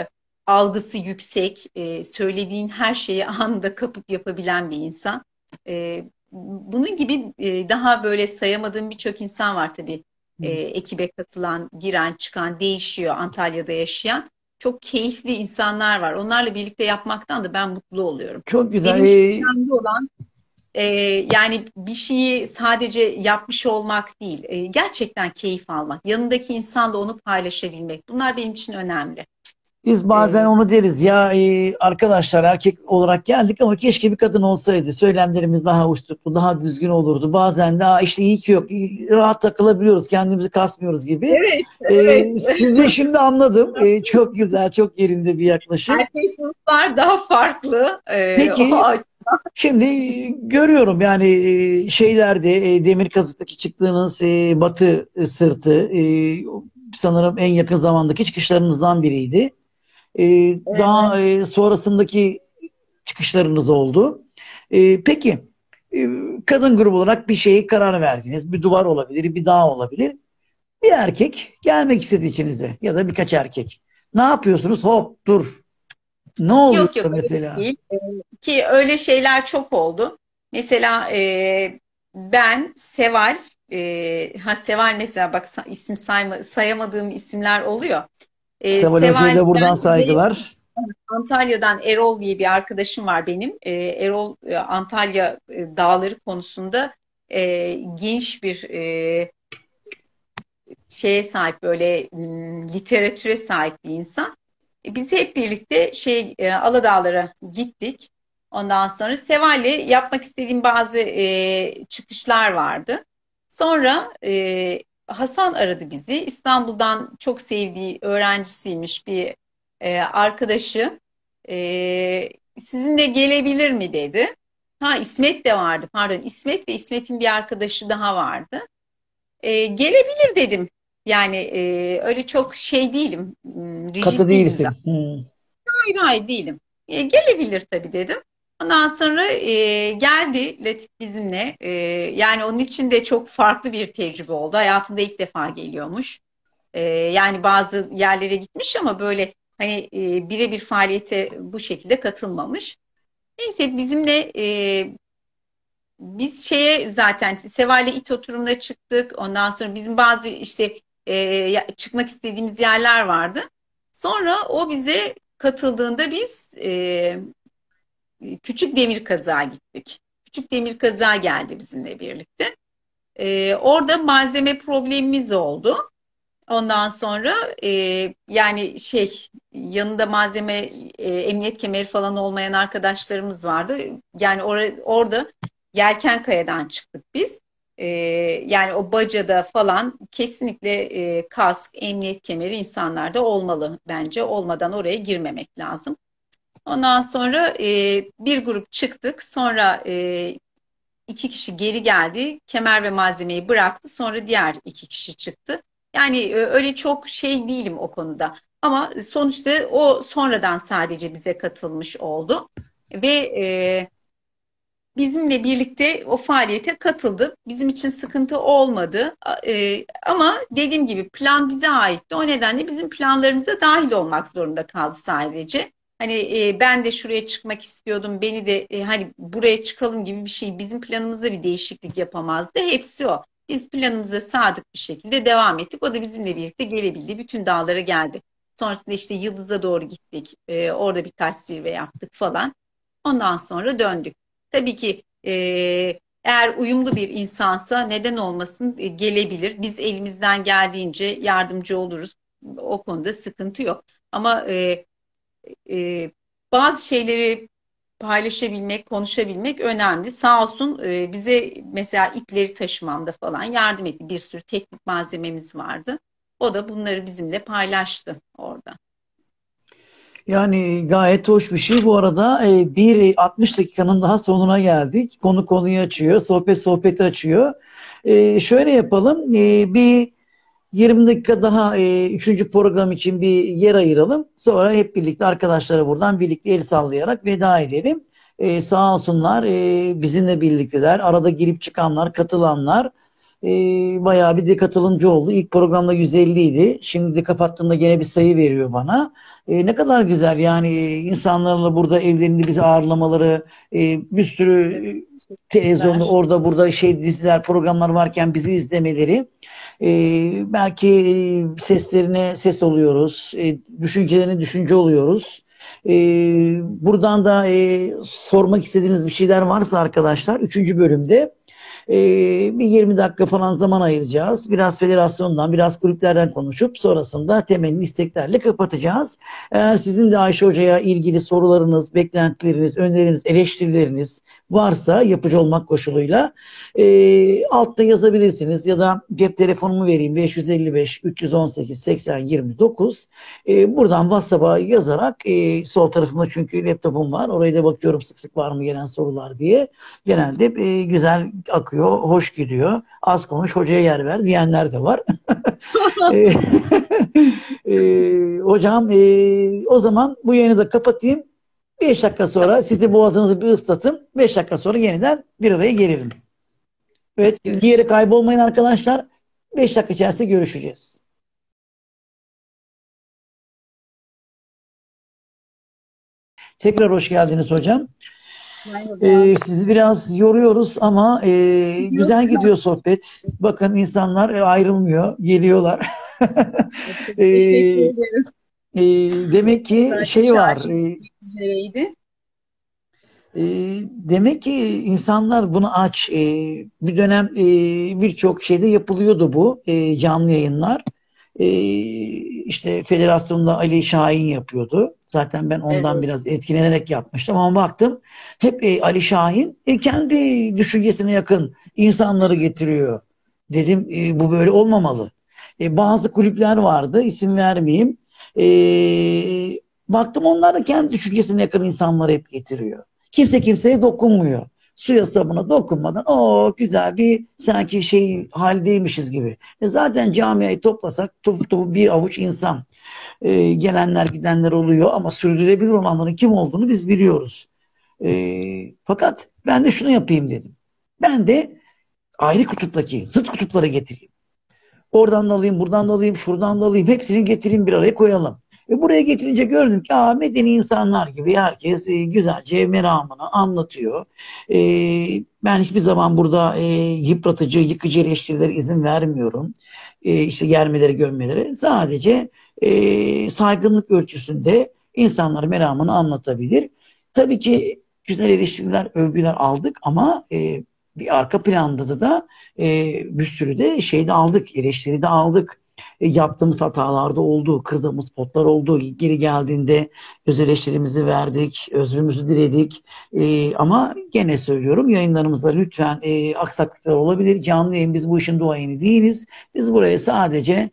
algısı yüksek, e, söylediğin her şeyi anında kapıp yapabilen bir insan. E, Bunun gibi e, daha böyle sayamadığım birçok insan var tabii. E, ekibe katılan, giren, çıkan, değişiyor, Antalya'da yaşayan. Çok keyifli insanlar var. Onlarla birlikte yapmaktan da ben mutlu oluyorum. Çok güzel. Benim için Ee, önemli olan e, yani bir şeyi sadece yapmış olmak değil, e, gerçekten keyif almak, yanındaki insanla onu paylaşabilmek. Bunlar benim için önemli. Biz bazen E, onu deriz ya, e, arkadaşlar erkek olarak geldik ama keşke bir kadın olsaydı. Söylemlerimiz daha uçtuklu, daha düzgün olurdu. Bazen de "Aa, işte iyi ki yok, iyi- rahat takılabiliyoruz, kendimizi kasmıyoruz" gibi. Evet, E, evet. siz de şimdi anladım. E, çok güzel, çok yerinde bir yaklaşım. Erkek gruplar daha farklı. Ee, Peki, o şimdi görüyorum yani, e, şeylerde, e, demir kazıktaki çıktığınız e, batı e, sırtı, e, sanırım en yakın zamandaki çıkışlarınızdan biriydi. E, Evet. Daha e, sonrasındaki çıkışlarınız oldu. E, peki, e, kadın grubu olarak bir şeye karar verdiniz. Bir duvar olabilir, bir dağ olabilir. Bir erkek gelmek istedi içinize ya da birkaç erkek. Ne yapıyorsunuz? Hop, dur. Ne oluyor Yok yok, öyle mesela? değil. Ee, ki öyle şeyler çok oldu. Mesela e, ben Seval, e, ha Seval mesela bak, sa- isim sayma, sayamadığım isimler oluyor. E, Seval Hoca'ya Seval, da buradan ben ve saygılar. Antalya'dan Erol diye bir arkadaşım var benim. E, Erol e, Antalya e, dağları konusunda e, geniş bir e, şeye sahip, böyle m, literatüre sahip bir insan. E, biz hep birlikte şey e, Aladağlara gittik. Ondan sonra Seval'le yapmak istediğim bazı e, çıkışlar vardı. Sonra e, Hasan aradı bizi. İstanbul'dan çok sevdiği öğrencisiymiş bir e, arkadaşı. E, Sizinle gelebilir mi dedi. Ha, İsmet de vardı. Pardon, İsmet ve İsmet'in bir arkadaşı daha vardı. E, gelebilir dedim. Yani e, öyle çok şey değilim, m, Katı rigid değilim değilsin. zaten. Hmm. Hayır hayır değilim. E, gelebilir tabii dedim. Ondan sonra e, geldi Latif bizimle. E, yani onun için de çok farklı bir tecrübe oldu. Hayatında ilk defa geliyormuş. E, yani bazı yerlere gitmiş ama böyle hani e, birebir faaliyete bu şekilde katılmamış. Neyse bizimle e, biz şeye zaten Seval'le it oturumuna çıktık. Ondan sonra bizim bazı işte e, çıkmak istediğimiz yerler vardı. Sonra o bize katıldığında biz e, Küçük Demir Kazığa gittik. Küçük Demir Kazığa geldi bizimle birlikte. E, orada malzeme problemimiz oldu. Ondan sonra e, yani şey, yanında malzeme, e, emniyet kemeri falan olmayan arkadaşlarımız vardı. Yani or orada Yelkenkaya'dan çıktık biz. E, Yani o bacada falan kesinlikle e, kask, emniyet kemeri insanlarda olmalı bence. Olmadan oraya girmemek lazım. Ondan sonra e, bir grup çıktık. Sonra e, iki kişi geri geldi. Kemer ve malzemeyi bıraktı. Sonra diğer iki kişi çıktı. Yani e, öyle çok şey değilim o konuda. Ama sonuçta o sonradan sadece bize katılmış oldu. Ve e, bizimle birlikte o faaliyete katıldı. Bizim için sıkıntı olmadı. E, ama dediğim gibi plan bize aitti. O nedenle bizim planlarımıza dahil olmak zorunda kaldı sadece. Hani e, ben de şuraya çıkmak istiyordum, beni de e, hani buraya çıkalım gibi bir şey, bizim planımızda bir değişiklik yapamazdı. Hepsi o. Biz planımıza sadık bir şekilde devam ettik. O da bizimle birlikte gelebildi. Bütün dağlara geldi. Sonrasında işte Yıldız'a doğru gittik. E, orada birkaç zirve yaptık falan. Ondan sonra döndük. Tabii ki e, eğer uyumlu bir insansa neden olmasın, e, gelebilir. Biz elimizden geldiğince yardımcı oluruz. O konuda sıkıntı yok. Ama e, e, bazı şeyleri paylaşabilmek, konuşabilmek önemli. Sağ olsun e, bize mesela ipleri taşımamda falan yardım etti. Bir sürü teknik malzememiz vardı. O da bunları bizimle paylaştı orada. Yani gayet hoş bir şey. Bu arada e, bir altmış dakikanın daha sonuna geldik. Konu konuyu açıyor, sohbet sohbeti açıyor. E, şöyle yapalım. E, bir yirmi dakika daha e, üçüncü program için bir yer ayıralım. Sonra hep birlikte arkadaşlara buradan birlikte el sallayarak veda edelim. E, sağ olsunlar, e, bizimle birlikteler. Arada girip çıkanlar, katılanlar. e, bayağı bir de katılımcı oldu. İlk programda yüz elli idi. Şimdi de kapattığımda gene bir sayı veriyor bana. E, ne kadar güzel yani e, insanlarla burada evlerinde bizi ağırlamaları, e, bir sürü Evet, e, televizyonda teşekkürler. orada burada şey diziler, programlar varken bizi izlemeleri. E, belki e, seslerine ses oluyoruz, e, düşüncelerine düşünce oluyoruz. E, buradan da e, sormak istediğiniz bir şeyler varsa arkadaşlar, üçüncü bölümde ee, bir yirmi dakika falan zaman ayıracağız. Biraz federasyondan, biraz kulüplerden konuşup sonrasında temelli isteklerle kapatacağız. Eğer sizin de Ayşe Hoca'ya ilgili sorularınız, beklentileriniz, önerileriniz, eleştirileriniz varsa yapıcı olmak koşuluyla e, altta yazabilirsiniz ya da cep telefonumu vereyim beş yüz elli beş üç yüz on sekiz seksen yirmi dokuz. E, buradan WhatsApp'a yazarak e, sol tarafımda çünkü laptopum var. Oraya da bakıyorum sık sık var mı gelen sorular diye. Genelde e, güzel akıyor, hoş gidiyor. Az konuş, hocaya yer ver diyenler de var. e, e, hocam e, o zaman bu yayını da kapatayım. beş dakika sonra siz de boğazınızı bir ıslatın. beş dakika sonra yeniden bir araya gelirim. Evet, bir yere Görüşürüz. kaybolmayın arkadaşlar. beş dakika içerisinde görüşeceğiz. Tekrar hoş geldiniz hocam. Merhaba. Ee, sizi biraz yoruyoruz ama e, Yok, güzel gidiyor sohbet. Bakın insanlar e, ayrılmıyor, geliyorlar. çok teşekkür Ee, ederim. e, demek ki Özellikle şey var. şarkı E, üzereydi. e, demek ki insanlar bunu aç. E, bir dönem e, birçok şeyde yapılıyordu bu e, canlı yayınlar. E, işte federasyonda Ali Şahin yapıyordu. Zaten ben ondan Evet. biraz etkilenerek yapmıştım ama baktım hep e, Ali Şahin e, kendi düşüncesine yakın insanları getiriyor. Dedim e, bu böyle olmamalı. E, bazı kulüpler vardı, isim vermeyeyim. E, baktım onlar da kendi düşüncesine yakın insanları hep getiriyor. Kimse kimseye dokunmuyor. Suya sabuna dokunmadan o güzel bir sanki şey haldeymişiz gibi. E zaten camiayı toplasak topu topu bir avuç insan. E, gelenler gidenler oluyor ama sürdürülebilir olanların kim olduğunu biz biliyoruz. E, fakat ben de şunu yapayım dedim. Ben de ayrı kutuptaki zıt kutuplara getireyim. Oradan da alayım, buradan da alayım, şuradan da alayım. Hepsini getireyim bir araya koyalım. Ve buraya getirince gördüm ki aa, medeni insanlar gibi herkes e, güzelce meramını anlatıyor. E, ben hiçbir zaman burada e, yıpratıcı, yıkıcı eleştirilere izin vermiyorum. E, işte yermeleri, gömmeleri. Sadece e, saygınlık ölçüsünde insanlar meramını anlatabilir. Tabii ki güzel eleştiriler, övgüler aldık ama e, bir arka planda da da e, bir sürü de şey de aldık, eleştiri de aldık. E, yaptığımız hatalarda oldu, kırdığımız potlar oldu. Geri geldiğinde öz eleştirimizi verdik, özrümüzü diledik. E, ama gene söylüyorum yayınlarımızda lütfen e, aksaklıklar olabilir. Canlı yayın biz bu işin duayeni değiliz. Biz buraya sadece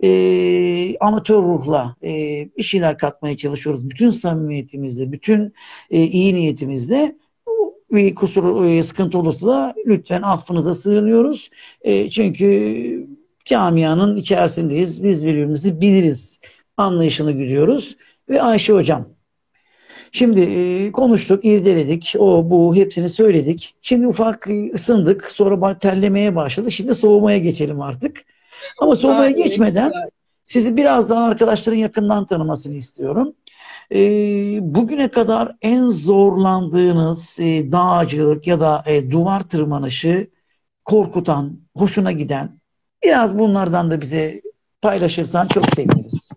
e, amatör ruhla e, bir şeyler katmaya çalışıyoruz. Bütün samimiyetimizle, bütün e, iyi niyetimizle bir kusur, e, sıkıntı olursa da lütfen affınıza sığınıyoruz. E, çünkü camianın içerisindeyiz. Biz birbirimizi biliriz. Anlayışını güdüyoruz. Ve Ayşe Hocam. Şimdi e, konuştuk, irdeledik. O, bu hepsini söyledik. Şimdi ufak e, ısındık. Sonra terlemeye başladı. Şimdi soğumaya geçelim artık. Ama soğumaya Ha, evet, geçmeden güzel. sizi biraz daha arkadaşların yakından tanımasını istiyorum. E, bugüne kadar en zorlandığınız e, dağcılık ya da e, duvar tırmanışı korkutan, hoşuna giden biraz bunlardan da bize paylaşırsan çok seviniriz.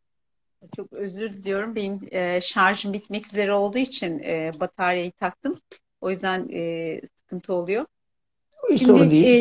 Çok özür diliyorum. Benim e, şarjım bitmek üzere olduğu için e, bataryayı taktım. O yüzden e, sıkıntı oluyor. Hiç Şimdi sorun değil. e,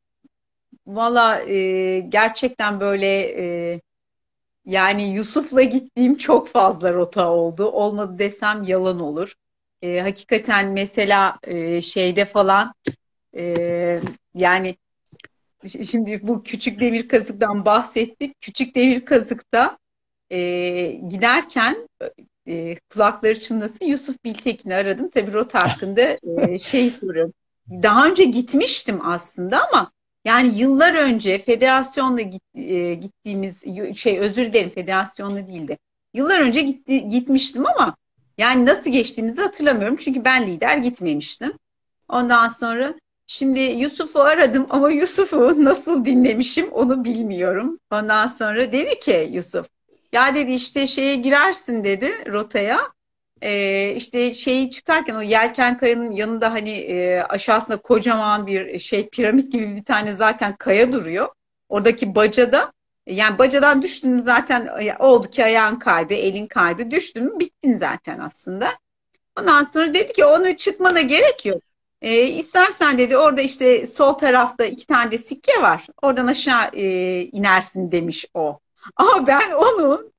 valla e, gerçekten böyle e, yani Yusuf'la gittiğim çok fazla rota oldu. Olmadı desem yalan olur. E, hakikaten mesela e, şeyde falan e, yani ş- şimdi bu küçük demir kazıktan bahsettik. Küçük demir kazıkta e, giderken e, kulakları çınlasın Yusuf Biltekin'i aradım. Tabii rota hakkında e, şey soruyorum. Daha önce gitmiştim aslında ama yani yıllar önce federasyonla git, e, gittiğimiz şey özür dilerim federasyonla değildi. Yıllar önce gitti, gitmiştim ama yani nasıl geçtiğimizi hatırlamıyorum. Çünkü ben lider gitmemiştim. Ondan sonra Şimdi Yusuf'u aradım ama Yusuf'u nasıl dinlemişim onu bilmiyorum. Ondan sonra dedi ki Yusuf, ya dedi işte şeye girersin dedi rotaya. Ee, işte şeyi çıkarken o yelken kayanın yanında hani e, aşağısında kocaman bir şey piramit gibi bir tane zaten kaya duruyor. Oradaki bacada yani bacadan düştün mü zaten e, oldu ki ayağın kaydı, elin kaydı, düştün mü bittin zaten aslında. Ondan sonra dedi ki onu çıkmana gerek yok. E, istersen dedi orada işte sol tarafta iki tane de sikke var. Oradan aşağı e, inersin demiş o. Ama ben onu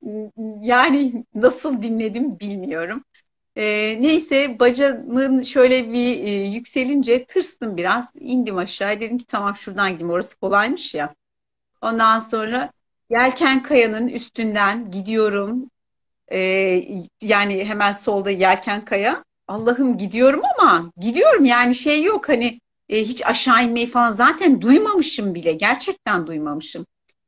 yani nasıl dinledim bilmiyorum. E, neyse bacanın şöyle bir e, yükselince tırstım biraz. İndim aşağı dedim ki tamam şuradan gideyim orası kolaymış ya. Ondan sonra Yelken Kaya'nın üstünden gidiyorum. Ee, yani hemen solda Yelkenkaya. Allah'ım gidiyorum ama gidiyorum yani şey yok hani e, hiç aşağı inmeyi falan zaten duymamışım bile. Gerçekten duymamışım.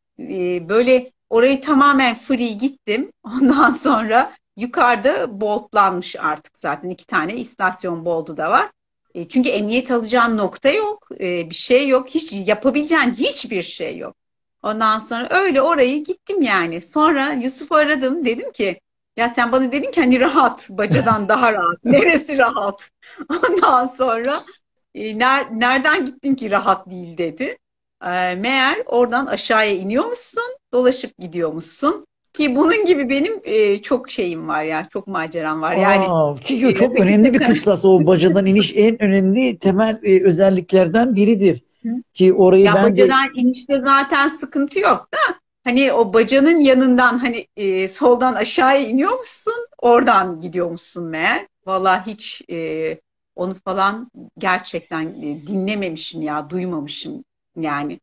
Ee, böyle orayı tamamen free gittim. Ondan sonra yukarıda boltlanmış artık zaten iki tane istasyon boltu da var. E, çünkü emniyet alacağın nokta yok. E, bir şey yok. Hiç yapabileceğin hiçbir şey yok. Ondan sonra öyle orayı gittim yani. Sonra Yusuf'u aradım. Dedim ki ya sen bana dedin ki hani rahat, bacadan daha rahat. Neresi rahat? Ondan sonra e, ner- nereden gittin ki rahat değil dedi. E, meğer oradan aşağıya iniyormuşsun, dolaşıp gidiyormuşsun. Ki bunun gibi benim e, çok şeyim var ya, çok maceram var. Yani Aa, ki o e, çok önemli bir kıstas. O bacadan iniş en önemli temel e, özelliklerden biridir. Ki orayı ya ben de bacadan inişte zaten sıkıntı yok da hani o bacanın yanından hani e, soldan aşağıya iniyormuşsun, oradan gidiyormuşsun meğer. Vallahi hiç e, onu falan gerçekten e, dinlememişim ya, duymamışım yani.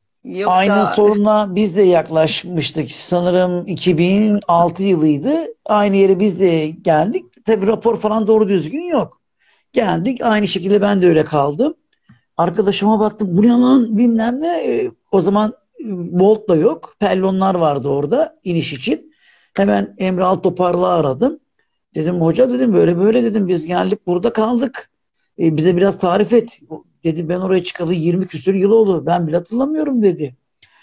aynı Yoksa sorunla biz de yaklaşmıştık. Sanırım iki bin altı yılıydı. Aynı yere biz de geldik. Tabii rapor falan doğru düzgün yok. Geldik. Aynı şekilde ben de öyle kaldım. Arkadaşıma baktım. Bu ne lan bilmem ne. E, o zaman e, Bolt da yok. Pellonlar vardı orada iniş için. Hemen Emre Altopar'la aradım. Dedim hoca dedim böyle böyle dedim biz geldik burada kaldık. E, bize biraz tarif et. Dedi ben oraya çıkalı yirmi küsur yıl oldu. Ben bile hatırlamıyorum dedi.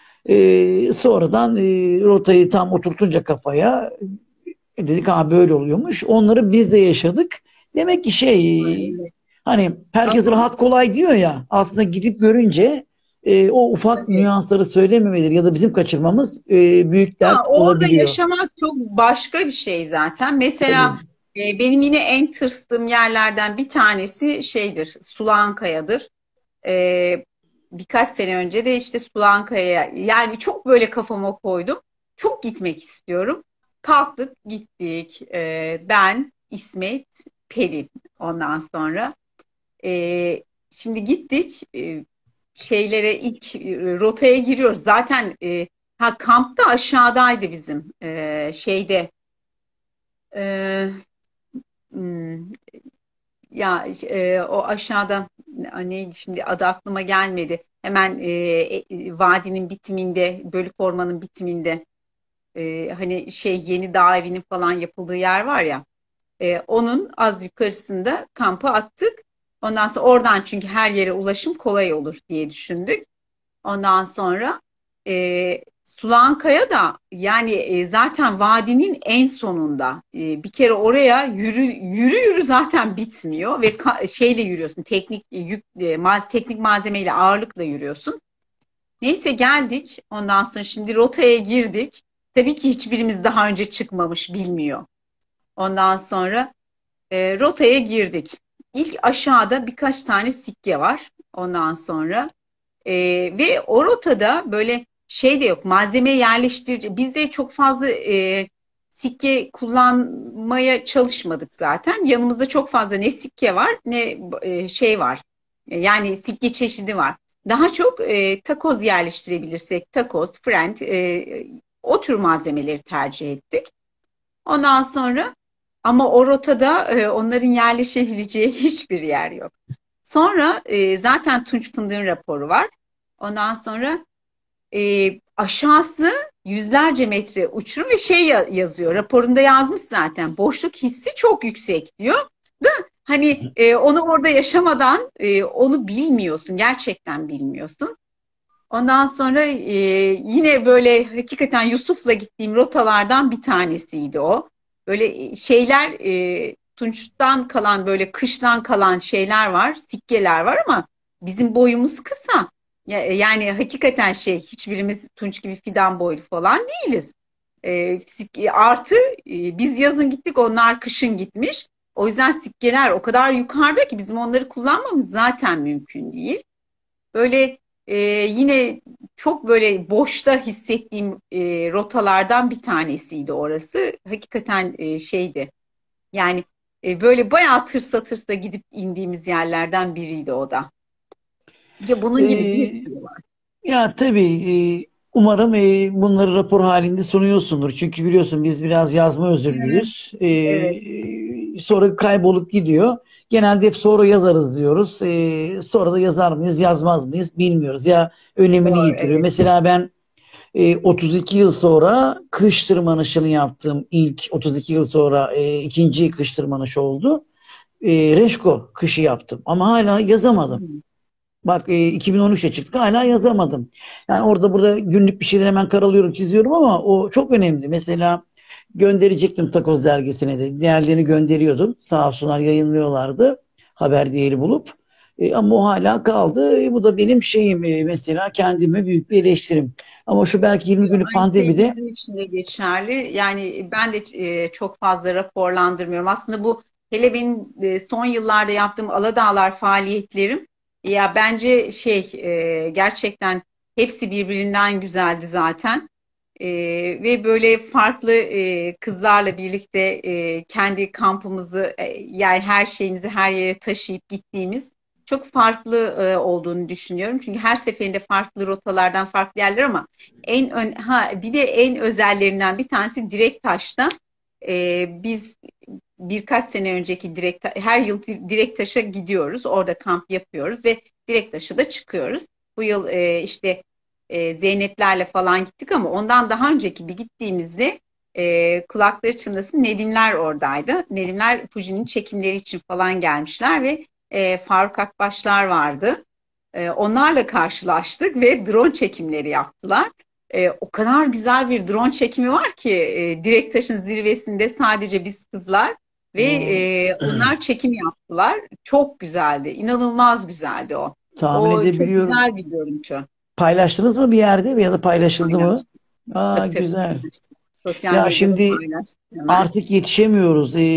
E, sonradan e, rotayı tam oturtunca kafaya e, dedik ha böyle oluyormuş. Onları biz de yaşadık. Demek ki şey hani herkes ama rahat kolay diyor ya aslında gidip görünce e, o ufak tabii. nüansları söylememeleri ya da bizim kaçırmamız e, büyük Ha, dert orada olabiliyor. yaşamak çok başka bir şey zaten. Mesela Tabii. e, benim yine en tırstığım yerlerden bir tanesi şeydir, Sulankaya'dır. E, birkaç sene önce de işte Sulankaya'ya yani çok böyle kafama koydum. Çok gitmek istiyorum. Kalktık gittik. E, ben, İsmet, Pelin ondan sonra. E, şimdi gittik e, şeylere ilk e, rotaya giriyoruz. Zaten e, ha kampta aşağıdaydı bizim e, şeyde e, hmm, ya e, o aşağıda neydi şimdi adı aklıma gelmedi. Hemen e, e, vadinin bitiminde, Bölük Orman'ın bitiminde e, hani şey yeni dağ evinin falan yapıldığı yer var ya. E, onun az yukarısında kampı attık. Ondan sonra oradan çünkü her yere ulaşım kolay olur diye düşündük. Ondan sonra e, Sulankaya da yani e, zaten vadinin en sonunda e, bir kere oraya yürü yürü yürü zaten bitmiyor ve ka- şeyle yürüyorsun teknik e, yük e, mal teknik malzemeyle ağırlıkla yürüyorsun. Neyse geldik ondan sonra şimdi rotaya girdik. Tabii ki hiçbirimiz daha önce çıkmamış bilmiyor. Ondan sonra e, rotaya girdik. İlk aşağıda birkaç tane sikke var. Ondan sonra e, ve o rotada böyle şey de yok. Malzeme yerleştirici. Biz de çok fazla e, sikke kullanmaya çalışmadık zaten. Yanımızda çok fazla ne sikke var ne e, şey var. E, yani sikke çeşidi var. Daha çok e, takoz yerleştirebilirsek takoz, friend e, o tür malzemeleri tercih ettik. Ondan sonra ama o rotada e, onların yerleşebileceği hiçbir yer yok. Sonra e, zaten Tunç Fındık'ın raporu var. Ondan sonra e, aşağısı yüzlerce metre uçurum ve şey yazıyor. Raporunda yazmış zaten. Boşluk hissi çok yüksek diyor. Da hani e, onu orada yaşamadan e, onu bilmiyorsun. Gerçekten bilmiyorsun. Ondan sonra e, yine böyle hakikaten Yusuf'la gittiğim rotalardan bir tanesiydi o. Böyle şeyler e, Tunç'tan kalan böyle kıştan kalan şeyler var, sikkeler var ama bizim boyumuz kısa. Ya- Yani hakikaten şey hiçbirimiz Tunç gibi fidan boylu falan değiliz. E, sik- artı e, biz yazın gittik onlar kışın gitmiş. O yüzden sikkeler o kadar yukarıda ki bizim onları kullanmamız zaten mümkün değil. Böyle e, yine çok böyle boşta hissettiğim e, rotalardan bir tanesiydi orası. Hakikaten e, şeydi. Yani e, böyle bayağı tırsa tırsa gidip indiğimiz yerlerden biriydi o da. Ya bunun gibi bir Ee, sürü var. Ya tabii e, umarım e, bunları rapor halinde sunuyorsundur. Çünkü biliyorsun biz biraz yazma Evet, özürlüyüz. evet, E, sonra kaybolup gidiyor. Genelde hep sonra yazarız diyoruz. E, sonra da yazar mıyız, yazmaz mıyız bilmiyoruz. Ya önemini doğru, yitiriyor. evet. Mesela ben e, otuz iki yıl sonra kış tırmanışını yaptım. İlk otuz iki yıl sonra e, ikinci kış tırmanışı oldu. E, Reşko kışı yaptım. Ama hala yazamadım. Hmm. Bak e, iki bin on üçe çıktı hala yazamadım. Yani orada burada günlük bir şeyler hemen karalıyorum çiziyorum ama o çok önemli. Mesela gönderecektim Takoz dergisine de. Diğerlerini gönderiyordum. Sağ olsunlar yayınlıyorlardı. Haber değeri bulup. E, ama o hala kaldı. E, bu da benim şeyim e, mesela kendime büyük bir eleştirim. Ama şu belki yirmi günlük Aynı şey pandemide bizim için de geçerli. Yani ben de e, çok fazla raporlandırmıyorum. Aslında bu hele benim e, son yıllarda yaptığım Aladağlar faaliyetlerim ya bence şey e, gerçekten hepsi birbirinden güzeldi zaten. E, Ve böyle farklı e, kızlarla birlikte e, kendi kampımızı e, yani her şeyimizi her yere taşıyıp gittiğimiz çok farklı e, olduğunu düşünüyorum. Çünkü her seferinde farklı rotalardan farklı yerler ama en ön, ha bir de en özellerinden bir tanesi Direktaş'ta. Ee, biz birkaç sene önceki direkt her yıl Direktaş'a gidiyoruz. Orada kamp yapıyoruz ve Direktaş'a da çıkıyoruz. Bu yıl e, işte e, Zeynep'lerle falan gittik ama ondan daha önceki bir gittiğimizde e, kulakları çınlasın Nedimler oradaydı. Nedimler Fuji'nin çekimleri için falan gelmişler ve e, Faruk Akbaşlar vardı. E, onlarla karşılaştık ve drone çekimleri yaptılar. E, o kadar güzel bir drone çekimi var ki e, Direktaş'ın zirvesinde sadece biz kızlar ve o, e, onlar çekim yaptılar. Çok güzeldi. İnanılmaz güzeldi o. tahmin O çok edebiliyorum. güzel bir görüntü. Paylaştınız mı bir yerde ya da paylaşıldı mı? Paylaştık. Aa, Tabii tabii güzel. paylaştık. Sosyal Ya medyada şimdi paylaştık hemen. artık yetişemiyoruz. Ee,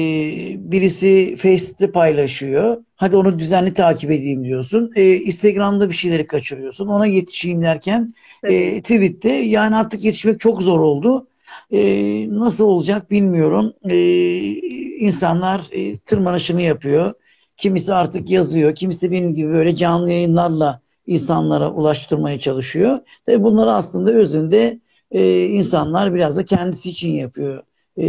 birisi Facebook'te paylaşıyor. Hadi onu düzenli takip edeyim diyorsun. Ee, Instagram'da bir şeyleri kaçırıyorsun. Ona yetişeyim derken Tabii. e, tweet'te yani artık yetişmek çok zor oldu. Ee, nasıl olacak bilmiyorum. Ee, insanlar e, tırmanışını yapıyor. Kimisi artık yazıyor. Kimisi benim gibi böyle canlı yayınlarla insanlara ulaştırmaya çalışıyor. Tabii bunları aslında özünde e, insanlar biraz da kendisi için yapıyor. E,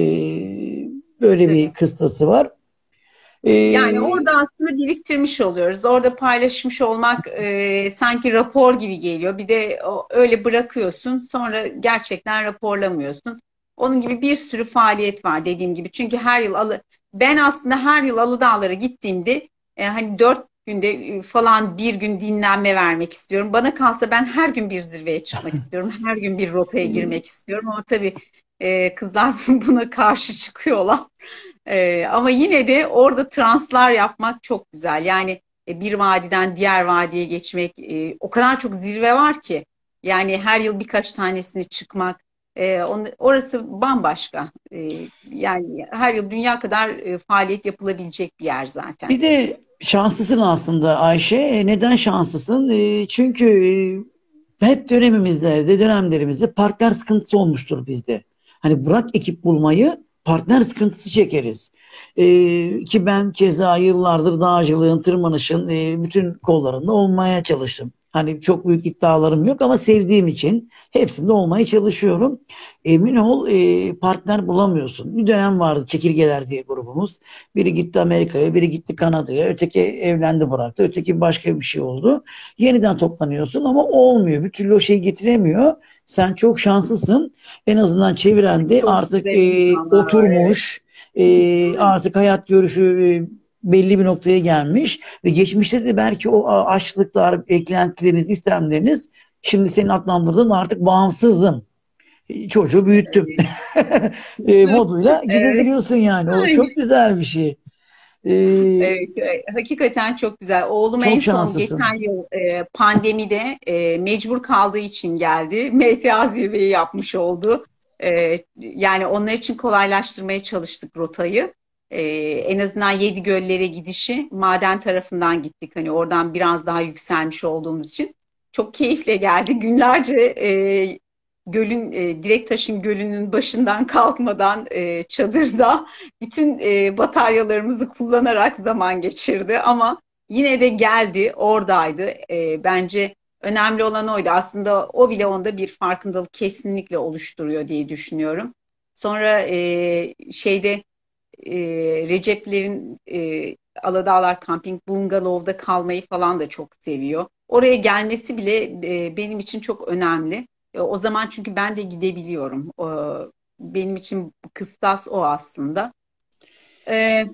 Böyle bir Tabii. kıstası var. E, Yani orada aslında biriktirmiş oluyoruz. Orada paylaşmış olmak e, sanki rapor gibi geliyor. Bir de o, öyle bırakıyorsun. Sonra gerçekten raporlamıyorsun. Onun gibi bir sürü faaliyet var dediğim gibi. Çünkü her yıl alı, ben aslında her yıl Aladağlara gittiğimde e, hani dört günde e, falan bir gün dinlenme vermek istiyorum. Bana kalsa ben her gün bir zirveye çıkmak istiyorum. Her gün bir rotaya girmek istiyorum. Ama tabii e, kızlar buna karşı çıkıyorlar. Ee, ama yine de orada translar yapmak çok güzel. Yani e, bir vadiden diğer vadiye geçmek e, o kadar çok zirve var ki. Yani her yıl birkaç tanesini çıkmak e, on, orası bambaşka. E, yani her yıl dünya kadar e, faaliyet yapılabilecek bir yer zaten. Bir de şanslısın aslında Ayşe. E, Neden şanslısın? E, çünkü e, hep dönemimizde, de dönemlerimizde partner sıkıntısı olmuştur bizde. Hani bırak ekip bulmayı, partner sıkıntısı çekeriz. E, ki ben keza yıllardır dağcılığın, tırmanışın e, bütün kollarında olmaya çalıştım. Hani çok büyük iddialarım yok ama sevdiğim için hepsinde olmaya çalışıyorum. Emin ol e, partner bulamıyorsun. Bir dönem vardı Çekirgeler diye grubumuz. Biri gitti Amerika'ya, biri gitti Kanada'ya, öteki evlendi bıraktı, öteki başka bir şey oldu. Yeniden toplanıyorsun ama olmuyor. Bir türlü o şeyi getiremiyor. Sen çok şanslısın. En azından çevrende Çok artık güzel e, insanlar var, evet. oturmuş, e, artık hayat görüşü belli bir noktaya gelmiş ve geçmişte de belki o açlıklar, beklentileriniz, istemleriniz şimdi senin adlandırdığın artık bağımsızım. Çocuğu büyüttüm Evet. e, moduyla Evet. gidebiliyorsun yani. O çok Aynen. güzel bir şey. E, Evet, e, hakikaten çok güzel. Oğlum en Çok son geçen şanslısın. yıl e, pandemide e, mecbur kaldığı için geldi. M T A zirveyi yapmış oldu. E, yani onlar için kolaylaştırmaya çalıştık rotayı. E, en azından yedi göllere gidişi maden tarafından gittik. Hani oradan biraz daha yükselmiş olduğumuz için. Çok keyifle geldi. Günlerce e, gölün, e, Direktaş'ın gölünün başından kalkmadan e, çadırda bütün e, bataryalarımızı kullanarak zaman geçirdi ama yine de geldi, oradaydı. E, bence önemli olan oydu. Aslında o bile onda bir farkındalık kesinlikle oluşturuyor diye düşünüyorum. Sonra e, şeyde e, Recep'lerin e, Aladağlar Camping Bungalov'da kalmayı falan da çok seviyor. Oraya gelmesi bile e, benim için çok önemli. E, o zaman çünkü ben de gidebiliyorum. E, benim için kıstas o aslında. Ee,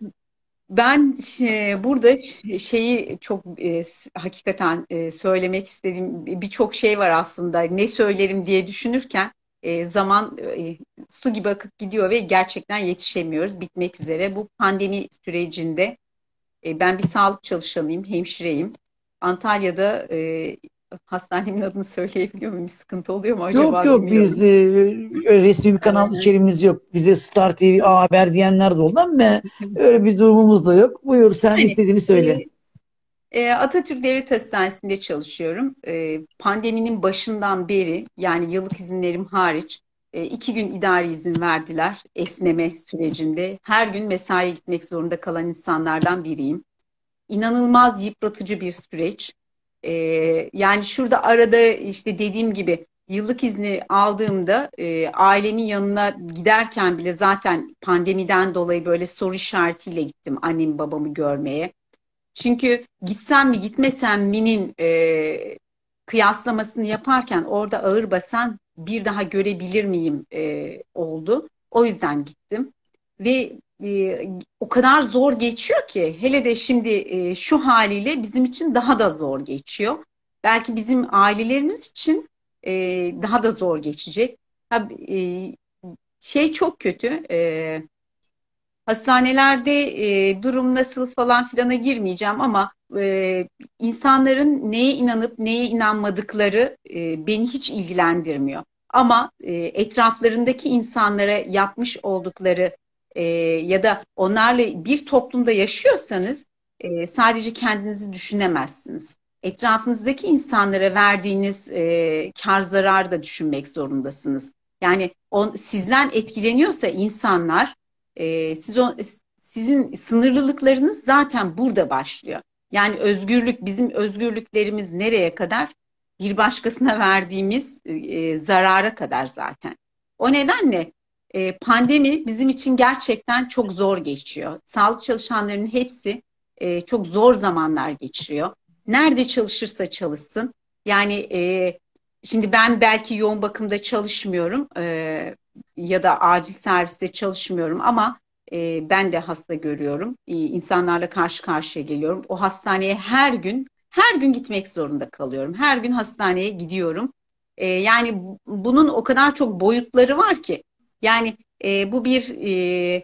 ben e, burada şeyi çok e, s- hakikaten e, söylemek istediğim birçok şey var aslında. Ne söylerim diye düşünürken e, zaman e, su gibi akıp gidiyor ve gerçekten yetişemiyoruz. Bitmek üzere. Bu pandemi sürecinde e, ben bir sağlık çalışanıyım, hemşireyim. Antalya'da e, hastanemin adını söyleyebiliyor muyum? Bir sıkıntı oluyor mu Yok acaba yok biz bilmiyorum. e, öyle resmi bir kanal Ee, içeriğimiz yok. Bize Star T V A Haber diyenler de oldu ama öyle bir durumumuz da yok. Buyur sen Yani istediğini söyle. e, E, Atatürk Devlet Hastanesi'nde çalışıyorum. E, pandeminin başından beri yani yıllık izinlerim hariç e, iki gün idari izin verdiler esneme sürecinde. Her gün mesaiye gitmek zorunda kalan insanlardan biriyim. İnanılmaz yıpratıcı bir süreç. E, yani şurada arada işte dediğim gibi yıllık izni aldığımda e, ailemin yanına giderken bile zaten pandemiden dolayı böyle soru işaretiyle gittim annemi babamı görmeye. Çünkü gitsem mi gitmesem mi'nin e, kıyaslamasını yaparken orada ağır basan bir daha görebilir miyim e, oldu. O yüzden gittim. Ve e, o kadar zor geçiyor ki hele de şimdi e, şu haliyle bizim için daha da zor geçiyor. Belki bizim ailelerimiz için e, daha da zor geçecek. Ha, e, şey çok kötü. E, Hastanelerde e, durum nasıl falan filana girmeyeceğim ama e, insanların neye inanıp neye inanmadıkları e, beni hiç ilgilendirmiyor. Ama e, etraflarındaki insanlara yapmış oldukları e, ya da onlarla bir toplumda yaşıyorsanız e, sadece kendinizi düşünemezsiniz. Etrafınızdaki insanlara verdiğiniz e, kar zarar da düşünmek zorundasınız. Yani on, sizden etkileniyorsa insanlar e, siz o, sizin sınırlılıklarınız zaten burada başlıyor. Yani özgürlük, bizim özgürlüklerimiz nereye kadar? Bir başkasına verdiğimiz e, zarara kadar zaten. O nedenle e, pandemi bizim için gerçekten çok zor geçiyor. Sağlık çalışanlarının hepsi e, çok zor zamanlar geçiriyor. Nerede çalışırsa çalışsın. Yani e, şimdi ben belki yoğun bakımda çalışmıyorum. E, ya da acil serviste çalışmıyorum ama e, ben de hasta görüyorum. E, insanlarla karşı karşıya geliyorum. O hastaneye her gün her gün gitmek zorunda kalıyorum. Her gün hastaneye gidiyorum. E, yani bunun o kadar çok boyutları var ki. Yani e, bu bir e,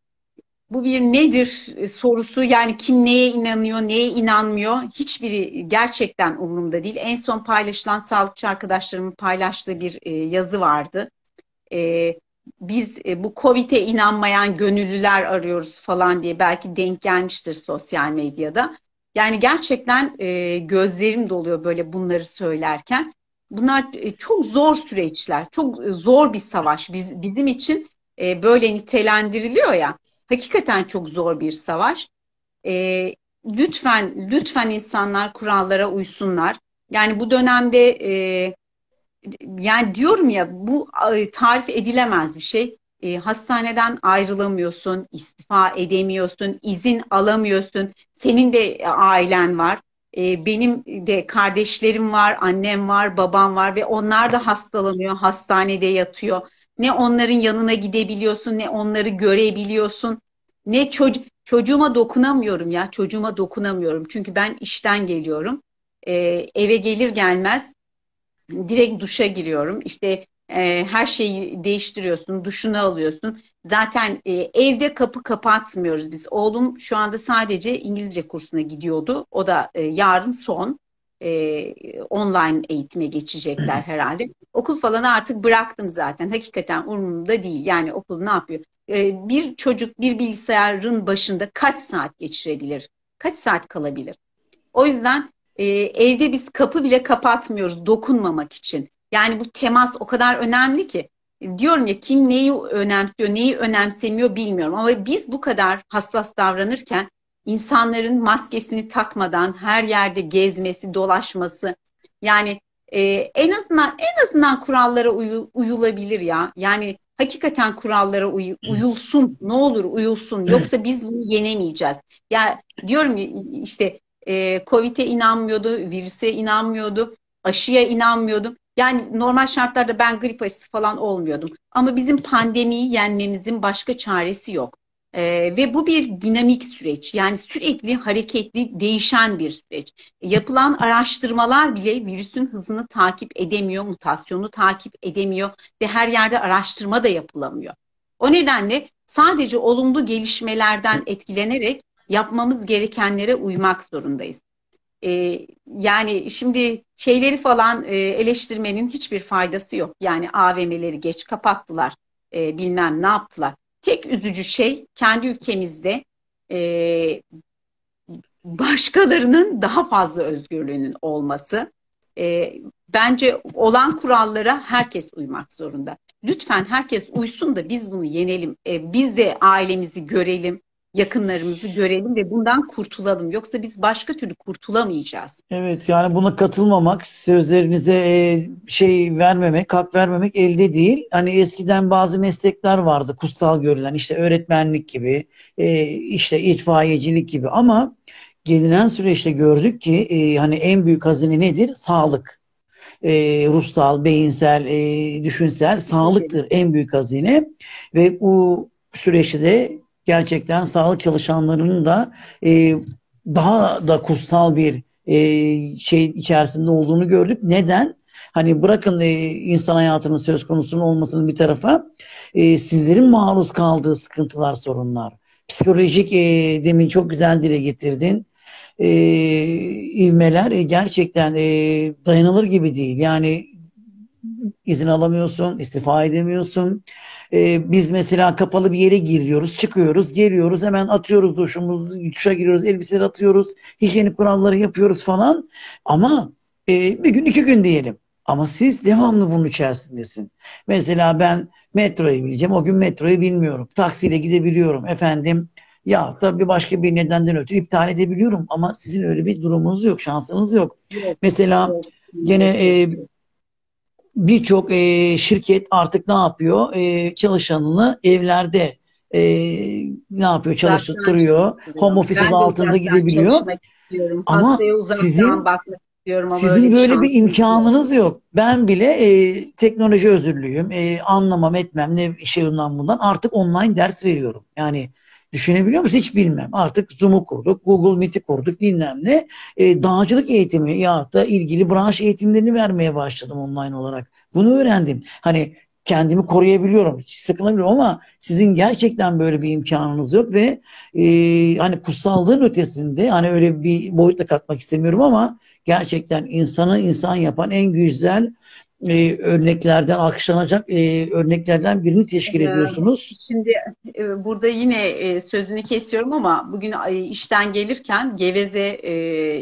bu bir nedir e, sorusu yani kim neye inanıyor, neye inanmıyor hiçbiri gerçekten umurumda değil. En son paylaşılan sağlıkçı arkadaşlarımın paylaştığı bir e, yazı vardı. E, biz e, bu Covid'e inanmayan gönüllüler arıyoruz falan diye belki denk gelmiştir sosyal medyada. Yani gerçekten e, gözlerim doluyor böyle bunları söylerken. Bunlar e, çok zor süreçler, çok e, zor bir savaş. Biz, bizim için e, böyle nitelendiriliyor ya. Hakikaten çok zor bir savaş. E, lütfen, lütfen insanlar kurallara uysunlar. Yani bu dönemde e, yani diyorum ya bu e, tarif edilemez bir şey. E, hastaneden ayrılamıyorsun, istifa edemiyorsun, izin alamıyorsun. Senin de e, ailen var. E, benim de kardeşlerim var, annem var, babam var ve onlar da hastalanıyor, hastanede yatıyor. Ne onların yanına gidebiliyorsun, ne onları görebiliyorsun, Ne çocuk çocuğuma dokunamıyorum ya, çocuğuma dokunamıyorum. Çünkü ben işten geliyorum. Ee, eve gelir gelmez direkt duşa giriyorum. İşte e, her şeyi değiştiriyorsun, duşunu alıyorsun. Zaten e, evde kapı kapatmıyoruz biz. Oğlum şu anda sadece İngilizce kursuna gidiyordu. O da e, yarın son. E, online eğitime geçecekler herhalde. Okul falan artık bıraktım zaten. Hakikaten umurumda değil. Yani okul ne yapıyor? E, bir çocuk bir bilgisayarın başında kaç saat geçirebilir? Kaç saat kalabilir? O yüzden e, evde biz kapı bile kapatmıyoruz dokunmamak için. Yani bu temas o kadar önemli ki. E, diyorum ya, kim neyi önemsiyor, neyi önemsemiyor bilmiyorum. Ama biz bu kadar hassas davranırken insanların maskesini takmadan her yerde gezmesi, dolaşması, yani e, en azından en azından kurallara uyu- uyulabilir ya. Yani hakikaten kurallara uy- uyulsun. Ne olur uyulsun. Yoksa biz bunu yenemeyeceğiz. Ya diyorum ya, işte e, Covid'e inanmıyordu, virüse inanmıyordu, aşıya inanmıyordum. Yani normal şartlarda ben grip aşısı falan olmuyordum. Ama bizim pandemiyi yenmemizin başka çaresi yok. E, ve bu bir dinamik süreç. Yani sürekli hareketli, değişen bir süreç. Yapılan araştırmalar bile virüsün hızını takip edemiyor, mutasyonu takip edemiyor ve her yerde araştırma da yapılamıyor. O nedenle sadece olumlu gelişmelerden etkilenerek yapmamız gerekenlere uymak zorundayız. Ee, yani şimdi şeyleri falan e, eleştirmenin hiçbir faydası yok. Yani A V M'leri geç kapattılar, e, bilmem ne yaptılar. Tek üzücü şey kendi ülkemizde e, başkalarının daha fazla özgürlüğünün olması. E, bence olan kurallara herkes uymak zorunda. Lütfen herkes uysun da biz bunu yenelim. E, biz de ailemizi görelim, yakınlarımızı görelim ve bundan kurtulalım. Yoksa biz başka türlü kurtulamayacağız. Evet, yani buna katılmamak, sözlerinize e, şey vermemek, hak vermemek elde değil. Hani eskiden bazı meslekler vardı kutsal görülen, işte öğretmenlik gibi, e, işte itfaiyecilik gibi, ama gelinen süreçte gördük ki e, hani en büyük hazine nedir? Sağlık. E, ruhsal, beyinsel, e, düşünsel sağlıktır en büyük hazine ve bu süreçte de gerçekten sağlık çalışanlarının da e, daha da kutsal bir e, şey içerisinde olduğunu gördük. Neden? Hani bırakın e, insan hayatının söz konusunun olmasının bir tarafa, e, sizlerin maruz kaldığı sıkıntılar, sorunlar. Psikolojik, e, demin çok güzel dile getirdin, e, ivmeler e, gerçekten e, dayanılır gibi değil. Yani izin alamıyorsun, istifa edemiyorsun. E, biz mesela kapalı bir yere giriyoruz, çıkıyoruz, geliyoruz, hemen atıyoruz duşumuzu, duşa giriyoruz, elbiseleri atıyoruz, hijyenik kuralları yapıyoruz falan. Ama e, bir gün iki gün diyelim. Ama siz devamlı bunun içerisindesin. Mesela ben metroyu bileceğim, o gün metroyu bilmiyorum. Taksiyle gidebiliyorum efendim. Ya da bir başka bir nedenden ötürü iptal edebiliyorum, ama sizin öyle bir durumunuz yok, şansınız yok. Yok, Mesela yok, gene maalesef. e, birçok e, şirket artık ne yapıyor? E, çalışanını evlerde e, ne yapıyor? Uzaktan Çalıştırıyor. Home çalıştırıyor. office adı Ben de altında uzaktan gidebiliyor. çalışmak istiyorum. Ama Hastaya uzaktan sizin bakmak istiyorum ama öyle sizin bir böyle bir şansım yok. imkanınız yok. Ben bile e, teknoloji özürlüyüm. E, anlamam etmem ne şey ondan bundan. Artık online ders veriyorum. Yani düşünebiliyor musun? Hiç bilmem. Artık Zoom'u kurduk, Google Meet'i kurduk, bilmem ne. E, dağcılık eğitimi ya da ilgili branş eğitimlerini vermeye başladım online olarak. Bunu öğrendim. Hani kendimi koruyabiliyorum, hiç sıkılmıyorum, ama sizin gerçekten böyle bir imkanınız yok ve e, hani kutsallığın ötesinde, hani öyle bir boyutla katmak istemiyorum, ama gerçekten insanı insan yapan en güzel e, örneklerden, alkışlanacak e, örneklerden birini teşkil Ee, ediyorsunuz. Şimdi e, burada yine e, sözünü kesiyorum ama bugün e, işten gelirken Geveze e,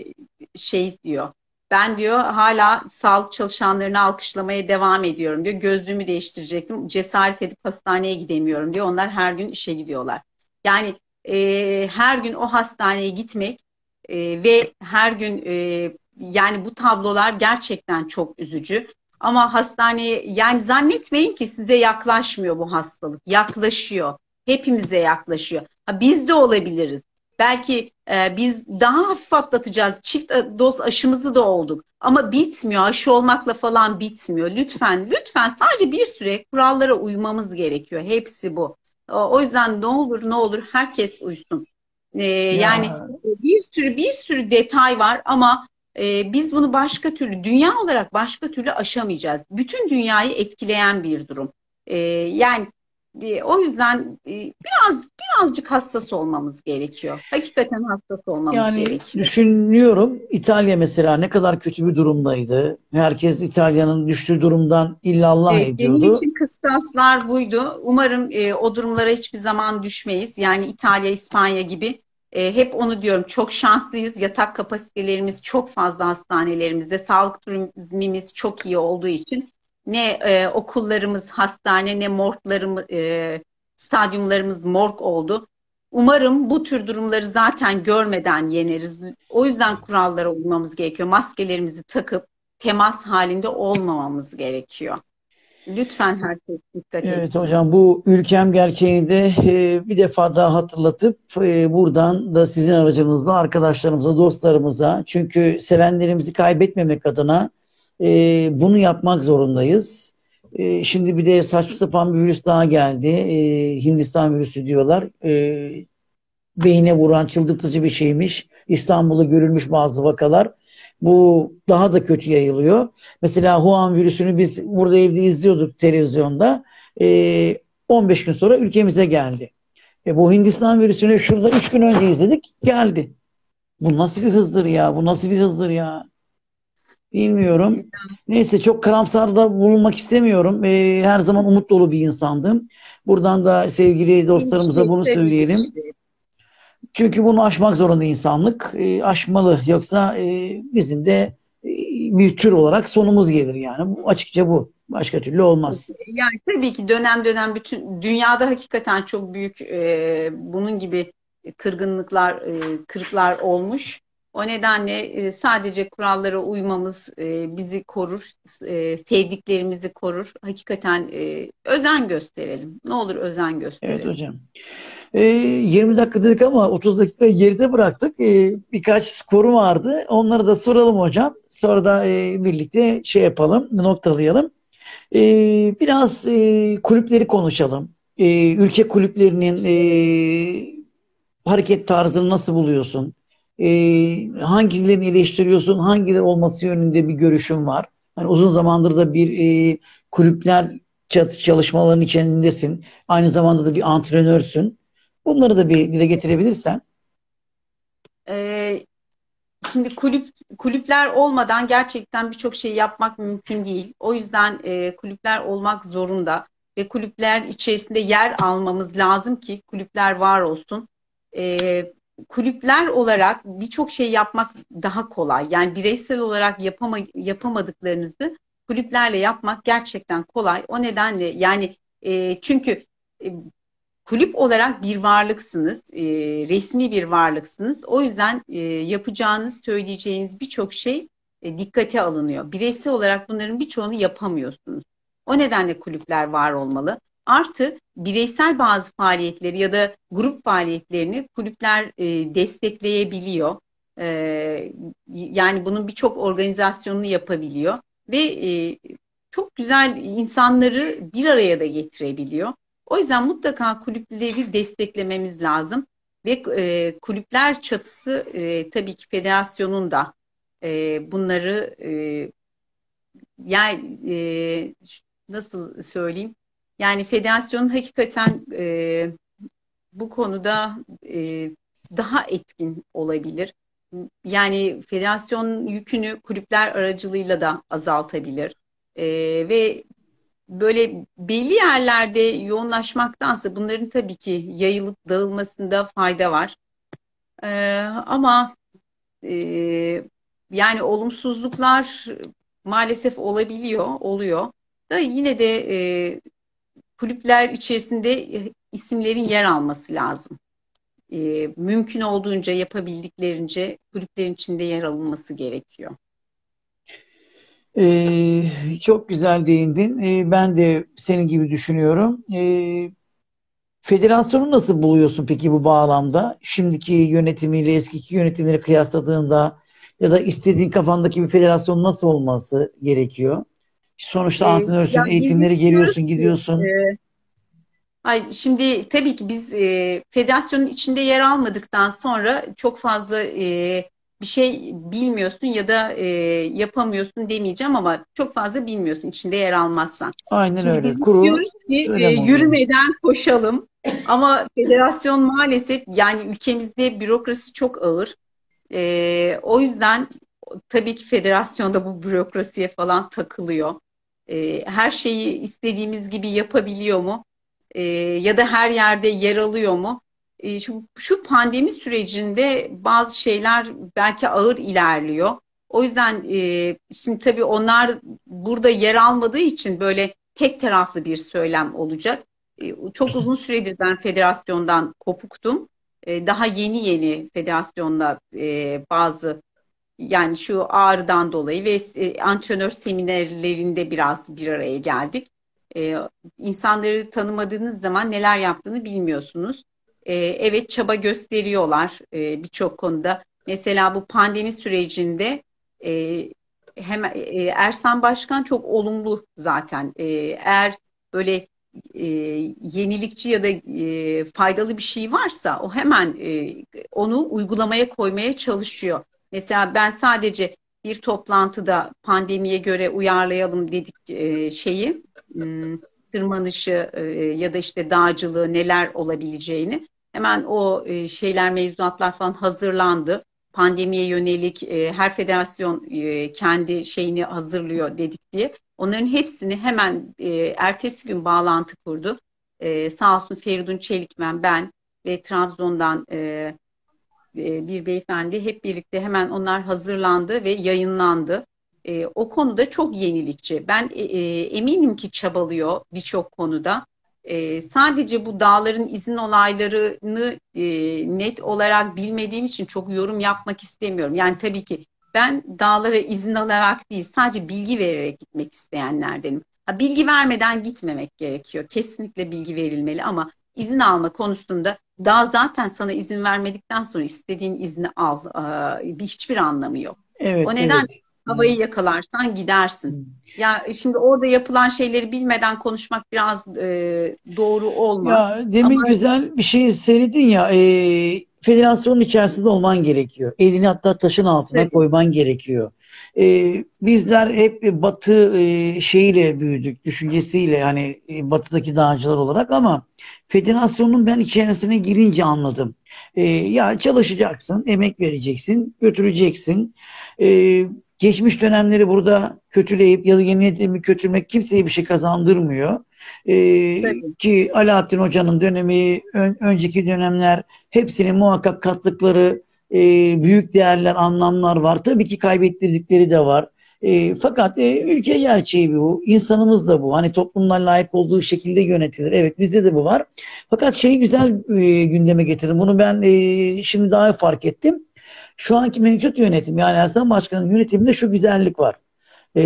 şey diyor. Ben diyor hala sağlık çalışanlarını alkışlamaya devam ediyorum diyor. Gözlüğümü değiştirecektim. Cesaret edip hastaneye gidemiyorum diyor. Onlar her gün işe gidiyorlar. Yani e, her gün o hastaneye gitmek e, ve her gün e, yani bu tablolar gerçekten çok üzücü. Ama hastaneye, yani zannetmeyin ki size yaklaşmıyor bu hastalık. Yaklaşıyor. Hepimize yaklaşıyor. Ha, biz de olabiliriz. Belki e, biz daha hafif atlatacağız. Çift doz aşımızı da olduk. Ama bitmiyor. Aşı olmakla falan bitmiyor. Lütfen, lütfen sadece bir süre kurallara uymamız gerekiyor. Hepsi bu. O, o yüzden ne olur ne olur herkes uysun. Ee, yani Ya bir sürü bir sürü detay var ama e, biz bunu başka türlü dünya olarak başka türlü aşamayacağız. Bütün dünyayı etkileyen bir durum. Ee, yani e, o yüzden e, biraz birazcık hassas olmamız gerekiyor. Hakikaten hassas olmamız yani gerekiyor. düşünüyorum, İtalya mesela ne kadar kötü bir durumdaydı. Herkes İtalya'nın düştüğü durumdan illallah Evet, benim ediyordu. için kıstaslar buydu. Umarım e, o durumlara hiçbir zaman düşmeyiz. Yani İtalya, İspanya gibi. E, hep onu diyorum. Çok şanslıyız. Yatak kapasitelerimiz çok fazla hastanelerimizde. Sağlık turizmimiz çok iyi olduğu için ne e, okullarımız hastane ne morglarımız, e, stadyumlarımız morg oldu. Umarım bu tür durumları zaten görmeden yeneriz. O yüzden kurallara uymamız gerekiyor. Maskelerimizi takıp temas halinde olmamamız gerekiyor. Lütfen herkes dikkat Evet etsin. hocam, bu ülkem gerçeğini de e, bir defa daha hatırlatıp e, buradan da sizin aracınızla arkadaşlarımıza, dostlarımıza, çünkü sevenlerimizi kaybetmemek adına e, bunu yapmak zorundayız. E, şimdi bir de saçma sapan bir virüs daha geldi. E, Hindistan virüsü diyorlar. E, beyine vuran çıldırtıcı bir şeymiş. İstanbul'da görülmüş bazı vakalar. Bu daha da kötü yayılıyor. Mesela Wuhan virüsünü biz burada evde izliyorduk televizyonda. Ee, on beş gün sonra ülkemize geldi. E, bu Hindistan virüsünü şurada üç gün önce izledik, geldi. Bu nasıl bir hızdır ya? Bu nasıl bir hızdır ya? Bilmiyorum. Neyse, çok karamsar da bulunmak istemiyorum. Ee, her zaman umut dolu bir insandım. Buradan da sevgili dostlarımıza Endişe, bunu tabii söyleyelim. ki. Çünkü bunu aşmak zorunda insanlık. E, aşmalı. Yoksa e, bizim de e, bir tür olarak sonumuz gelir yani. Bu, açıkça bu. Başka türlü olmaz. Yani tabii ki dönem dönem bütün dünyada hakikaten çok büyük e, bunun gibi kırgınlıklar, e, kırıklar olmuş. O nedenle e, sadece kurallara uymamız e, bizi korur, e, sevdiklerimizi korur. Hakikaten e, özen gösterelim. Ne olur özen Evet gösterelim. hocam. E, yirmi dakika dedik ama otuz dakika geride bıraktık. E, birkaç soru vardı. Onları da soralım hocam. Sonra da e, birlikte şey yapalım, noktalayalım. E, biraz e, kulüpleri konuşalım. E, ülke kulüplerinin e, hareket tarzını nasıl buluyorsun? Ee, hangilerini eleştiriyorsun? Hangileri olması yönünde bir görüşün var? Hani uzun zamandır da bir e, kulüpler çat- çalışmalarının içindesin. Aynı zamanda da bir antrenörsün. Bunları da bir dile getirebilirsen. E, Şimdi kulüp kulüpler olmadan gerçekten birçok şey yapmak mümkün değil. O yüzden e, kulüpler olmak zorunda ve kulüpler içerisinde yer almamız lazım ki kulüpler var olsun. E, Kulüpler olarak birçok şey yapmak daha kolay. Yani bireysel olarak yapama, yapamadıklarınızı kulüplerle yapmak gerçekten kolay. O nedenle yani e, çünkü e, kulüp olarak bir varlıksınız, e, resmi bir varlıksınız. O yüzden e, yapacağınız, söyleyeceğiniz birçok şey e, dikkate alınıyor. Bireysel olarak bunların birçoğunu yapamıyorsunuz. O nedenle kulüpler var olmalı. Artı bireysel bazı faaliyetleri ya da grup faaliyetlerini kulüpler e, destekleyebiliyor. E, Yani bunun birçok organizasyonunu yapabiliyor ve e, çok güzel insanları bir araya da getirebiliyor. O yüzden mutlaka kulüpleri desteklememiz lazım ve e, kulüpler çatısı e, tabii ki federasyonun da e, bunları e, yani e, nasıl söyleyeyim? Yani federasyonun hakikaten e, bu konuda e, daha etkin olabilir. Yani federasyon yükünü kulüpler aracılığıyla da azaltabilir. E, ve böyle belli yerlerde yoğunlaşmaktansa bunların tabii ki yayılıp dağılmasında fayda var. Ee, ama e, yani olumsuzluklar maalesef olabiliyor, oluyor. Da yine de e, kulüpler içerisinde e, isimlerin yer alması lazım. E, mümkün olduğunca yapabildiklerince kulüplerin içinde yer alınması gerekiyor. Ee, çok güzel değindin. Ee, ben de senin gibi düşünüyorum. Ee, federasyonu nasıl buluyorsun peki bu bağlamda? Şimdiki yönetimiyle eskiki yönetimleri kıyasladığında ya da istediğin kafandaki bir federasyon nasıl olması gerekiyor? Sonuçta E, Ya antrenörsün, biz eğitimleri istiyoruz geliyorsun, ki gidiyorsun. Ay, şimdi tabii ki biz e, federasyonun içinde yer almadıktan sonra çok fazla e, bir şey bilmiyorsun ya da e, yapamıyorsun demeyeceğim ama çok fazla bilmiyorsun içinde yer almazsan. Aynen Şimdi öyle. biz Kuru istiyoruz ki e, söylem oluyor. yürümeden koşalım ama federasyon maalesef yani ülkemizde bürokrasi çok ağır. E, o yüzden tabii ki federasyonda bu bürokrasiye falan takılıyor. E, her şeyi istediğimiz gibi yapabiliyor mu? E, ya da her yerde yer alıyor mu? E, şu, şu pandemi sürecinde bazı şeyler belki ağır ilerliyor. O yüzden e, şimdi tabii onlar burada yer almadığı için böyle tek taraflı bir söylem olacak. E, çok uzun süredir ben federasyondan kopuktum. E, daha yeni yeni federasyonda e, bazı yani şu ağrıdan dolayı ve e, antrenör seminerlerinde biraz bir araya geldik. E, insanları tanımadığınız zaman neler yaptığını bilmiyorsunuz. E, evet çaba gösteriyorlar e, birçok konuda. Mesela bu pandemi sürecinde e, hem e, Ersan Başkan çok olumlu zaten. E, eğer böyle e, yenilikçi ya da e, faydalı bir şey varsa o hemen e, onu uygulamaya koymaya çalışıyor. Mesela ben sadece bir toplantıda pandemiye göre uyarlayalım dedik e, şeyi, hmm, tırmanışı e, ya da işte dağcılığı neler olabileceğini. Hemen o e, şeyler, mevzuatlar falan hazırlandı. Pandemiye yönelik e, her federasyon e, kendi şeyini hazırlıyor dedik diye. Onların hepsini hemen e, ertesi gün bağlantı kurdu. E, sağ olsun Feridun Çelikmen, ben ve Trabzon'dan e, e, bir beyefendi hep birlikte hemen onlar hazırlandı ve yayınlandı. E, o konuda çok yenilikçi. Ben e, e, eminim ki çabalıyor birçok konuda. E, sadece bu dağların izin olaylarını e, net olarak bilmediğim için çok yorum yapmak istemiyorum. Yani tabii ki ben dağlara izin alarak değil, sadece bilgi vererek gitmek isteyenlerdenim. Ha, bilgi vermeden gitmemek gerekiyor. Kesinlikle bilgi verilmeli ama izin alma konusunda daha zaten sana izin vermedikten sonra istediğin izni al. Ee, hiçbir anlamı yok. O Evet, neden evet. havayı yakalarsan gidersin. Ya şimdi orada yapılan şeyleri bilmeden konuşmak biraz e, doğru olmaz. Ya demin Ama güzel bir şey söyledin ya, e, federasyonun içerisinde olman gerekiyor. Elini hatta taşın altına tabii, koyman gerekiyor. E, bizler hep batı e, şeyiyle büyüdük, düşüncesiyle, hani e, batıdaki dağcılar olarak, ama federasyonun ben içerisine girince anladım. E, ya çalışacaksın, emek vereceksin, götüreceksin. E, geçmiş dönemleri burada kötüleyip ya da yeni kötülmek kimseye bir şey kazandırmıyor. Ee, tabii. ki Alaaddin Hoca'nın dönemi, ön- önceki dönemler, hepsinin muhakkak kattıkları e, büyük değerler, anlamlar var. Tabii ki kaybettirdikleri de var. E, fakat e, ülke gerçeği bu. İnsanımız da bu. Hani toplumlar layık olduğu şekilde yönetilir. Evet, bizde de bu var. Fakat şeyi güzel e, gündeme getirdim. Bunu ben e, şimdi daha fark ettim. Şu anki mevcut yönetim, yani Ersan Başkan'ın yönetiminde şu güzellik var. E,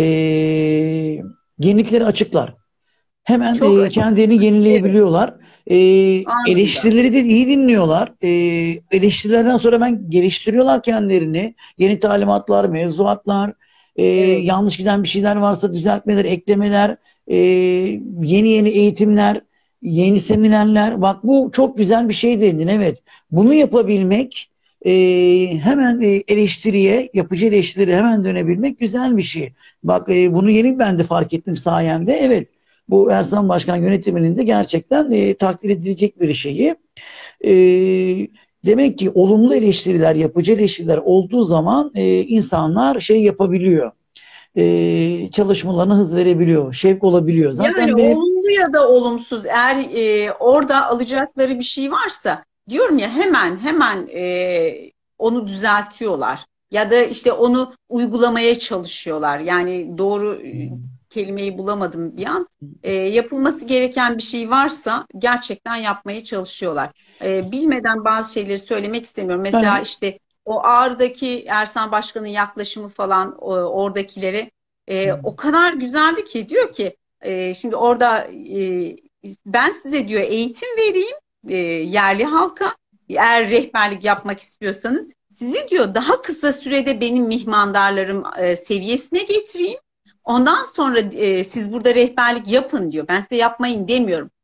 yenilikleri açıklar. Hemen Çok e, açık. kendilerini Evet, yenileyebiliyorlar. E, anında. eleştirileri de iyi dinliyorlar. E, eleştirilerden sonra ben geliştiriyorlar kendilerini. Yeni talimatlar, mevzuatlar, e, Evet. yanlış giden bir şeyler varsa düzeltmeler, eklemeler, e, yeni yeni eğitimler, yeni seminerler. Bak, bu çok güzel bir şey dedin. Evet. Bunu yapabilmek, e, hemen e, eleştiriye, yapıcı eleştiri hemen dönebilmek güzel bir şey. Bak, e, bunu yeni ben de fark ettim sayende. Evet. Bu Ersan Başkan yönetiminin de gerçekten e, takdir edilecek bir şeyi. E, demek ki olumlu eleştiriler, yapıcı eleştiriler olduğu zaman e, insanlar şey yapabiliyor. E, çalışmalarına hız verebiliyor, şevk olabiliyor. Yani Zaten benim olumlu ya da olumsuz eğer e, orada alacakları bir şey varsa diyorum ya hemen hemen e, onu düzeltiyorlar ya da işte onu uygulamaya çalışıyorlar. Yani doğru e, kelimeyi bulamadım bir an. E, yapılması gereken bir şey varsa gerçekten yapmaya çalışıyorlar. E, bilmeden bazı şeyleri söylemek istemiyorum. Mesela yani işte o Ağrı'daki Ersan Başkan'ın yaklaşımı falan o, oradakilere e, o kadar güzeldi ki diyor ki e, şimdi orada e, ben size diyor eğitim vereyim e, yerli halka. Eğer rehberlik yapmak istiyorsanız sizi diyor daha kısa sürede benim mihmandarlarım e, seviyesine getireyim. Ondan sonra e, siz burada rehberlik yapın diyor. Ben size yapmayın demiyorum.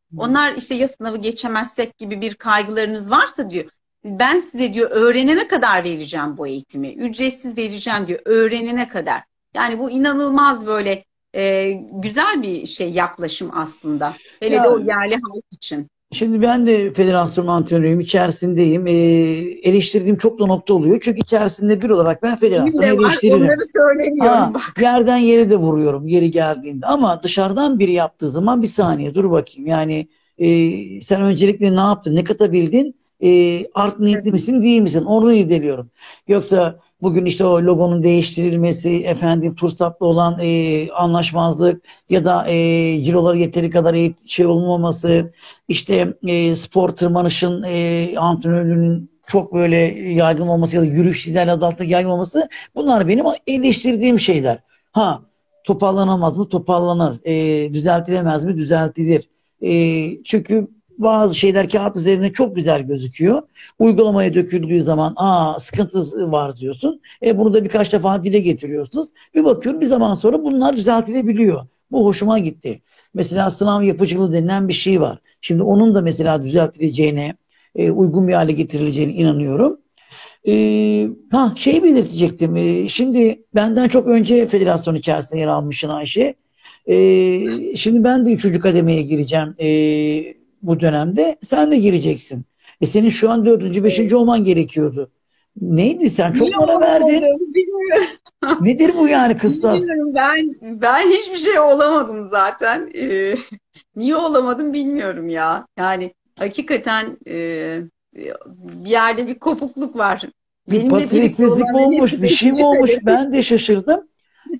Onlar işte ya sınavı geçemezsek gibi bir kaygılarınız varsa diyor, ben size diyor öğrenene kadar vereceğim bu eğitimi. Ücretsiz vereceğim diyor öğrenene kadar. Yani bu inanılmaz böyle e, güzel bir şey yaklaşım aslında. Hele de Ya o yerli halk için. şimdi ben de federasyon antrenörüyüm, içerisindeyim. Ee, eleştirdiğim çok da nokta oluyor. Çünkü içerisinde bir olarak ben Benim federasyonu de var, eleştiririm. onları söylemiyorum Ha, bak. yerden yere de vuruyorum yeri geldiğinde. Ama dışarıdan biri yaptığı zaman bir saniye dur bakayım. Yani e, sen öncelikle ne yaptın, ne katabildin, e, art niyetli misin, değil misin? Onu irdeliyorum. Yoksa bugün işte o logonun değiştirilmesi, efendim TURSAP'la olan e, anlaşmazlık ya da e, ciroları yeteri kadar eğit- şey olmaması, işte e, spor tırmanışın e, antrenörlüğünün çok böyle yaygın olması ya da yürüyüş liderliği adı altında yaygın olması, bunlar benim eleştirdiğim şeyler. Ha, toparlanamaz mı? Toparlanır. E, düzeltilemez mi? Düzeltilir. E, çünkü bazı şeyler kağıt üzerinde çok güzel gözüküyor. Uygulamaya döküldüğü zaman aa sıkıntı var diyorsun. E, bunu da birkaç defa dile getiriyorsunuz. Bir bakıyorum bir zaman sonra bunlar düzeltilebiliyor. Bu hoşuma gitti. Mesela sınav yapıcılığı denilen bir şey var. Şimdi onun da mesela düzeltileceğine, e, uygun bir hale getirileceğine inanıyorum. Ee, ha şeyi belirtecektim. Ee, şimdi benden çok önce federasyon içerisinde yer almışsın Ayşe. Ee, şimdi ben de üçüncü kademeye gireceğim ee, bu dönemde. Sen de gireceksin. E senin şu an dördüncü, beşinci olman gerekiyordu. Neydi sen? Çok Niye para verdin. olamadım bilmiyorum. Nedir bu yani kıstas? Bilmiyorum, ben ben hiçbir şey olamadım zaten. Ee, niye olamadım bilmiyorum ya. Yani hakikaten e, bir yerde bir kopukluk var. Bir Benimle birlikte basiretsizlik mi olanların olmuş, hepsi bir şey mi beşinci olmuş? kalemi. Ben de şaşırdım.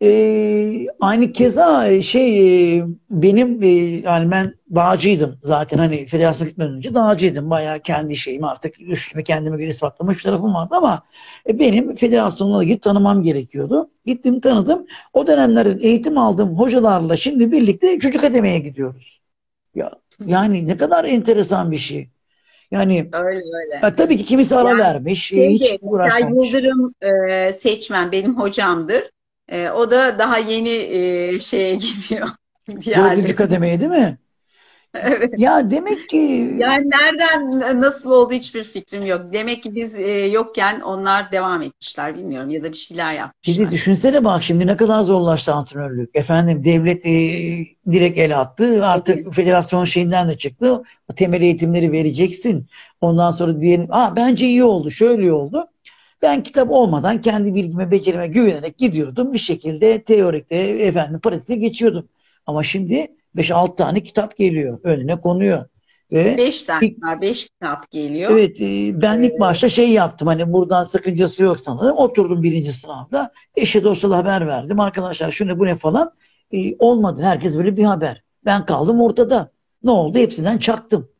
Ee, aynı keza e, şey e, benim e, yani ben dağcıydım zaten, hani federasyon gitmeden önce dağcıydım. Bayağı kendi şeyimi artık üstüme kendime göre ispatlamış bir tarafım vardı ama e, benim federasyonla gidip tanımam gerekiyordu. Gittim tanıdım. O dönemlerin eğitim aldığım hocalarla şimdi birlikte çocuk akademiye gidiyoruz. Ya, yani ne kadar enteresan bir şey. Yani Öyle öyle. e, tabii ki kimisi ara Yani vermiş, e, şey hiç de mesela uğraşmamış. Yıldırım e, Seçmen benim hocamdır. E, o da daha yeni e, şeye gidiyor Dördüncü diğerleri. kademeye değil mi? Evet. Ya demek ki Yani nereden nasıl oldu hiçbir fikrim yok. Demek ki biz e, yokken onlar devam etmişler bilmiyorum ya da bir şeyler bir de yapmışlar. düşünsene bak şimdi ne kadar zorlaştı antrenörlük. Efendim devlet e, direkt el attı. Tabii. Artık federasyon şeyinden de çıktı. Temel eğitimleri vereceksin. Ondan sonra diyelim, aa bence iyi oldu, şöyle oldu. Ben kitap olmadan kendi bilgime, becerime güvenerek gidiyordum. Bir şekilde teorikte, efendim pratikte geçiyordum. Ama şimdi beş altı tane kitap geliyor, önüne konuyor. Ve Beş ders ilk var, beş kitap geliyor. Evet, e, ben Ee, ilk başta şey yaptım, hani buradan sakıncası yok sanırım. Oturdum birinci sınavda. Eşe dostuna haber verdim. Arkadaşlar şu ne bu ne falan. E, olmadı. Herkes böyle bir haber. Ben kaldım ortada. Ne oldu? Hepsinden çaktım.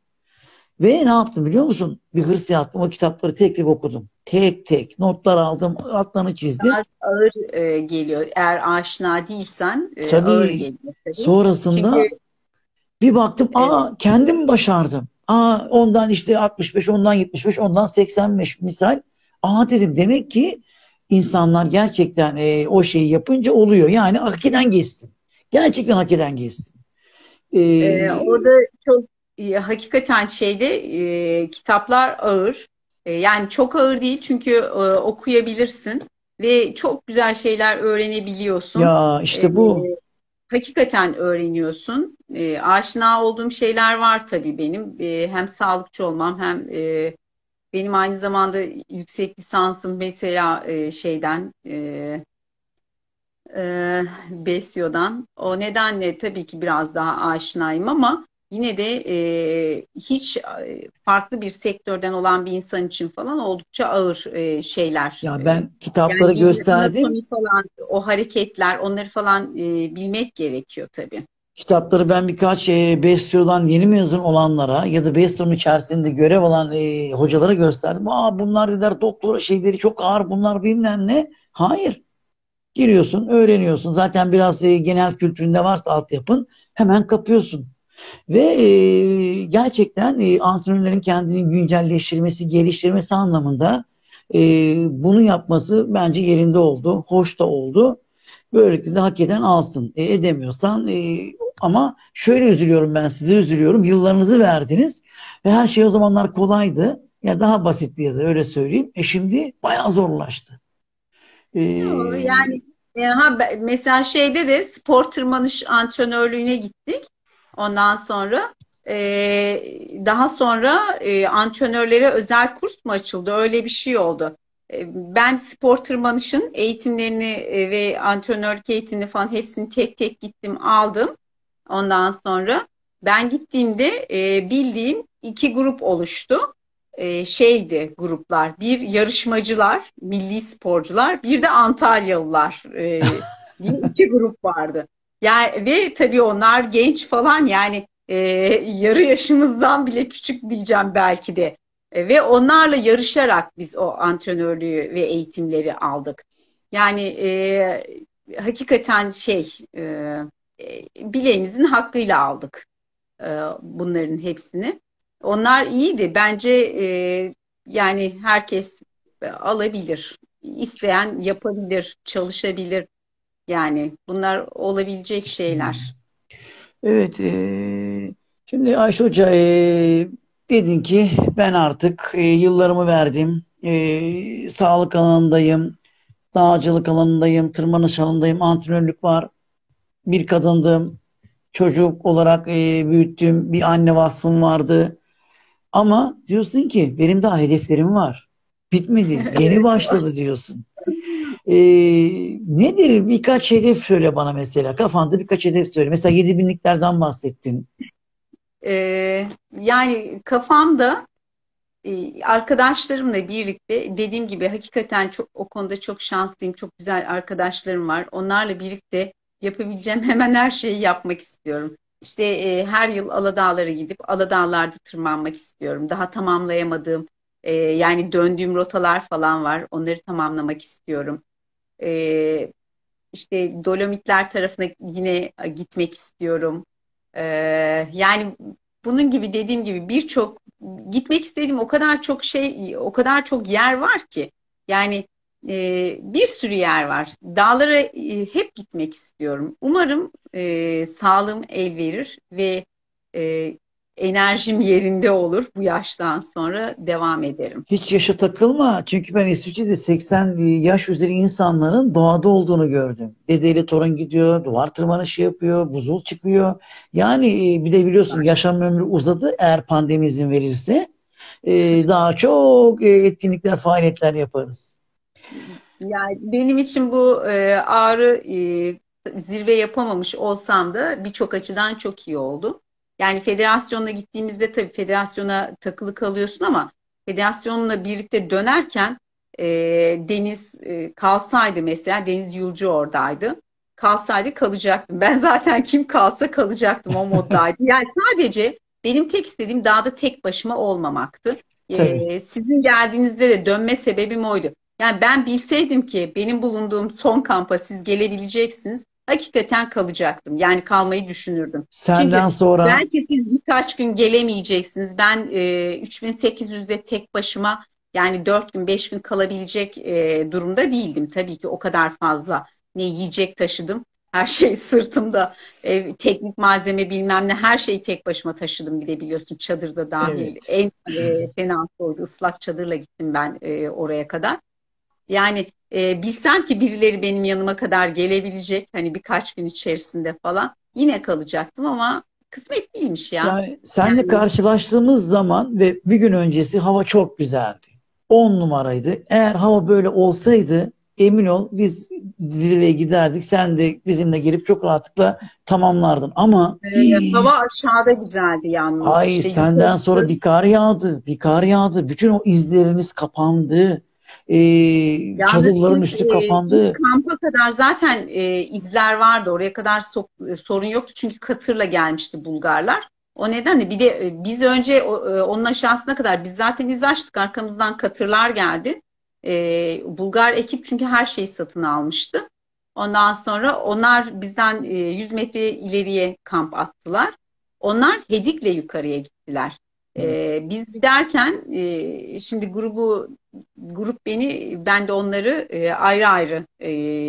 Ve ne yaptım biliyor musun? Bir hırs yaptım. O kitapları tek tek okudum. Tek tek notlar aldım. Altlarını çizdim. Biraz ağır e, geliyor. Eğer aşina değilsen e, ağır Tabii geliyor tabii. Çünkü sonrasında bir baktım, evet, aa kendim başardım. Aa ondan işte altmış beş, ondan yetmiş beş, ondan seksen beş misal. Aa dedim, demek ki insanlar gerçekten e, o şeyi yapınca oluyor. Yani hak eden geçsin. Gerçekten hak eden geçsin. E, e, orada çok e, hakikaten şeyde e, kitaplar ağır. E, yani çok ağır değil çünkü e, okuyabilirsin ve çok güzel şeyler öğrenebiliyorsun. ya E, işte bu. hakikaten öğreniyorsun. E, aşina olduğum şeyler var tabii benim. E, hem sağlıkçı olmam hem e, benim aynı zamanda yüksek lisansım mesela e, şeyden e, e, Besyo'dan. O nedenle tabii ki biraz daha aşinayım ama yine de e, hiç e, farklı bir sektörden olan bir insan için falan oldukça ağır e, şeyler. Ya E, ben kitapları yani bir gösterdim. anatomi falan, o hareketler, onları falan e, bilmek gerekiyor tabii. Kitapları ben birkaç e, Besyo'dan yeni mezun olanlara ya da Besyo'nun içerisinde görev alan e, hocalara gösterdim. Aa bunlar dediler doktora şeyleri çok ağır, bunlar bilmem ne. Hayır. Giriyorsun, öğreniyorsun. Zaten biraz e, genel kültüründe varsa altyapın, hemen kapıyorsun. Ve e, gerçekten e, antrenörlerin kendini güncelleştirmesi, geliştirmesi anlamında e, bunu yapması bence yerinde oldu. Hoş da oldu. Böylelikle de hak eden alsın. E, edemiyorsan e, ama şöyle üzülüyorum, ben size üzülüyorum. Yıllarınızı verdiniz ve her şey o zamanlar kolaydı. Ya daha basitti, ya da öyle söyleyeyim. E şimdi bayağı zorlaştı. E, Yani e, ha, be- mesela şeyde de spor tırmanış antrenörlüğüne gittik. Ondan sonra e, daha sonra e, antrenörlere özel kurs mu açıldı? Öyle bir şey oldu. E, ben spor tırmanışın eğitimlerini e, ve antrenörlük eğitimini falan hepsini tek tek gittim aldım. Ondan sonra ben gittiğimde e, bildiğin iki grup oluştu. E, şeydi gruplar. Bir yarışmacılar, milli sporcular, bir de Antalyalılar e, diye iki grup vardı. Yani ve tabii onlar genç falan yani e, yarı yaşımızdan bile küçük diyeceğim belki de. E, ve onlarla yarışarak biz o antrenörlüğü ve eğitimleri aldık. Yani e, hakikaten şey e, e, bileğimizin hakkıyla aldık e, bunların hepsini. Onlar iyiydi. Bence e, yani herkes alabilir. İsteyen yapabilir, çalışabilir. Yani bunlar olabilecek şeyler. evet, e, şimdi Ayşe Hoca, e, dedin ki ben artık e, yıllarımı verdim. E, sağlık alanındayım, dağcılık alanındayım, tırmanış alanındayım, antrenörlük var. Bir kadındım. Çocuk olarak e, büyüttüğüm bir anne vasfım vardı. Ama diyorsun ki benim daha hedeflerim var. Bitmedi. Yeni başladı diyorsun. E, nedir? Birkaç hedef söyle bana mesela. Kafanda birkaç hedef söyle. Mesela yedi binliklerden bahsettin. Ee, yani kafamda e, arkadaşlarımla birlikte dediğim gibi hakikaten çok o konuda çok şanslıyım. Çok güzel arkadaşlarım var. Onlarla birlikte yapabileceğim hemen her şeyi yapmak istiyorum. İşte e, her yıl Aladağlara gidip Aladağlarda tırmanmak istiyorum. Daha tamamlayamadığım e, yani döndüğüm rotalar falan var. Onları tamamlamak istiyorum. E, işte Dolomitler tarafına yine gitmek istiyorum. Ee, yani bunun gibi dediğim gibi birçok gitmek istediğim o kadar çok şey, o kadar çok yer var ki. Yani e, bir sürü yer var. Dağlara e, hep gitmek istiyorum. Umarım e, sağlığım el verir ve e, enerjim yerinde olur. Bu yaştan sonra devam ederim. Hiç yaşa takılma. Çünkü ben İsviçre'de seksen yaş üzeri insanların doğada olduğunu gördüm. Dedeyle torun gidiyor, duvar tırmanışı yapıyor, buzul çıkıyor. Yani e, bir de biliyorsun yaşam ömrü uzadı, eğer pandemi izin verirse. E, daha çok e, etkinlikler, faaliyetler yaparız. Yani benim için bu e, ağrı e, zirve yapamamış olsam da birçok açıdan çok iyi oldu. Yani federasyonla gittiğimizde tabii federasyona takılı kalıyorsun ama federasyonla birlikte dönerken e, Deniz e, kalsaydı mesela Deniz Yulcu oradaydı. Kalsaydı kalacaktım. Ben zaten kim kalsa kalacaktım o moddaydı. Yani sadece benim tek istediğim dağda tek başıma olmamaktı. Tabii. E, sizin geldiğinizde de dönme sebebim oydu. Yani ben bilseydim ki benim bulunduğum son kampa siz gelebileceksiniz, hakikaten kalacaktım. Yani kalmayı düşünürdüm. Senden Çünkü sonra belki siz birkaç gün gelemeyeceksiniz. Ben e, üç bin sekiz yüzde tek başıma yani dört gün beş gün kalabilecek e, durumda değildim. Tabii ki o kadar fazla ne yiyecek taşıdım. Her şey sırtımda. E, teknik malzeme bilmem ne her şeyi tek başıma taşıdım bir de biliyorsun çadırda dahil. evet. En e, fenası oydu ıslak çadırla gittim ben e, oraya kadar. Yani e, bilsem ki birileri benim yanıma kadar gelebilecek hani birkaç gün içerisinde falan yine kalacaktım ama kısmet değilmiş ya. Yani seninle Yani karşılaştığımız zaman ve bir gün öncesi hava çok güzeldi. On numaraydı. Eğer hava böyle olsaydı emin ol biz zirveye giderdik. Sen de bizimle gelip çok rahatlıkla tamamlardın. Ama e, hii, hava aşağıda güzeldi yalnız ay, işte senden sonra yukarısı. bir kar yağdı. Bir kar yağdı. Bütün o izleriniz kapandı. Ee, Yalnız çadırların siz üstü e, ilk kapandı. kampa kadar zaten e, izler vardı. Oraya kadar so- e, sorun yoktu çünkü katırla gelmişti Bulgarlar. O nedenle bir de e, biz önce o, e, onun aşağısına kadar biz zaten iz açtık. Arkamızdan katırlar geldi. E, Bulgar ekip çünkü her şeyi satın almıştı. Ondan sonra onlar bizden e, yüz metre ileriye kamp attılar. Onlar Hedik'le yukarıya gittiler. E, biz giderken e, şimdi grubu grup beni ben de onları e, ayrı ayrı e,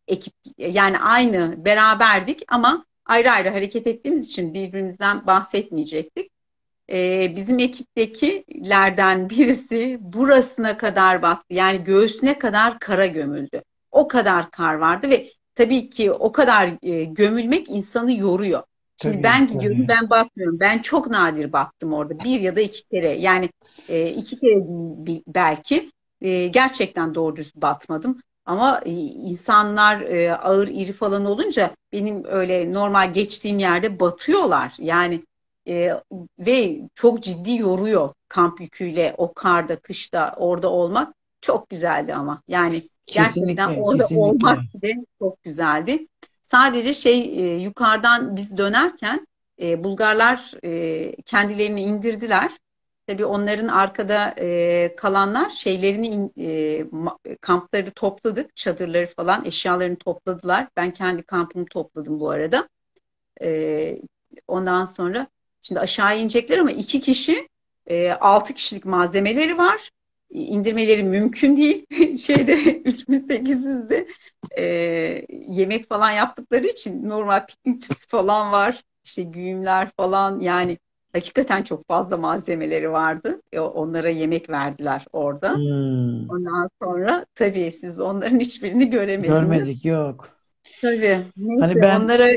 ekip, yani aynı beraberdik ama ayrı ayrı hareket ettiğimiz için birbirimizden bahsetmeyecektik. Ee, bizim ekiptekilerden birisi burasına kadar battı. Yani göğsüne kadar kara gömüldü. O kadar kar vardı ve tabii ki o kadar e, gömülmek insanı yoruyor. Şimdi Tabii, ben gidiyorum, tabii. ben batmıyorum. Ben çok nadir battım orada. Bir ya da iki kere. Yani e, iki kere bi- belki. E, gerçekten doğru düz batmadım. Ama e, insanlar e, ağır iri falan olunca benim öyle normal geçtiğim yerde batıyorlar. Yani e, ve çok ciddi yoruyor kamp yüküyle o karda, kışta orada olmak çok güzeldi ama. Yani gerçekten Kesinlikle, orada olmak kesinlikle. bile çok güzeldi. Sadece şey e, yukarıdan biz dönerken e, Bulgarlar e, kendilerini indirdiler. Tabii onların arkada e, kalanlar şeylerini in- e, ma- kampları topladık, çadırları falan, eşyalarını topladılar. Ben kendi kampımı topladım bu arada. E, Ondan sonra şimdi aşağı inecekler ama iki kişi e, altı kişilik malzemeleri var. E, İndirmeleri mümkün değil. Şeyde üç bin sekiz yüzde e, yemek falan yaptıkları için normal piknik tüpü falan var. İşte güğümler falan, yani hakikaten çok fazla malzemeleri vardı. E, onlara yemek verdiler orada. Hmm. Ondan sonra tabii siz onların hiçbirini göremediniz. Görmedik, yok. Tabii. Hani Neyse ben onlara,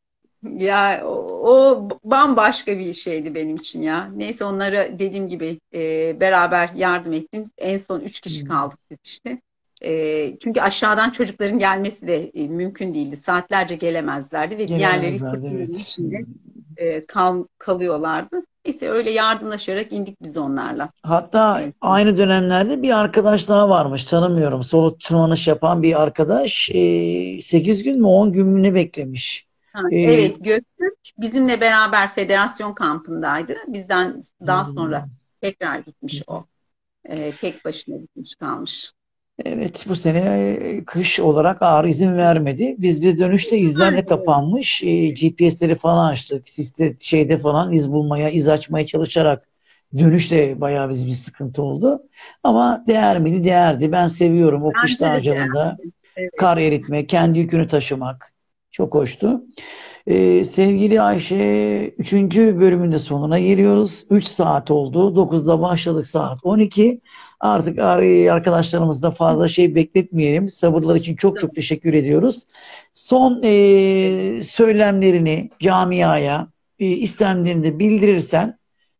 ya o, o bambaşka bir şeydi benim için ya. Neyse onlara dediğim gibi e, beraber yardım ettim. En son üç kişi kaldık biz işte. E, çünkü aşağıdan çocukların gelmesi de e, mümkün değildi. Saatlerce gelemezlerdi ve diğerleri gelemezlerdi, fırtınanın evet. içinde e, kal, kalıyorlardı. Neyse öyle yardımlaşarak indik biz onlarla. Hatta En son. aynı dönemlerde bir arkadaş daha varmış, tanımıyorum. Solo tırmanış yapan bir arkadaş. E, sekiz gün mü on gün mü ne beklemiş. Ha, E, evet, Göktürk bizimle beraber federasyon kampındaydı. Bizden daha sonra hmm. tekrar gitmiş o. E, tek başına gitmiş kalmış. Evet, bu sene e, kış olarak ağır izin vermedi. Biz bir dönüşte izler de Aynen öyle. kapanmış. E, G P S'leri falan açtık. Siste şeyde falan iz bulmaya, iz açmaya çalışarak dönüşte bayağı biz bir sıkıntı oldu. Ama değer miydi? Değerdi. Ben seviyorum o kış Bence de dağcılığında değerli. kar Evet. eritme, kendi yükünü taşımak. Çok hoştu. Ee, sevgili Ayşe, üçüncü bölümün de sonuna geliyoruz. Üç saat oldu. Dokuzda başladık, saat on iki. Artık ar- arkadaşlarımızda fazla şey bekletmeyelim. Sabırlar için çok çok Tamam. teşekkür ediyoruz. Son e, söylemlerini camiaya, e, istemlerini de bildirirsen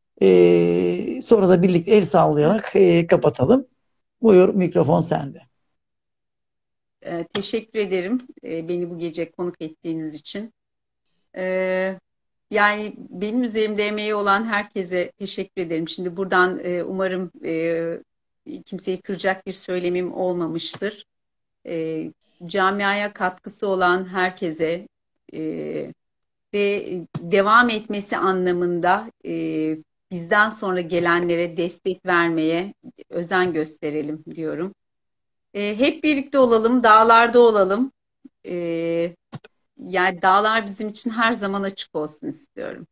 e, sonra da birlikte el sallayarak e, kapatalım. Buyur, mikrofon sende. Ee, teşekkür ederim e, beni bu gece konuk ettiğiniz için. Ee, Yani benim üzerimde emeği olan herkese teşekkür ederim. Şimdi buradan e, umarım e, kimseyi kıracak bir söylemim olmamıştır. E, Camiaya katkısı olan herkese e, ve devam etmesi anlamında e, bizden sonra gelenlere destek vermeye özen gösterelim diyorum. E, hep birlikte olalım, dağlarda olalım. E, Yani dağlar bizim için her zaman açık olsun istiyorum.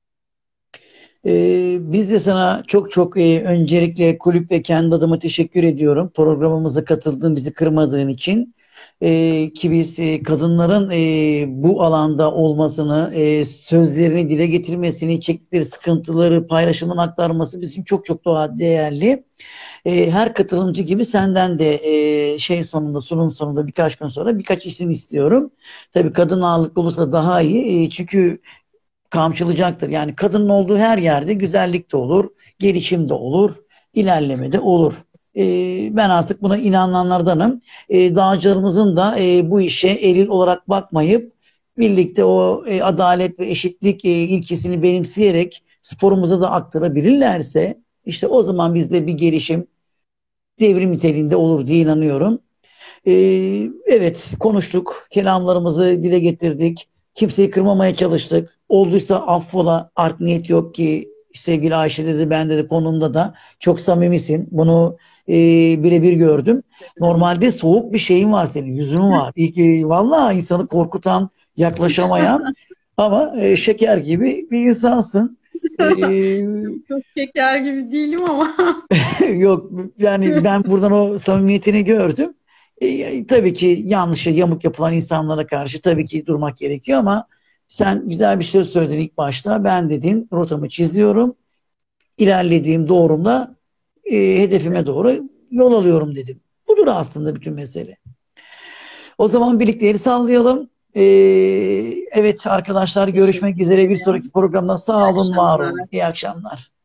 Ee, biz de sana çok çok e, öncelikle kulüp ve kendi adıma teşekkür ediyorum. Programımıza katıldığın, bizi kırmadığın için. Ee, ki biz e, kadınların e, bu alanda olmasını, e, sözlerini dile getirmesini, çektikleri sıkıntıları paylaşımın aktarması bizim çok çok daha değerli. E, her katılımcı gibi senden de e, şey sonunda, sunum sonunda birkaç gün sonra birkaç isim istiyorum. Tabii kadın ağırlıklı olursa daha iyi. E, çünkü kamçılacaktır. Yani kadının olduğu her yerde güzellik de olur, gelişim de olur, ilerleme de olur. Ee, ben artık buna inananlardanım. Ee, dağcılarımızın da e, bu işe eril olarak bakmayıp birlikte o e, adalet ve eşitlik e, ilkesini benimseyerek sporumuza da aktarabilirlerse işte o zaman bizde bir gelişim devrim niteliğinde olur diye inanıyorum. Ee, evet, konuştuk, kelamlarımızı dile getirdik. Kimseyi kırmamaya çalıştık. Olduysa affola, art niyet yok ki sevgili Ayşe dedi, bende de konumda da çok samimisin. Bunu e, birebir gördüm. Normalde soğuk bir şeyin var senin, yüzün var. İyi ki vallahi insanı korkutan, yaklaşamayan ama e, şeker gibi bir insansın. E, Çok şeker gibi değilim ama. yok yani ben buradan o samimiyetini gördüm. E, tabii ki yanlışı yamuk yapılan insanlara karşı tabii ki durmak gerekiyor ama sen güzel bir şey söyledin ilk başta. Ben dedin rotamı çiziyorum. İlerlediğim doğrumda e, hedefime doğru yol alıyorum dedim. Budur aslında bütün mesele. O zaman birlikte el sallayalım. E, evet arkadaşlar, Teşekkür görüşmek üzere bir ederim. sonraki programda. İyi Sağ olun, var akşamlar. olun. İyi akşamlar.